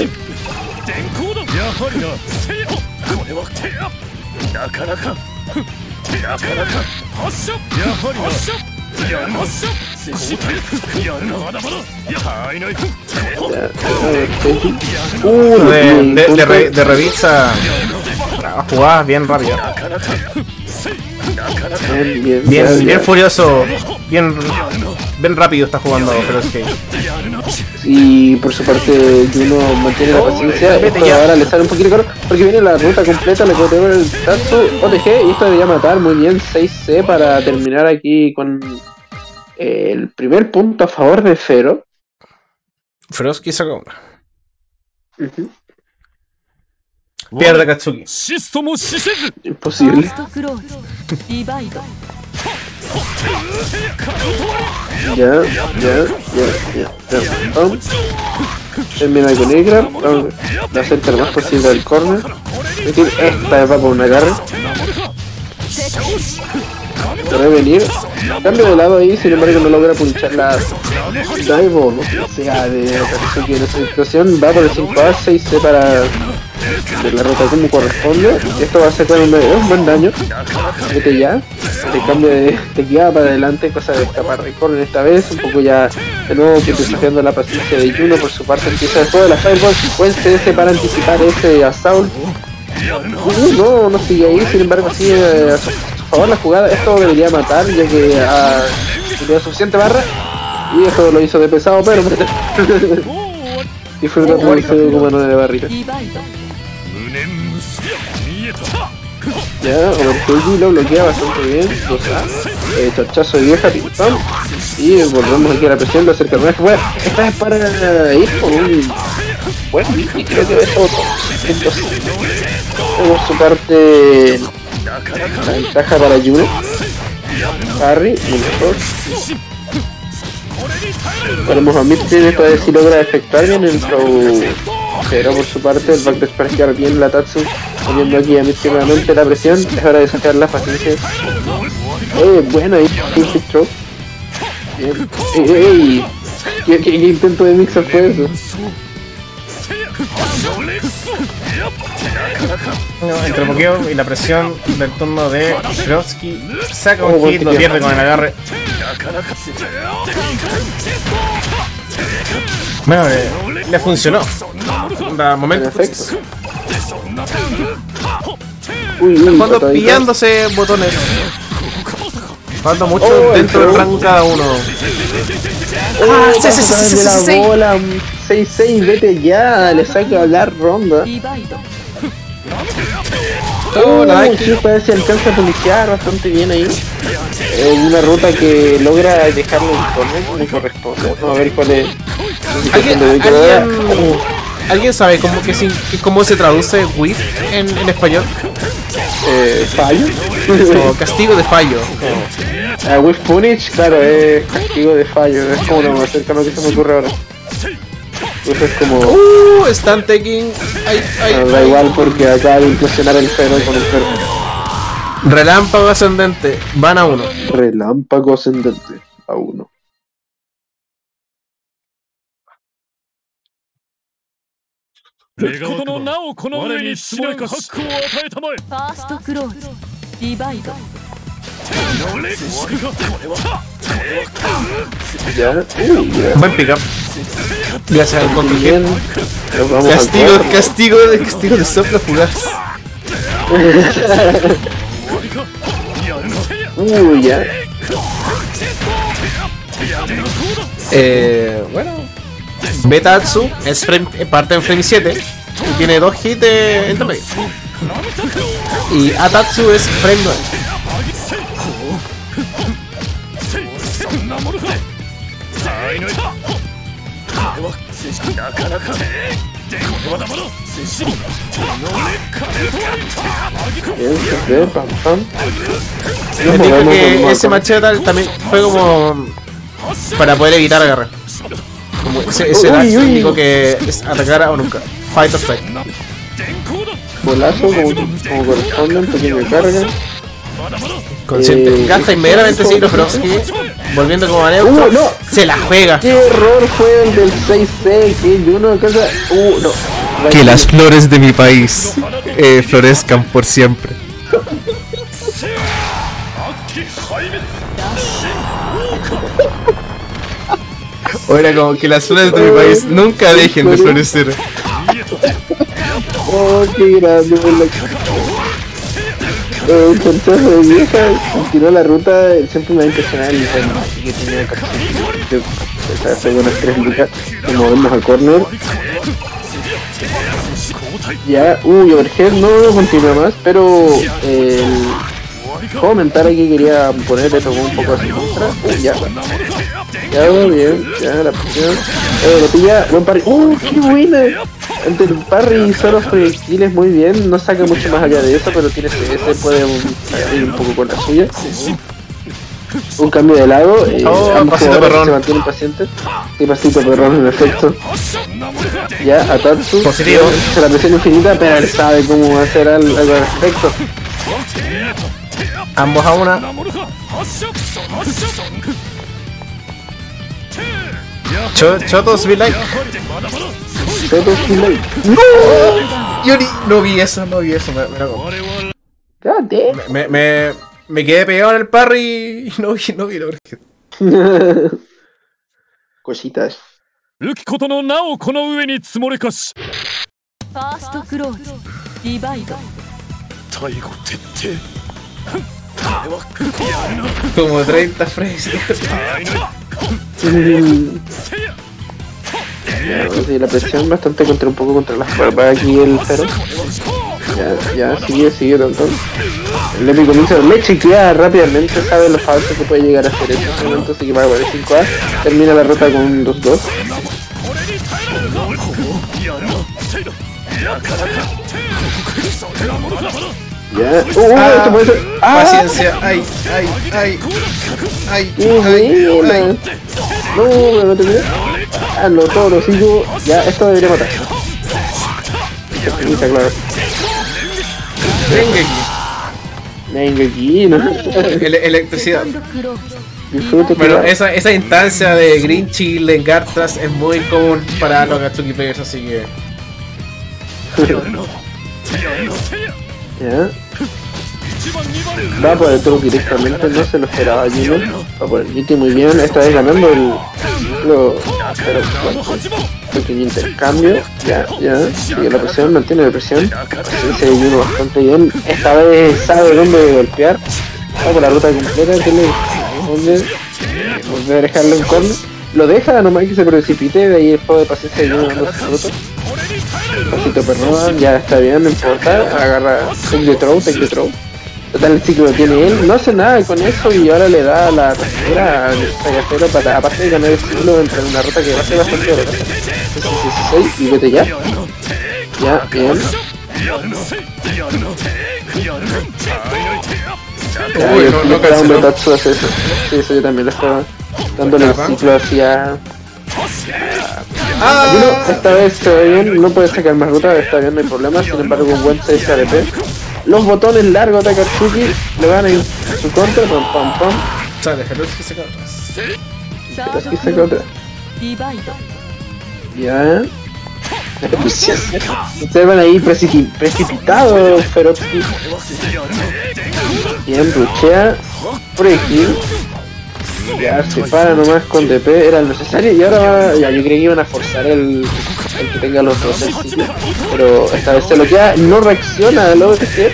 De revisa jugadas bien rápidas. Bien furioso. Bien rápido está jugando Feroz-K. Y por su parte Juno mantiene la paciencia. Esto ahora le sale un poquito caro porque viene la ruta completa, le puede tener el Tatsu, OTG y esto debería matar muy bien 6C para terminar aquí con el primer punto a favor de Fero. Feroz-K saca una. Pierde Katsuki. Imposible. ファーストクローズディバイド Ya. Termina con Igra. La acerca lo más posible al corner. Esta vez va por una garra. Puede venir. Cambio de lado ahí, sin embargo no logra punchar la dive o no sea de Katsuki en esa situación. Va por el 5A, 6C para de la ruta como corresponde. Esto va a ser con un buen daño. Vete ya. Te cambia de guiada para adelante, cosa de escapar de corner esta vez. Un poco ya de nuevo que desafiando la paciencia de Juno. Por su parte empieza el juego de la Fireball. Buen CS para anticipar ese assault. No sigue ahí, sin embargo sigue a su favor la jugada. Esto debería matar ya que tenía suficiente barra y esto lo hizo de pesado, pero disfruta todo el como 9 de barrita. ディバイド Ya, Overtaking lo bloquea bastante bien, 2A, torchazo de vieja, pim pam, y volvemos aquí a la presión, lo acerca más. Bueno, esta es para ir con un bueno, y creo que es otro. Entonces, por su parte, la ventaja para Juno, Harry, muy mejor. Veremos a Midfield esta vez si logra efectuar bien el throw. Pero por su parte el backdash para esquivar bien la Tatsu, poniendo aquí a Midfield nuevamente la presión. Es hora de sacar la paciencia. Bueno ahí, full throw. Bien. ¿Qué intento de mixer fue eso? No, entre el bloqueo y la presión del turno de Feroz-K, saca un hit, lo pierde con el agarre. Bueno, le funcionó. Da momento. Cuando pillándose botones. Falta mucho dentro del rango cada uno. Sí. La bola 6-6, vete ya, le saca la ronda. ディバイド Sí, parece que alcanza a policiar bastante bien ahí. Una ruta que logra dejarlo en corner como corresponde. Vamos a ver cuál es. ¿Alguien sabe cómo se traduce whiff en español? ¿Fallo? O castigo de fallo. Whiff punish, claro, es castigo de fallo. Es como lo más cercano que se me ocurre ahora. Pues es como... están taking... Da igual porque acaba de implosionar el Fero con el Fero. Relámpago ascendente, van a 1. Relámpago ascendente, a 1. ファーストクローズディバイド Ya, Buen pick up. Gracias al control. bien. Castigo de soplo fugaz. Ya. Bueno. Betatsu es parte en frame 7 y tiene 2 hits entre medio. Y Atatsu es frame 9. Bien, pam, pam. Les digo que ese machete también fue como para poder evitar agarrar. Como ese dash digo que es atacar o nunca. Fight or flight. Bolazo, como corresponde, un pequeño carga. Consciente. Gasta inmediatamente Siglo Frosky. Volviendo como a neutro. No. Se la juega. ¿Qué error fue el del 6C? Que uno alcanza. No. Que las flores de mi país florezcan por siempre. Ahora como que las flores de mi país nunca dejen de florecer. Oh, qué grande, un consejo de vieja, continuó la ruta, siempre me va a impresionar el ritmo que tenía que hacer unas 3 lucas, y movemos al corner. Ya, overhead no continúa más, pero comentar aquí quería poner esto como un poco así contra. Ya bien, ya la presión. Lo pilla, buen parry. ¡Qué buena! Ante el parry solo proyectiles muy bien, no saca mucho más allá de eso, pero tiene CS, puede ir un poco con la suya. Un cambio de lado, ambos jugadores se mantienen pacientes. Y pasito perrón en efecto. Ya, Atatsu. Positivo. Se la presión infinita, pero él sabe cómo hacer algo al respecto. Ambos a una. Chotos be like. ¡No! Yo no vi eso, me quedé pegado en el parry y no vi la overhead. Cositas. 浮きことの名をこの上に積もれかしファーストクローズディバイド最後徹底 Como 30 frames. Sí, la presión bastante un poco contra las barbas aquí el cero. Ya, sigue tanto. El Epic comienza le chequea rápidamente, sabe los falsos que puede llegar a hacer en ese momento, así que va a poner 5A, termina la ruta con un 2-2. Ya, esto puede ser. Paciencia, ay. No, pero no terminé. Todo lo sigo. Ya, esto debería matar. Está claro. Venga aquí, ¿no? Electricidad. クローズ Disfruto. Bueno, esa instancia de Green Chill en Gartras es muy común para los Gatsuki players, así que... Ya. Va por el turno directamente, no se lo esperaba Jimmy. Va por el GT muy bien, esta vez ganando pero pequeño intercambio. Ya, sigue la presión, mantiene la presión. Se Jimmy bastante bien. Esta vez sabe dónde golpear. Va por la ruta completa, que le volver a dejarlo en corner. Lo deja, nomás que se precipite, de ahí el juego de paciencia de Jimmy dando su fruto. Pasito perdón, ya está bien, no importa. Agarra, take the throw. Total, el ciclo lo tiene él, no hace nada con eso y ahora le da la tercera al Sagacero para, aparte de ganar el ciclo, entre una ruta que va a ser bastante dolorosa. 16 y vete ya. Ya, bien. No queda un Betatsu hace eso. Sí, eso yo también lo estaba dándole el ciclo hacia... esta vez se ve bien, no puede sacar más ruta, está bien, no hay problema, sin embargo un buen CSRP. Los botones largos de Akatsuki le van en su contra, pam. Sale, Heroski se cae. サード Heroski ク se ローズ contra. ディバイド Ya. Ustedes van ahí precipitados, Ferotsky. Bien, ruchea. Proyectil. Ya se para nomás con DP, era lo necesario y ahora va, ya yo creí que iban a forzar el que tenga los dos del sitio, pero esta vez se lo queda, no reacciona al OTC.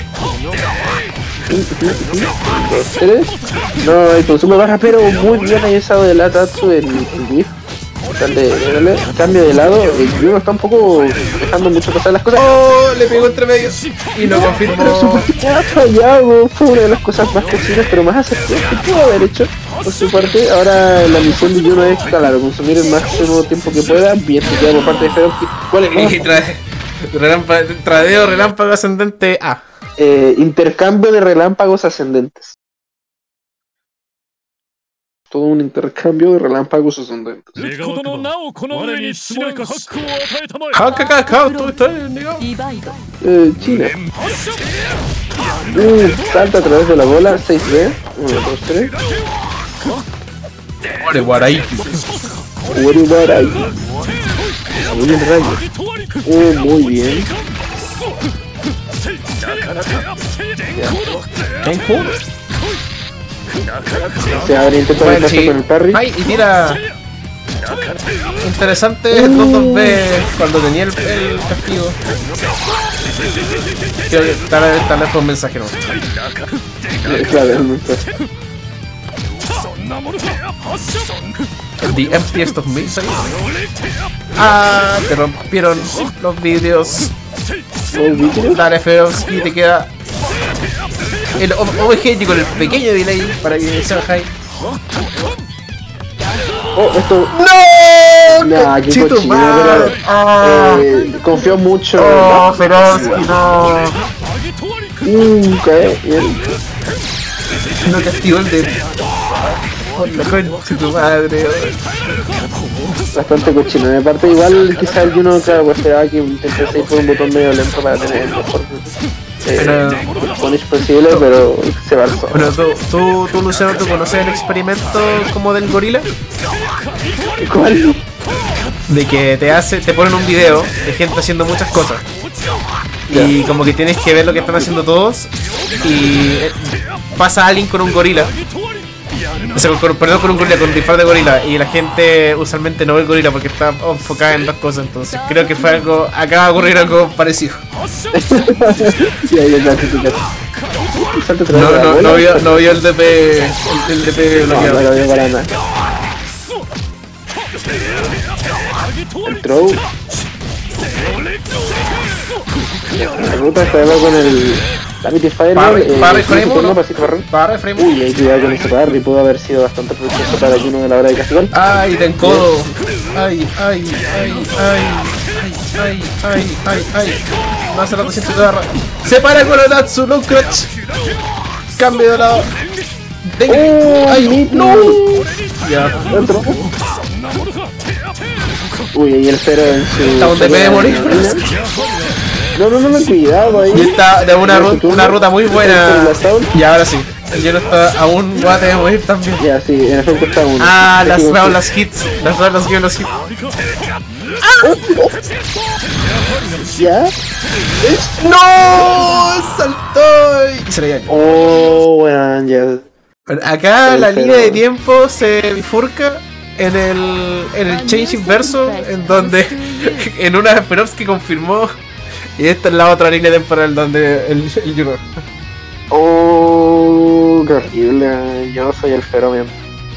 2, 3. No, el consumo baja, pero muy bien ahí usado de Atatsu el GIF. Cambio de lado, Juno está un poco dejando mucho pasar las cosas. ¡Oh! Le pegó entre medio y no Pero confirmó. su partida ha fallado, fue una de las cosas más cochinas, pero más acertadas que pudo haber hecho por su parte. Ahora la misión de Juno es, claro, consumir el máximo tiempo que pueda, bien seteado por parte de Feroxy. ¿Cuál es? Y tradeo relámpago ascendente A. Intercambio de relámpagos ascendentes. Todo un intercambio de relámpagos ascendentes. ほどの名をこの上に積もれかし Kakakaka, tú estás negado. リバイド China. Salta a través de la bola, 6B. 1, 2, 3. Ore, guaray. Uribaray. Muy bien, rayo. Muy bien. Se abre intento de Bueno, pasar sí. con el parry. Ay, y tira. Interesante 2-2B cuando tenía el castigo. Creo que tal vez fue un mensaje, ¿no? Claro, es muy fácil. The emptiest of misery. Ah, te rompieron los vidrios. Dale, Feroxy, te queda el OVG con el pequeño delay para que sea high. Oh, esto. ¡No! Nah, qué Chito cochino, madre. pero confió mucho. Oh, Feroxy, no. Cae bien. No castigó el de. Oh, la concha de tu madre. Bastante cochino. De parte, igual, quizás el Juno, claro, pues esperaba que intentase ir por un botón medio lento para tener el mejor punish posible, pero se va al sol. Bueno, tú, Luciano, ¿tú conoces el experimento como del gorila? ¿Cuál? De que te ponen un video de gente haciendo muchas cosas. Y como que tienes que ver lo que están haciendo todos. Y pasa alguien con un gorila. O sea, perdón, con un gorila, con un disfraz de gorila. Y la gente usualmente no ve el gorila porque está enfocada en otras cosas. Entonces creo que fue algo. Acaba de ocurrir algo parecido. Sí, ahí está, sí, No vio el DP. El DP bloqueado. No lo veo para nada. El throw. La ruta está con el Gravity Fireball. Parry frame 1. Pasito parry. Parry frame Uy, hay cuidado con ese parry. Pudo haber sido bastante provechoso para Juno a la hora de castigar. Ay, te encodo. Ay. No hace rato siento que agarra. Se para con el Natsu, no crutch. Cambio de lado. Ay, no. Ya. Otro. Uy, ahí el cero en su. Está un DP de morir. No, cuidado ahí. Y está de una ruta muy buena. Y ahora sí. El Juno está a un guate de morir también. Ya, sí, en efecto está uno. Ah, las hits. Las rounds los hits. ¿Ya? ¡No! ¡Saltó! Y se le dio. Oh, weón, ya. Acá la línea de tiempo se bifurca en el change inverso, en donde en una Feroxy confirmó y esta es la otra línea temporal donde el Juno. Oh, qué horrible. Yo soy el fenómeno.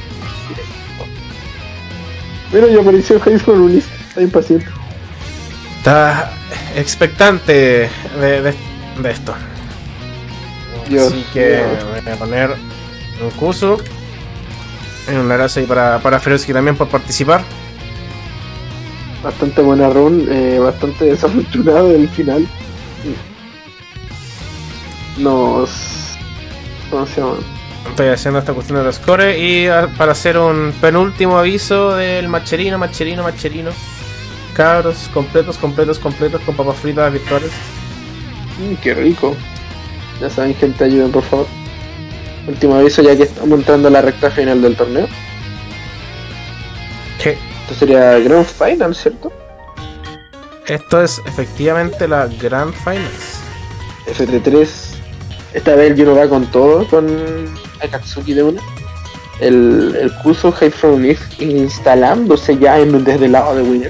Mira, ya apareció Jason Unis. Está impaciente. Está expectante de esto. Dios, Así que Dios. voy a poner un Kusu. Un abrazo ahí para Feroxy también por participar. Bastante buena run, bastante desafortunado el final. ¿Cómo se llama? Estoy haciendo esta cuestión de los scores y para hacer un penúltimo aviso del Macherino. Cabros, completos con papas fritas virtuales. Qué rico. Ya saben, gente, ayuden por favor. Último aviso, ya que estamos entrando a la recta final del torneo. Sí. Esto sería Grand Final, ¿cierto? Esto es efectivamente la Grand Finals. FT3. Esta vez el Juno va con todo, con Akatsuki de una. El Kuso High From Leaf instalándose ya desde el lado de Winner.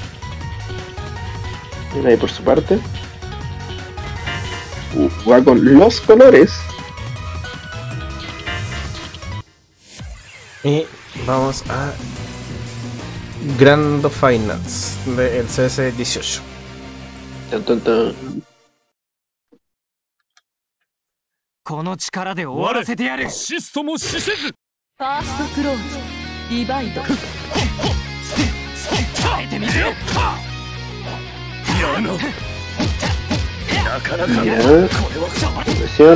Mira ahí por su parte. Va con los colores. Y vamos a Grand Finals del CS 18. Tan, tan, tan. この力で終わらせてやる。 シストも死せず。 ファーストクローズディバイド。 耐えてみせよ。 やの。なかなか Ya. Presión.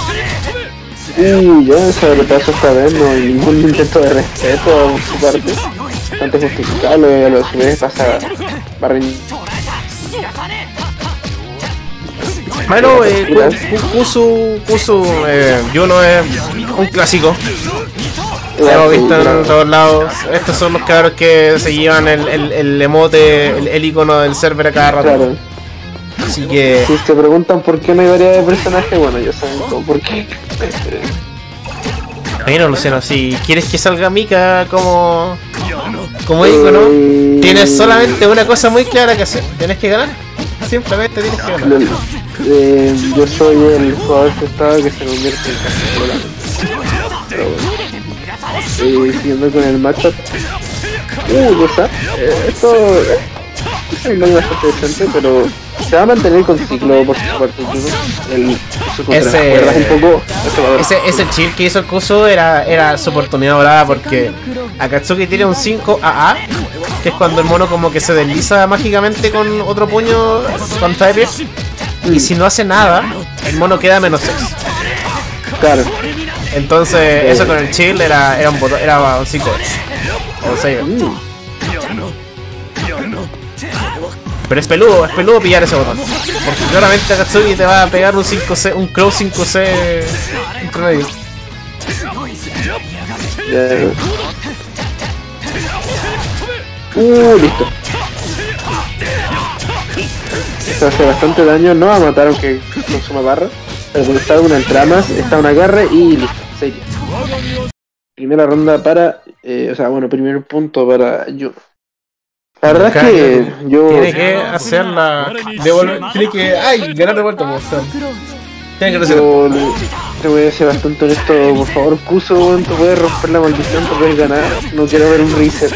Y ya, sobrepaso esta vez, no hay ningún intento de respeto por su parte. Bastante justificable, a lo su vez pasa barriendo. Bueno, Kusu Juno es un clásico. Lo hemos visto en todos lados. Estos son los cabros que se llevan el emote, el icono del server a cada rato. Claro. Así que... Si se preguntan por qué no hay variedad de personajes, bueno, ya saben todo por qué. Bueno, Luciano, si quieres que salga Mika como icono, tienes solamente una cosa muy clara que hacer. Tienes que ganar. Simplemente tienes que ganar. Yo soy el jugador frustrado que se convierte en casi solamente. Pero bueno. Siguiendo con el matchup. ¿Qué está? Esto es un daño bastante decente, pero se va a mantener con ciclo por su parte. Ese chill que hizo el Kusu era su oportunidad dorada, porque Akatsuki tiene un 5 AA, que es cuando el mono como que se desliza mágicamente con otro puño con Type, y si no hace nada, el mono queda menos 6. Claro. Entonces eso con el chill era un 5 o 6. Pero es peludo pillar ese botón, porque claramente Akatsuki te va a pegar un 5C, un Crow 5C entre medio. Listo. Esto hace bastante daño, no va a matar aunque consuma barra, pero cuando está una entramas, está un agarre y listo, 6. Primera ronda para, primer punto para Juno. La verdad es que yo... Tiene que hacer la... Tiene que... ¡Ay! Ganar de vuelta, pues. Tiene que hacer. Yo te voy a ser bastante honesto, por favor, Kuso, tú puedes romper la maldición, tú puedes ganar. No quiero ver un reset.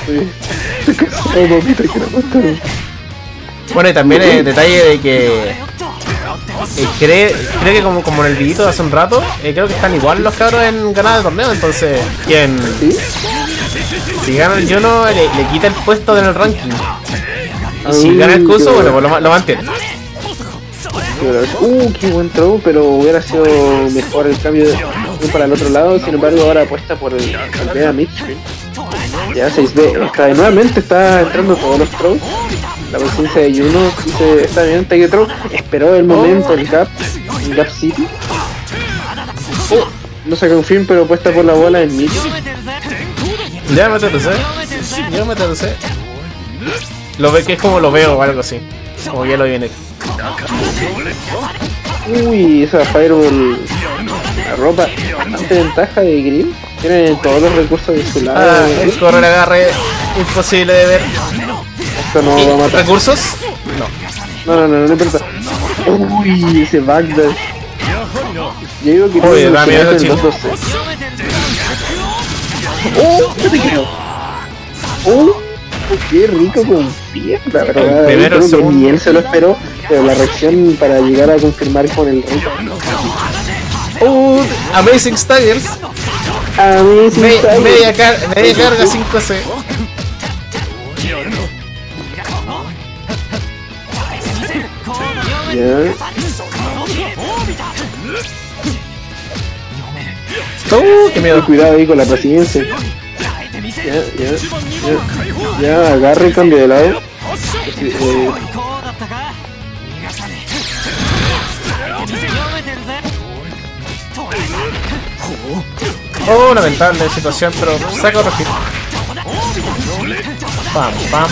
Bueno, y también el detalle de que... creo que como en el videito de hace un rato, creo que están igual los cabros en ganar el torneo, entonces... ¿Quién? ¿Sí? Si gana el Juno, le quita el puesto en el ranking. Y si gana el Kusu, bueno, pues lo mantiene. Qué buen throw, pero hubiera sido mejor el cambio para el otro lado. Sin embargo, ahora apuesta por el Aldea midstream. Ya 6B, nuevamente está entrando todos los throws. La presencia de Juno dice, está bien, take throw. Esperó el momento, el Gap City. No se confirma, pero apuesta por la bola en mid. Ya me aterricé. Lo ve que es como lo veo o algo así. Como ya lo viene. Esa Fireball, la ropa, bastante ventaja de Grill. Tiene todos los recursos de su lado. El correr agarre, imposible de ver. Esto no va a matar. ¿Recursos? No importa. Ese backdash. Yo digo que oye, da miedo el chico. ¿Qué te creo? Qué rico con pierna, ¿verdad? Primero, creo segundo. que ni él se lo esperó, pero la reacción para llegar a confirmar con el rico. Amazing Styles. Media carga 5C. Ya. Qué miedo. Cuidado ahí con la paciencia. Ya, agarre y cambio de lado. Lamentable situación, pero se ha corregido. Pam.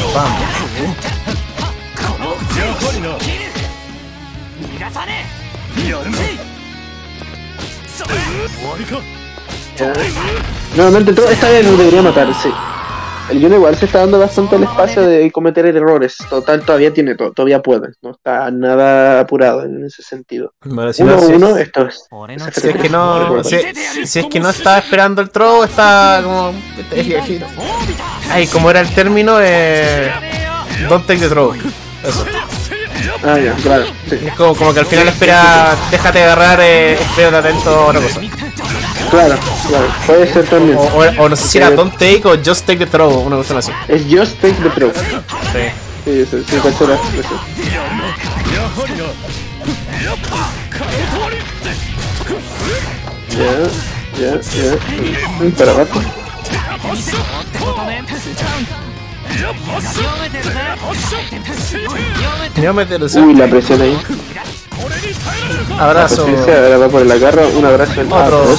Nuevamente, esta vez no debería matar, sí. El Juno igual se está dando bastante el espacio de cometer errores. Total, todavía puede. No está nada apurado en ese sentido. Bueno, 1-1, esto es. Si es que no está esperando el throw, está como... Ay, como era el término, don't take the throw. Eso. Ah, ya, claro. Sí. Es como que al final espera, déjate agarrar, espérate atento a otra cosa. Claro. Puede ser también. O no sé si era don't take o just take the throw, una cosa así. Es just take the throw. Sí. Sí, cacho la expresión. Ya. Para abajo. Uy, la presión ahí. Abrazo. Ahora va por el agarro. Un abrazo. Otro.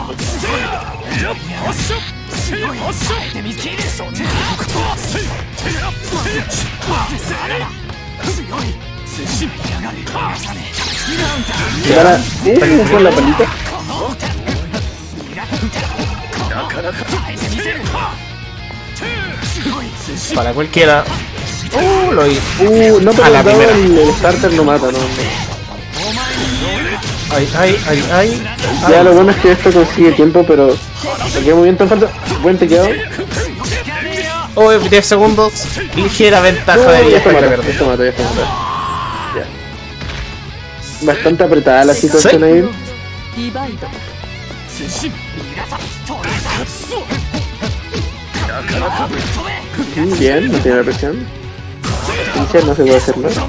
Y ahora, con la palita. Para cualquiera. Lo vi. No, pero a la primera. el starter lo mata, no. Ay. Ya lo bueno es que esto consigue tiempo, pero me queda muy bien tan falta. Buen tequeado. 10 segundos. Ligera ventaja de vida. Esto mata. Ya. Bastante apretada la situación ahí. ディバイド Bien, no tiene la presión. Pincher no se puede hacer nada.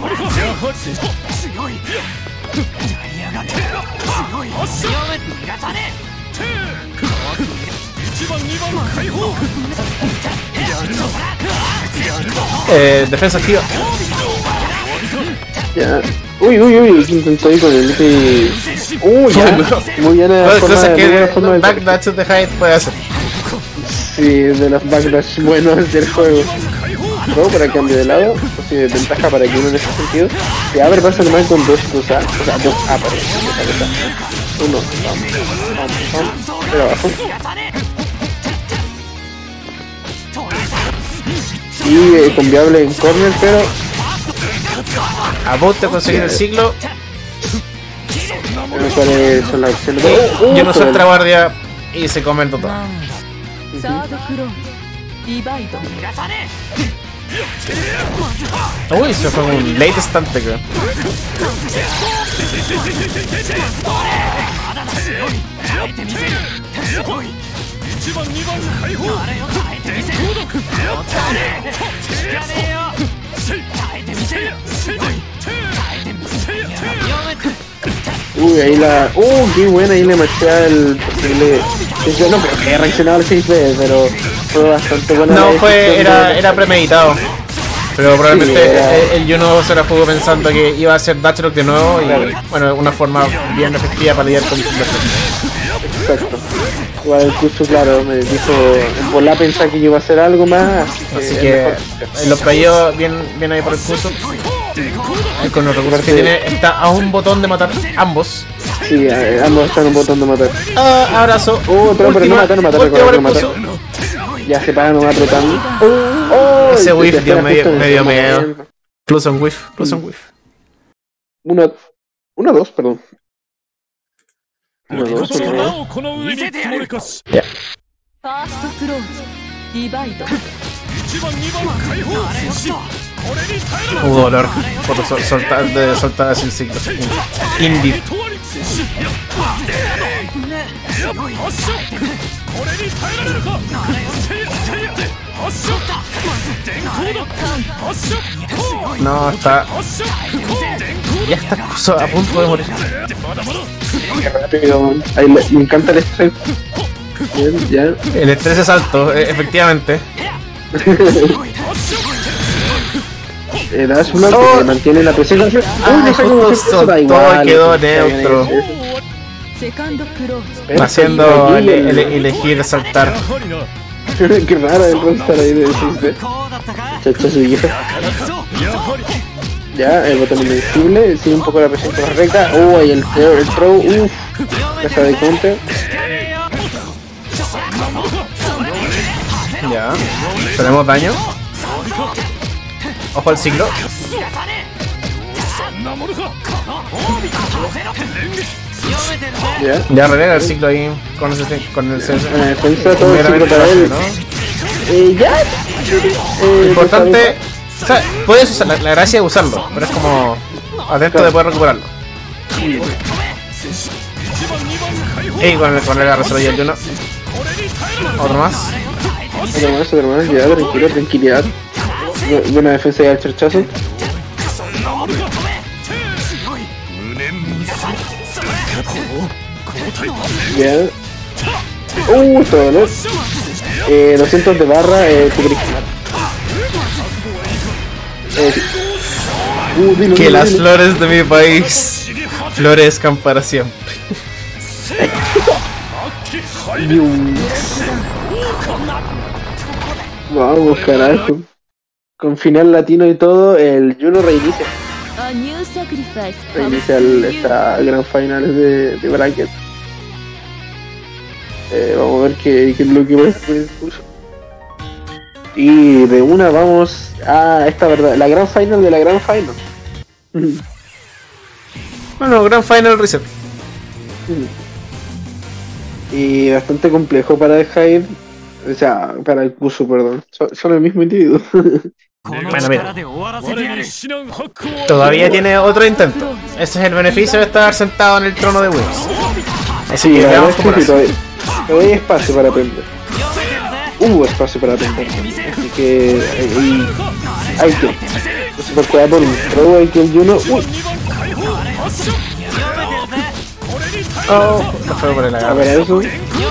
Defensa activa. Ya. Uy, intentó ir con el Luffy. Ya. Muy bien. Cosa que backdash de Hyde puede hacer. Sí, de los backdash buenos del juego. Todo para el cambio de lado, o sea, ventaja para que uno en ese sentido. Y a ver, pasa nomás con 2A, o sea, 2A parece. 1, vamos, pero abajo. Y conviable en corner, pero A vos te conseguir el siglo. ¿cuáles son las opciones? Yo no soy otra guardia y se come el total. サードクローズディバイド Uy, se fue un late estante, creo. Uy, ahí la... qué buena, ahí le maché el posible... Yo no creo que haya reaccionado al 6B, pero fue bastante buena. No, la era premeditado. Pero probablemente Sí, el Juno se la jugó pensando que iba a hacer Dashrock de nuevo y bueno, una forma bien efectiva para lidiar con el Exacto. Igual el curso, claro, me dijo... En volar pensaba que yo iba a hacer algo más. Así que los playó bien ahí por el curso. Con los recursos que tiene, está a un botón de matar ambos. Sí, ambos están un botón de matar. Abrazo. Pero no matar, recordar no matar. Ya se para, no va trotando. Ese whiff dio medio miedo. Plus on whiff. 1-2, perdón. 1-2, この名をこの上に積もれかしファーストクローズディバイド 1番2番解放しこれに耐えろ Hubo dolor por soltar así el ciclo. Indie. これに耐えられるか発射電光だ発射 No, está. Ya está a punto de morir. Qué rápido. Ahí me encanta el estrés. Bien, ya. El estrés es alto, efectivamente. Das una que mantiene la presión. No sé cómo se soltó y quedó neutro. セカンドクローズ Haciendo elegir saltar. Qué raro el rockstar ahí de 6B. Chacha su hija. Ya, el botón invencible, sigue un poco la presión correcta. Ahí el throw, casa de counter. Ya. Tenemos daño. Ojo al ciclo. Ya. Ya renega el ciclo ahí con el CS. Defensa todo el ciclo para él. Ya. Lo importante, o sea, puedes usar, la gracia es usarlo, pero es como atento de poder recuperarlo. Y con el agarre solo yo el uno. Otro más. Otro más, ya, tranquilo, tranquilidad. Buena defensa y al charchazo. Ya. Todo, ¿no? 200 de barra, tu cristal. Que dilo, las dilo. flores de mi país florezcan para siempre. Vamos, carajo. Con final latino y todo, el Juno reinicia. A new sacrifice Reinicia esta gran final de bracket. Vamos a ver qué es lo que va a hacer el curso. Y de una vamos a esta verdad, la gran final de la gran final. Bueno, Grand Final Reset. Y bastante complejo para el Hyde, o sea, para el Kusu, perdón. Son el mismo individuo. この Bueno, 力で終わらせてやる Todavía tiene otro intento. Ese es el beneficio de estar sentado en el trono de Wings. Así Sí, que la verdad veamos es cómo que lo sí, hace. todavía hay espacio para aprender. Espacio para aprender. Así que hay que. Super cuidado por un throw, hay que el Juno. Oh, no fue por el A agarre. ver eso.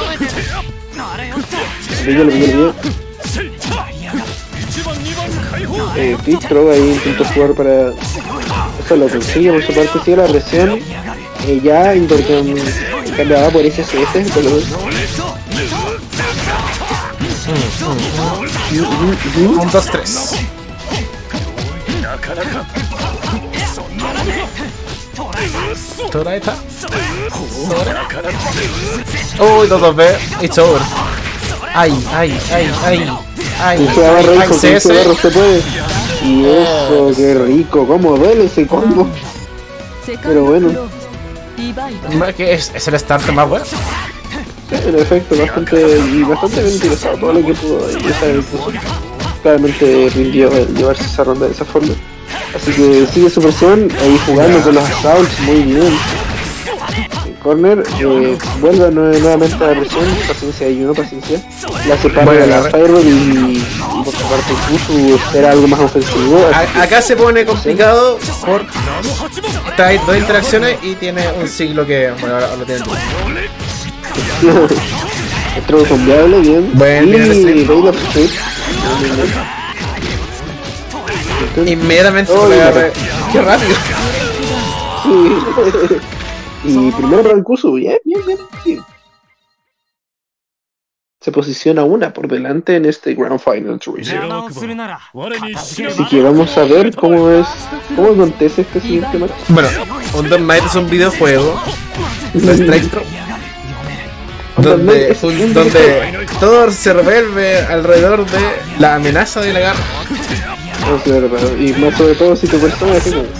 Pillo. Big throw ahí, intento jugar para. Eso lo consigue, por su parte sigue la presión. Ya intercambiada por SSS, pero. 1, 2, 3. Toraeta. Uy, 2-2B. It's over. Ay. Se agarra rico, CS. se agarra, se puede. Y eso, qué rico, cómo duele ese combo. Pero bueno. Que es el start más bueno. En efecto, bastante bien utilizado todo lo que pudo ahí. Ya sabe, incluso claramente rindió el llevarse esa ronda de esa forma. Así que sigue su presión, ahí jugando con los assaults, muy bien. Corner, vuelve nuevamente a la presión, paciencia y uno, paciencia. La separa Bueno, de la la Fireball y por su parte Kusu espera algo más ofensivo. Acá se pone complicado por trae dos interacciones y tiene un siglo que, bueno, ahora lo tiene. El trono zombiable, bien. Buen, y bien el stream. Raid of Street. Inmediatamente Oh, se le agarre. ¡Qué rápido! Y primero para el Kusu, bien. Se posiciona una por delante en este Grand Final Tour. 邪魔をするなら Así que vamos a ver cómo acontece este siguiente match. Bueno, Undead Knight es un videojuego de Strike Pro donde todo se revuelve alrededor de la amenaza de la garra. No sé, verdad. Y más sobre todo si tu persona es como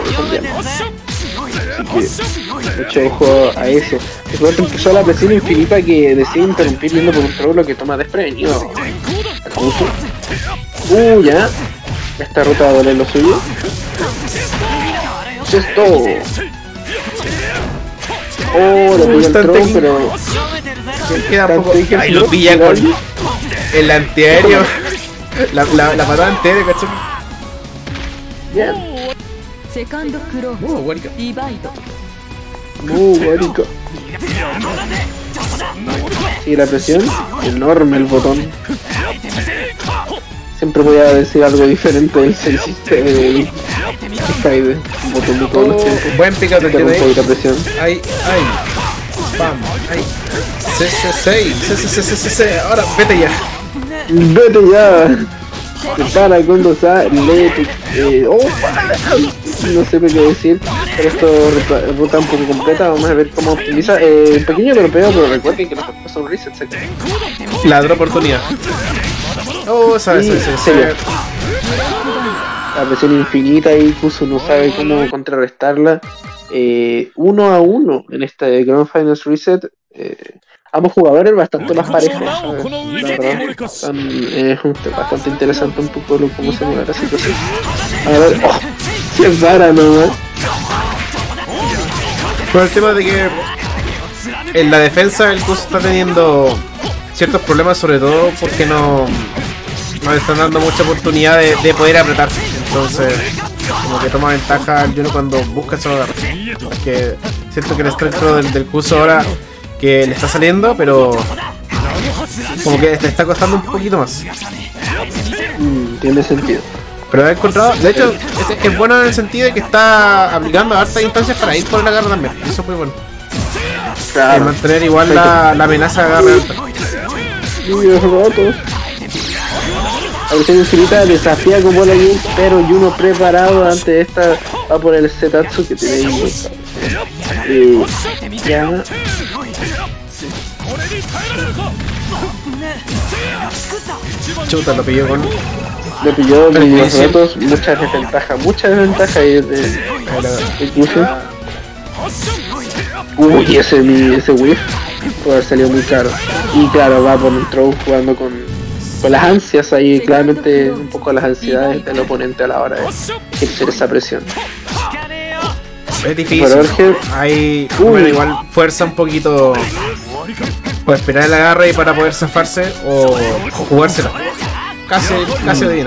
así que mucho ojo a eso. El jugador empezó la presión infinita que decide interrumpir yendo por un throw, lo que toma desprevenido. Ya. Esta ruta va a doler lo suyo. Eso es todo. Le pilla el throw, pero Queda un poco. Ahí lo pilla con el antiaéreo. La patada antiaérea, ¿cachai? bien. セカンドクローズ Guarica. ディバイド Guarico. Sigue la presión. Enorme el botón. Siempre voy a decir algo diferente del sistema de Skyde. Un botón de todos los tiempos. Buen pickup del Pero un TDI. poquito de presión. Ay. Pam. Ay. C. Ahora, vete ya. Vete ya. Para cuando sale. No sé qué decir. Pero esto ruta un poco completa. Vamos a ver cómo optimiza. Pequeño golpeo, pero recuerden que los otros son resets aquí. Ladro oportunidad. Sabes. La presión infinita y Kusu no sabe cómo contrarrestarla. 1-1 en este Grand Finals Reset. ambos jugadores bastante más parejos. La verdad, es bastante interesante un poco cómo se mueve la situación. A ver, qué vara nomás. Por el tema de que en la defensa el Kuso está teniendo ciertos problemas, sobre todo porque no le están dando mucha oportunidad de poder apretar. Entonces, como que toma ventaja al Juno cuando busca esos agarres. Porque siento que el espectro del Kuso ahora que le está saliendo, pero como que le está costando un poquito más. Tiene sentido. Pero he encontrado, de hecho, es bueno en el sentido de que está aplicando hartas instancias para ir por el agarre también. Eso es muy bueno. Claro. Mantener igual la amenaza de agarre alta. Videos rotos. La versión infinita desafía con bola Jun, pero Juno preparado ante esta va por el Setatsu que tiene ahí. Ya. Chuta, lo pilló con... Le pilló los rotos, mucha desventaja ahí de incluso. Uy, ese whiff puede haber salido muy caro. Y claro, va por un throw jugando con las ansias ahí, claramente un poco las ansiedades del oponente a la hora de ejercer esa presión. Es difícil, hay bueno, igual fuerza un poquito para esperar el agarre y para poder zafarse o jugársela. Casi adivinar.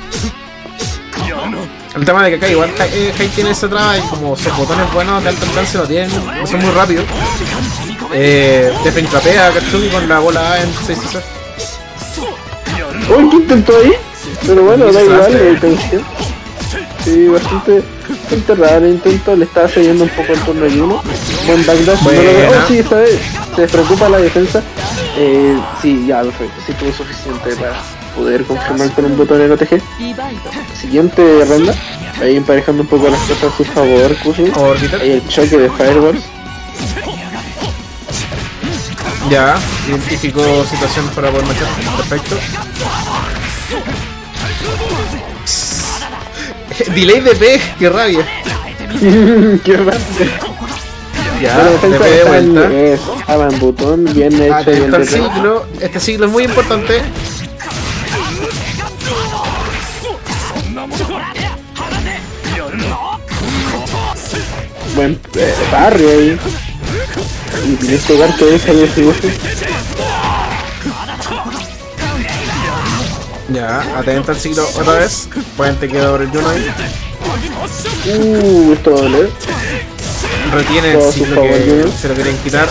El tema de que acá igual Hai tiene esa traba y como sus botones buenos de alto alcance lo tienen, son muy rápidos. Trapea a Katsuki con la bola A en 6-6. Uy, ¿qué intentó ahí? Pero bueno, da igual la intención. Sí, bastante raro el intento, le estaba cediendo un poco el turno de uno. Buen backdash, no lo veo. Oh, sí, esta vez se despreocupa la defensa. Sí, ya, perfecto, sí tuvo suficiente para poder confirmar con un botón en OTG. Siguiente ronda, ahí emparejando un poco las cosas a su favor, Kusu. Ahí el choque de Firewalls. Ya, identificó situación para poder marchar. Perfecto. Delay de P, qué rabia. Qué rabia. Ya, TP de vuelta. Avan botón, bien hecho. Atento al ciclo. Este ciclo es muy importante. Buen barrio ahí. Y tienes que pegar todo eso ahí. Ya, atento al ciclo otra vez. Puente queda por el Juno ahí. Esto vale. Retiene el ciclo que se lo quieren quitar.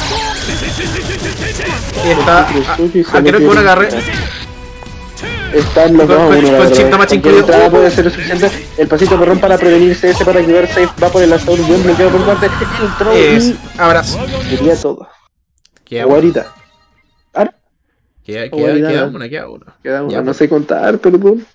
Y está. Creo que un agarre. Están los dos a uno, con chip más incluido. Puede ser suficiente. El pasito perrón para prevenirse ese para activar safe. Va por el lanzador, buen bloqueo por parte. El abrazo. Sería todo. Guarita. ¿Ahora? Queda una. No sé contar, perdón.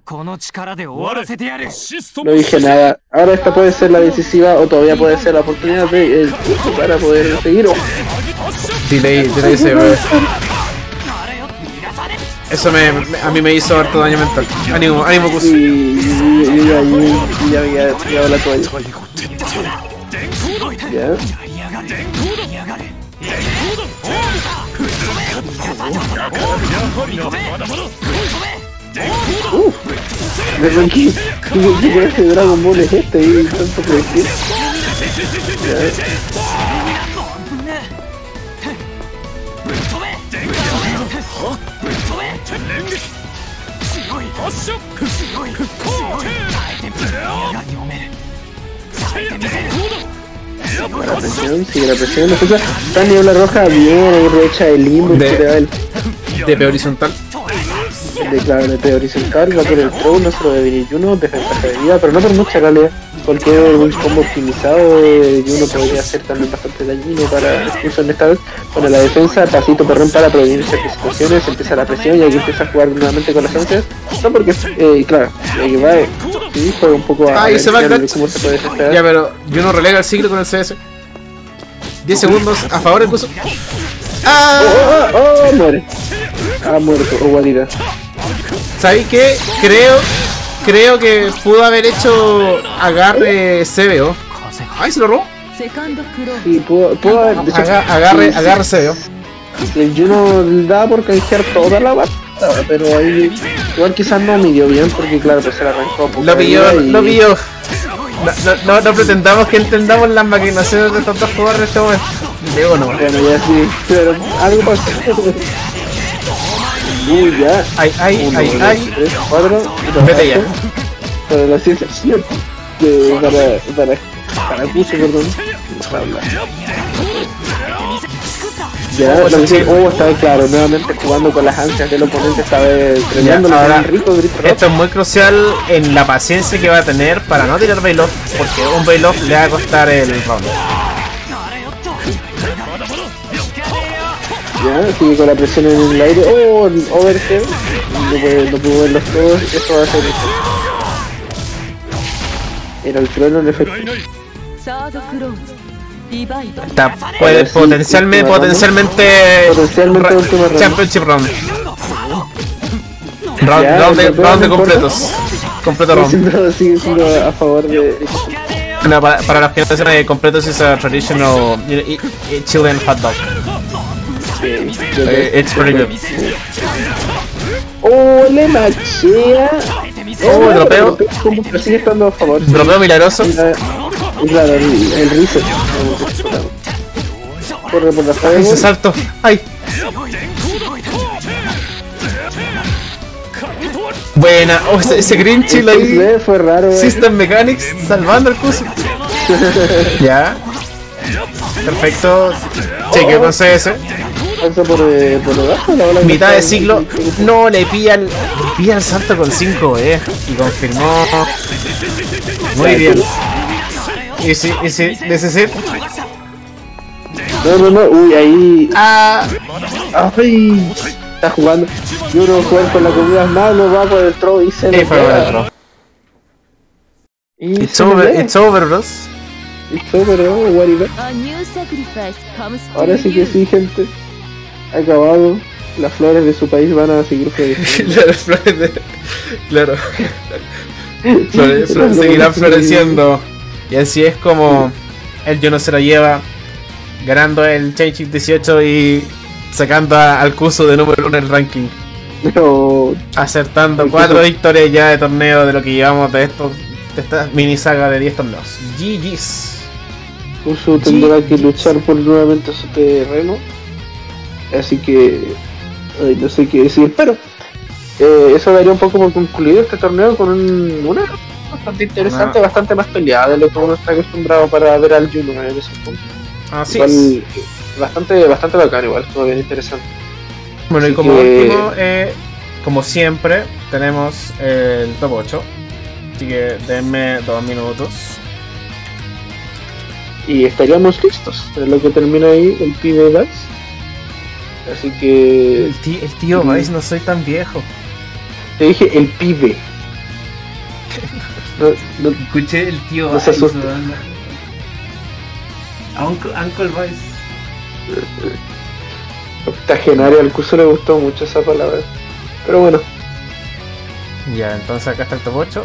No dije nada. Ahora esta puede ser la decisiva o todavía puede ser la oportunidad de para poder seguir. Delay se va. Eso a mí me hizo harto daño mental. Ánimo, Kusu. Ya había tirado la toalla. Ya. ¿De qué clase de Dragon Ball es este? Y tanto que decir. La presión, sigue la presión. Está niebla roja bien, ahí recha el limbo de P horizontal. Claro, de P horizontal, va por el throw, no se lo debe venir Juno, desventaja de vida, pero no por mucha realidad. Cualquier combo optimizado de Juno podría ser también bastante dañino para incluso en esta vez. Bueno, la defensa, pasito perrón para prevenir ciertas situaciones, empieza la presión y aquí empieza a jugar nuevamente con las ansias. No porque, claro, va, sí, juega un poco a se va cómo se puede desesperar. Ya, pero Juno relega el ciclo con el CS. 10 segundos a favor del Kusu. Muere. Muerto, guarida. ¿Sabéis qué? Creo que pudo haber hecho agarre CBO. Ay, se lo robó. Sí, pudo haber. De hecho, agarre CBO. El Juno da por canjear toda la batalla, pero ahí igual quizás no midió bien porque claro, pues se la arrancó poco. Lo pilló. No pretendamos que entendamos las maquinaciones de estos dos jugadores en este momento. Digo no. Bueno, ya sí, pero algo pasó. Uy, ya. Ay. 3, 4. Vete ya. Para la sensación para Kuso, perdón. Ya, está claro, nuevamente jugando con las ansias del oponente, esta vez tremendo, ahora, rico. Esto es muy crucial en la paciencia que va a tener para no tirar Bailoff, porque un Bailoff le va a costar el round. Ya, sigue con la presión en el aire. Oh, el overhead. No pudo verlos todos. Eso va a ser. Era el trueno en efecto. サードクローズディバイド Puede potencialmente última ronda. Championship round. Round de completos. Completo round. Sigue siendo a favor de. No, para las que no saben, completos es a traditional Chilean hot dog. It's pretty good. Oh, le machea. Oh, dropeo. Pero sigue estando a favor. Dropeo milagroso. Claro, el reset. Corre por la Ay, ese fuego. salto. Ay. Buena. Oh, ese green chill ahí. Fue raro. System Mechanics salvando el Kuso. Ya. Perfecto. Cheque con CS. Pasa por debajo, la bola Mitad de ciclo. No, le pilla el salto con 5, y confirmó. Muy bien. Y sí, DCC. No, uy, ahí. Ah, Ay, está jugando. Yo no jugar con la comida malo, va por el throw y se le fue pega. adentro. Y It's se le over, pega. it's over, bros. It's over, ¿no? What is that? A new sacrifice comes to Ahora sí que you. sí, gente. Ha acabado. Las flores de su país van a seguir floreciendo. Las flores de. Claro. Seguirán floreciendo. Y así es como el Juno se lo lleva, ganando el Championship 18 y sacando al Kuso de número 1 en el ranking. Pero Acertando El 4 Kuso- victorias ya de torneo de lo que llevamos de esta mini saga de 10 torneos. GG's. Kuso tendrá que luchar por nuevamente su terreno. Así que no sé qué decir, pero eso daría un poco por concluido este torneo con una bastante interesante, bastante más peleada de lo que uno está acostumbrado para ver al Juno en ese punto. Así Igual, es. bastante bacán, igual, todo bien interesante. Bueno, y así como que- último, como siempre, tenemos el top 8. Así que denme 2 minutos. Y estaríamos listos, es lo que termina ahí el pibe Vice. Así que El tío Vice, no soy tan viejo. te dije el pibe. No, Escuché el tío No se asuste. Uncle Vice. octogenario, al curso le gustó mucho esa palabra. Pero bueno, Ya, entonces acá está el top 8.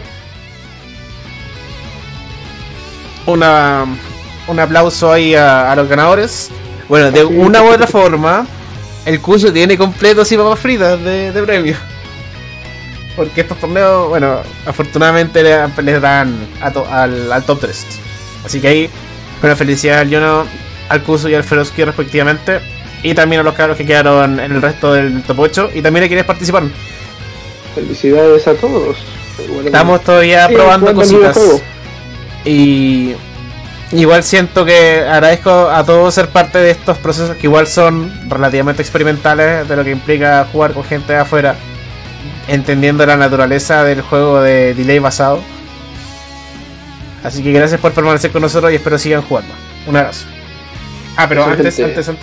Un aplauso ahí a los ganadores. Bueno, de una u otra forma, el Kuso tiene completos y papas fritas de premio. Porque estos torneos, bueno, afortunadamente les dan al top 3. Así que ahí, una felicidad al Juno, al Kuso y al Ferozki respectivamente. Y también a los cabros que quedaron en el resto del top 8. Y también a quienes participaron. felicidades a todos. Bueno, Estamos todavía sí, probando jugando el cositas. videojuego. Y igual siento que agradezco a todos ser parte de estos procesos que igual son relativamente experimentales, de lo que implica jugar con gente de afuera, entendiendo la naturaleza del juego de delay basado. Así que gracias por permanecer con nosotros y espero sigan jugando. Un abrazo. Ah, pero antes.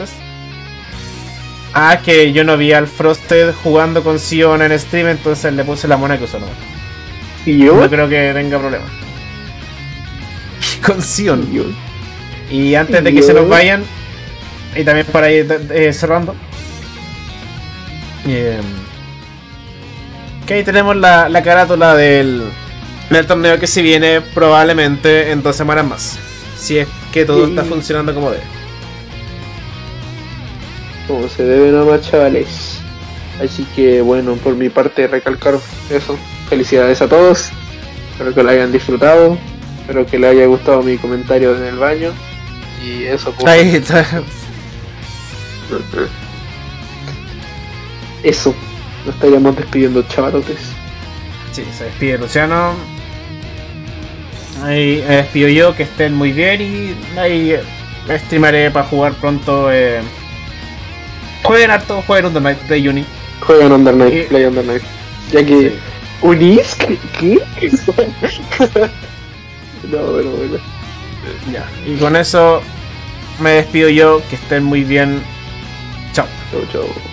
Ah, que yo no vi al Frosted jugando con Sion en stream, entonces le puse la mona que usó nomás. ¿Y yo? No creo que tenga problema. Con Sion. ¿Y yo? Y antes de que se nos vayan, y también para ir cerrando, que ahí tenemos la carátula del torneo que se viene probablemente en 2 semanas más. Si es que todo está funcionando como debe. como se debe nomás, chavales. Así que bueno, por mi parte recalcar eso. Felicidades a todos. Espero que lo hayan disfrutado. Espero que les haya gustado mi comentario en el baño. Y eso, pues. Ahí está. Eso. Nos estaríamos despidiendo, chavalotes. Sí, se despide Luciano. Ahí me despido yo, que estén muy bien y ahí streamaré para jugar pronto. Jueguen harto, jueguen Under Night, Play Uni. Juegan Under Night, Y- Play Under Night. Ya que... Sí. ¿Unís? ¿Qué? No, bueno. Ya. Y con eso me despido yo, que estén muy bien. Chao. Chau, chau.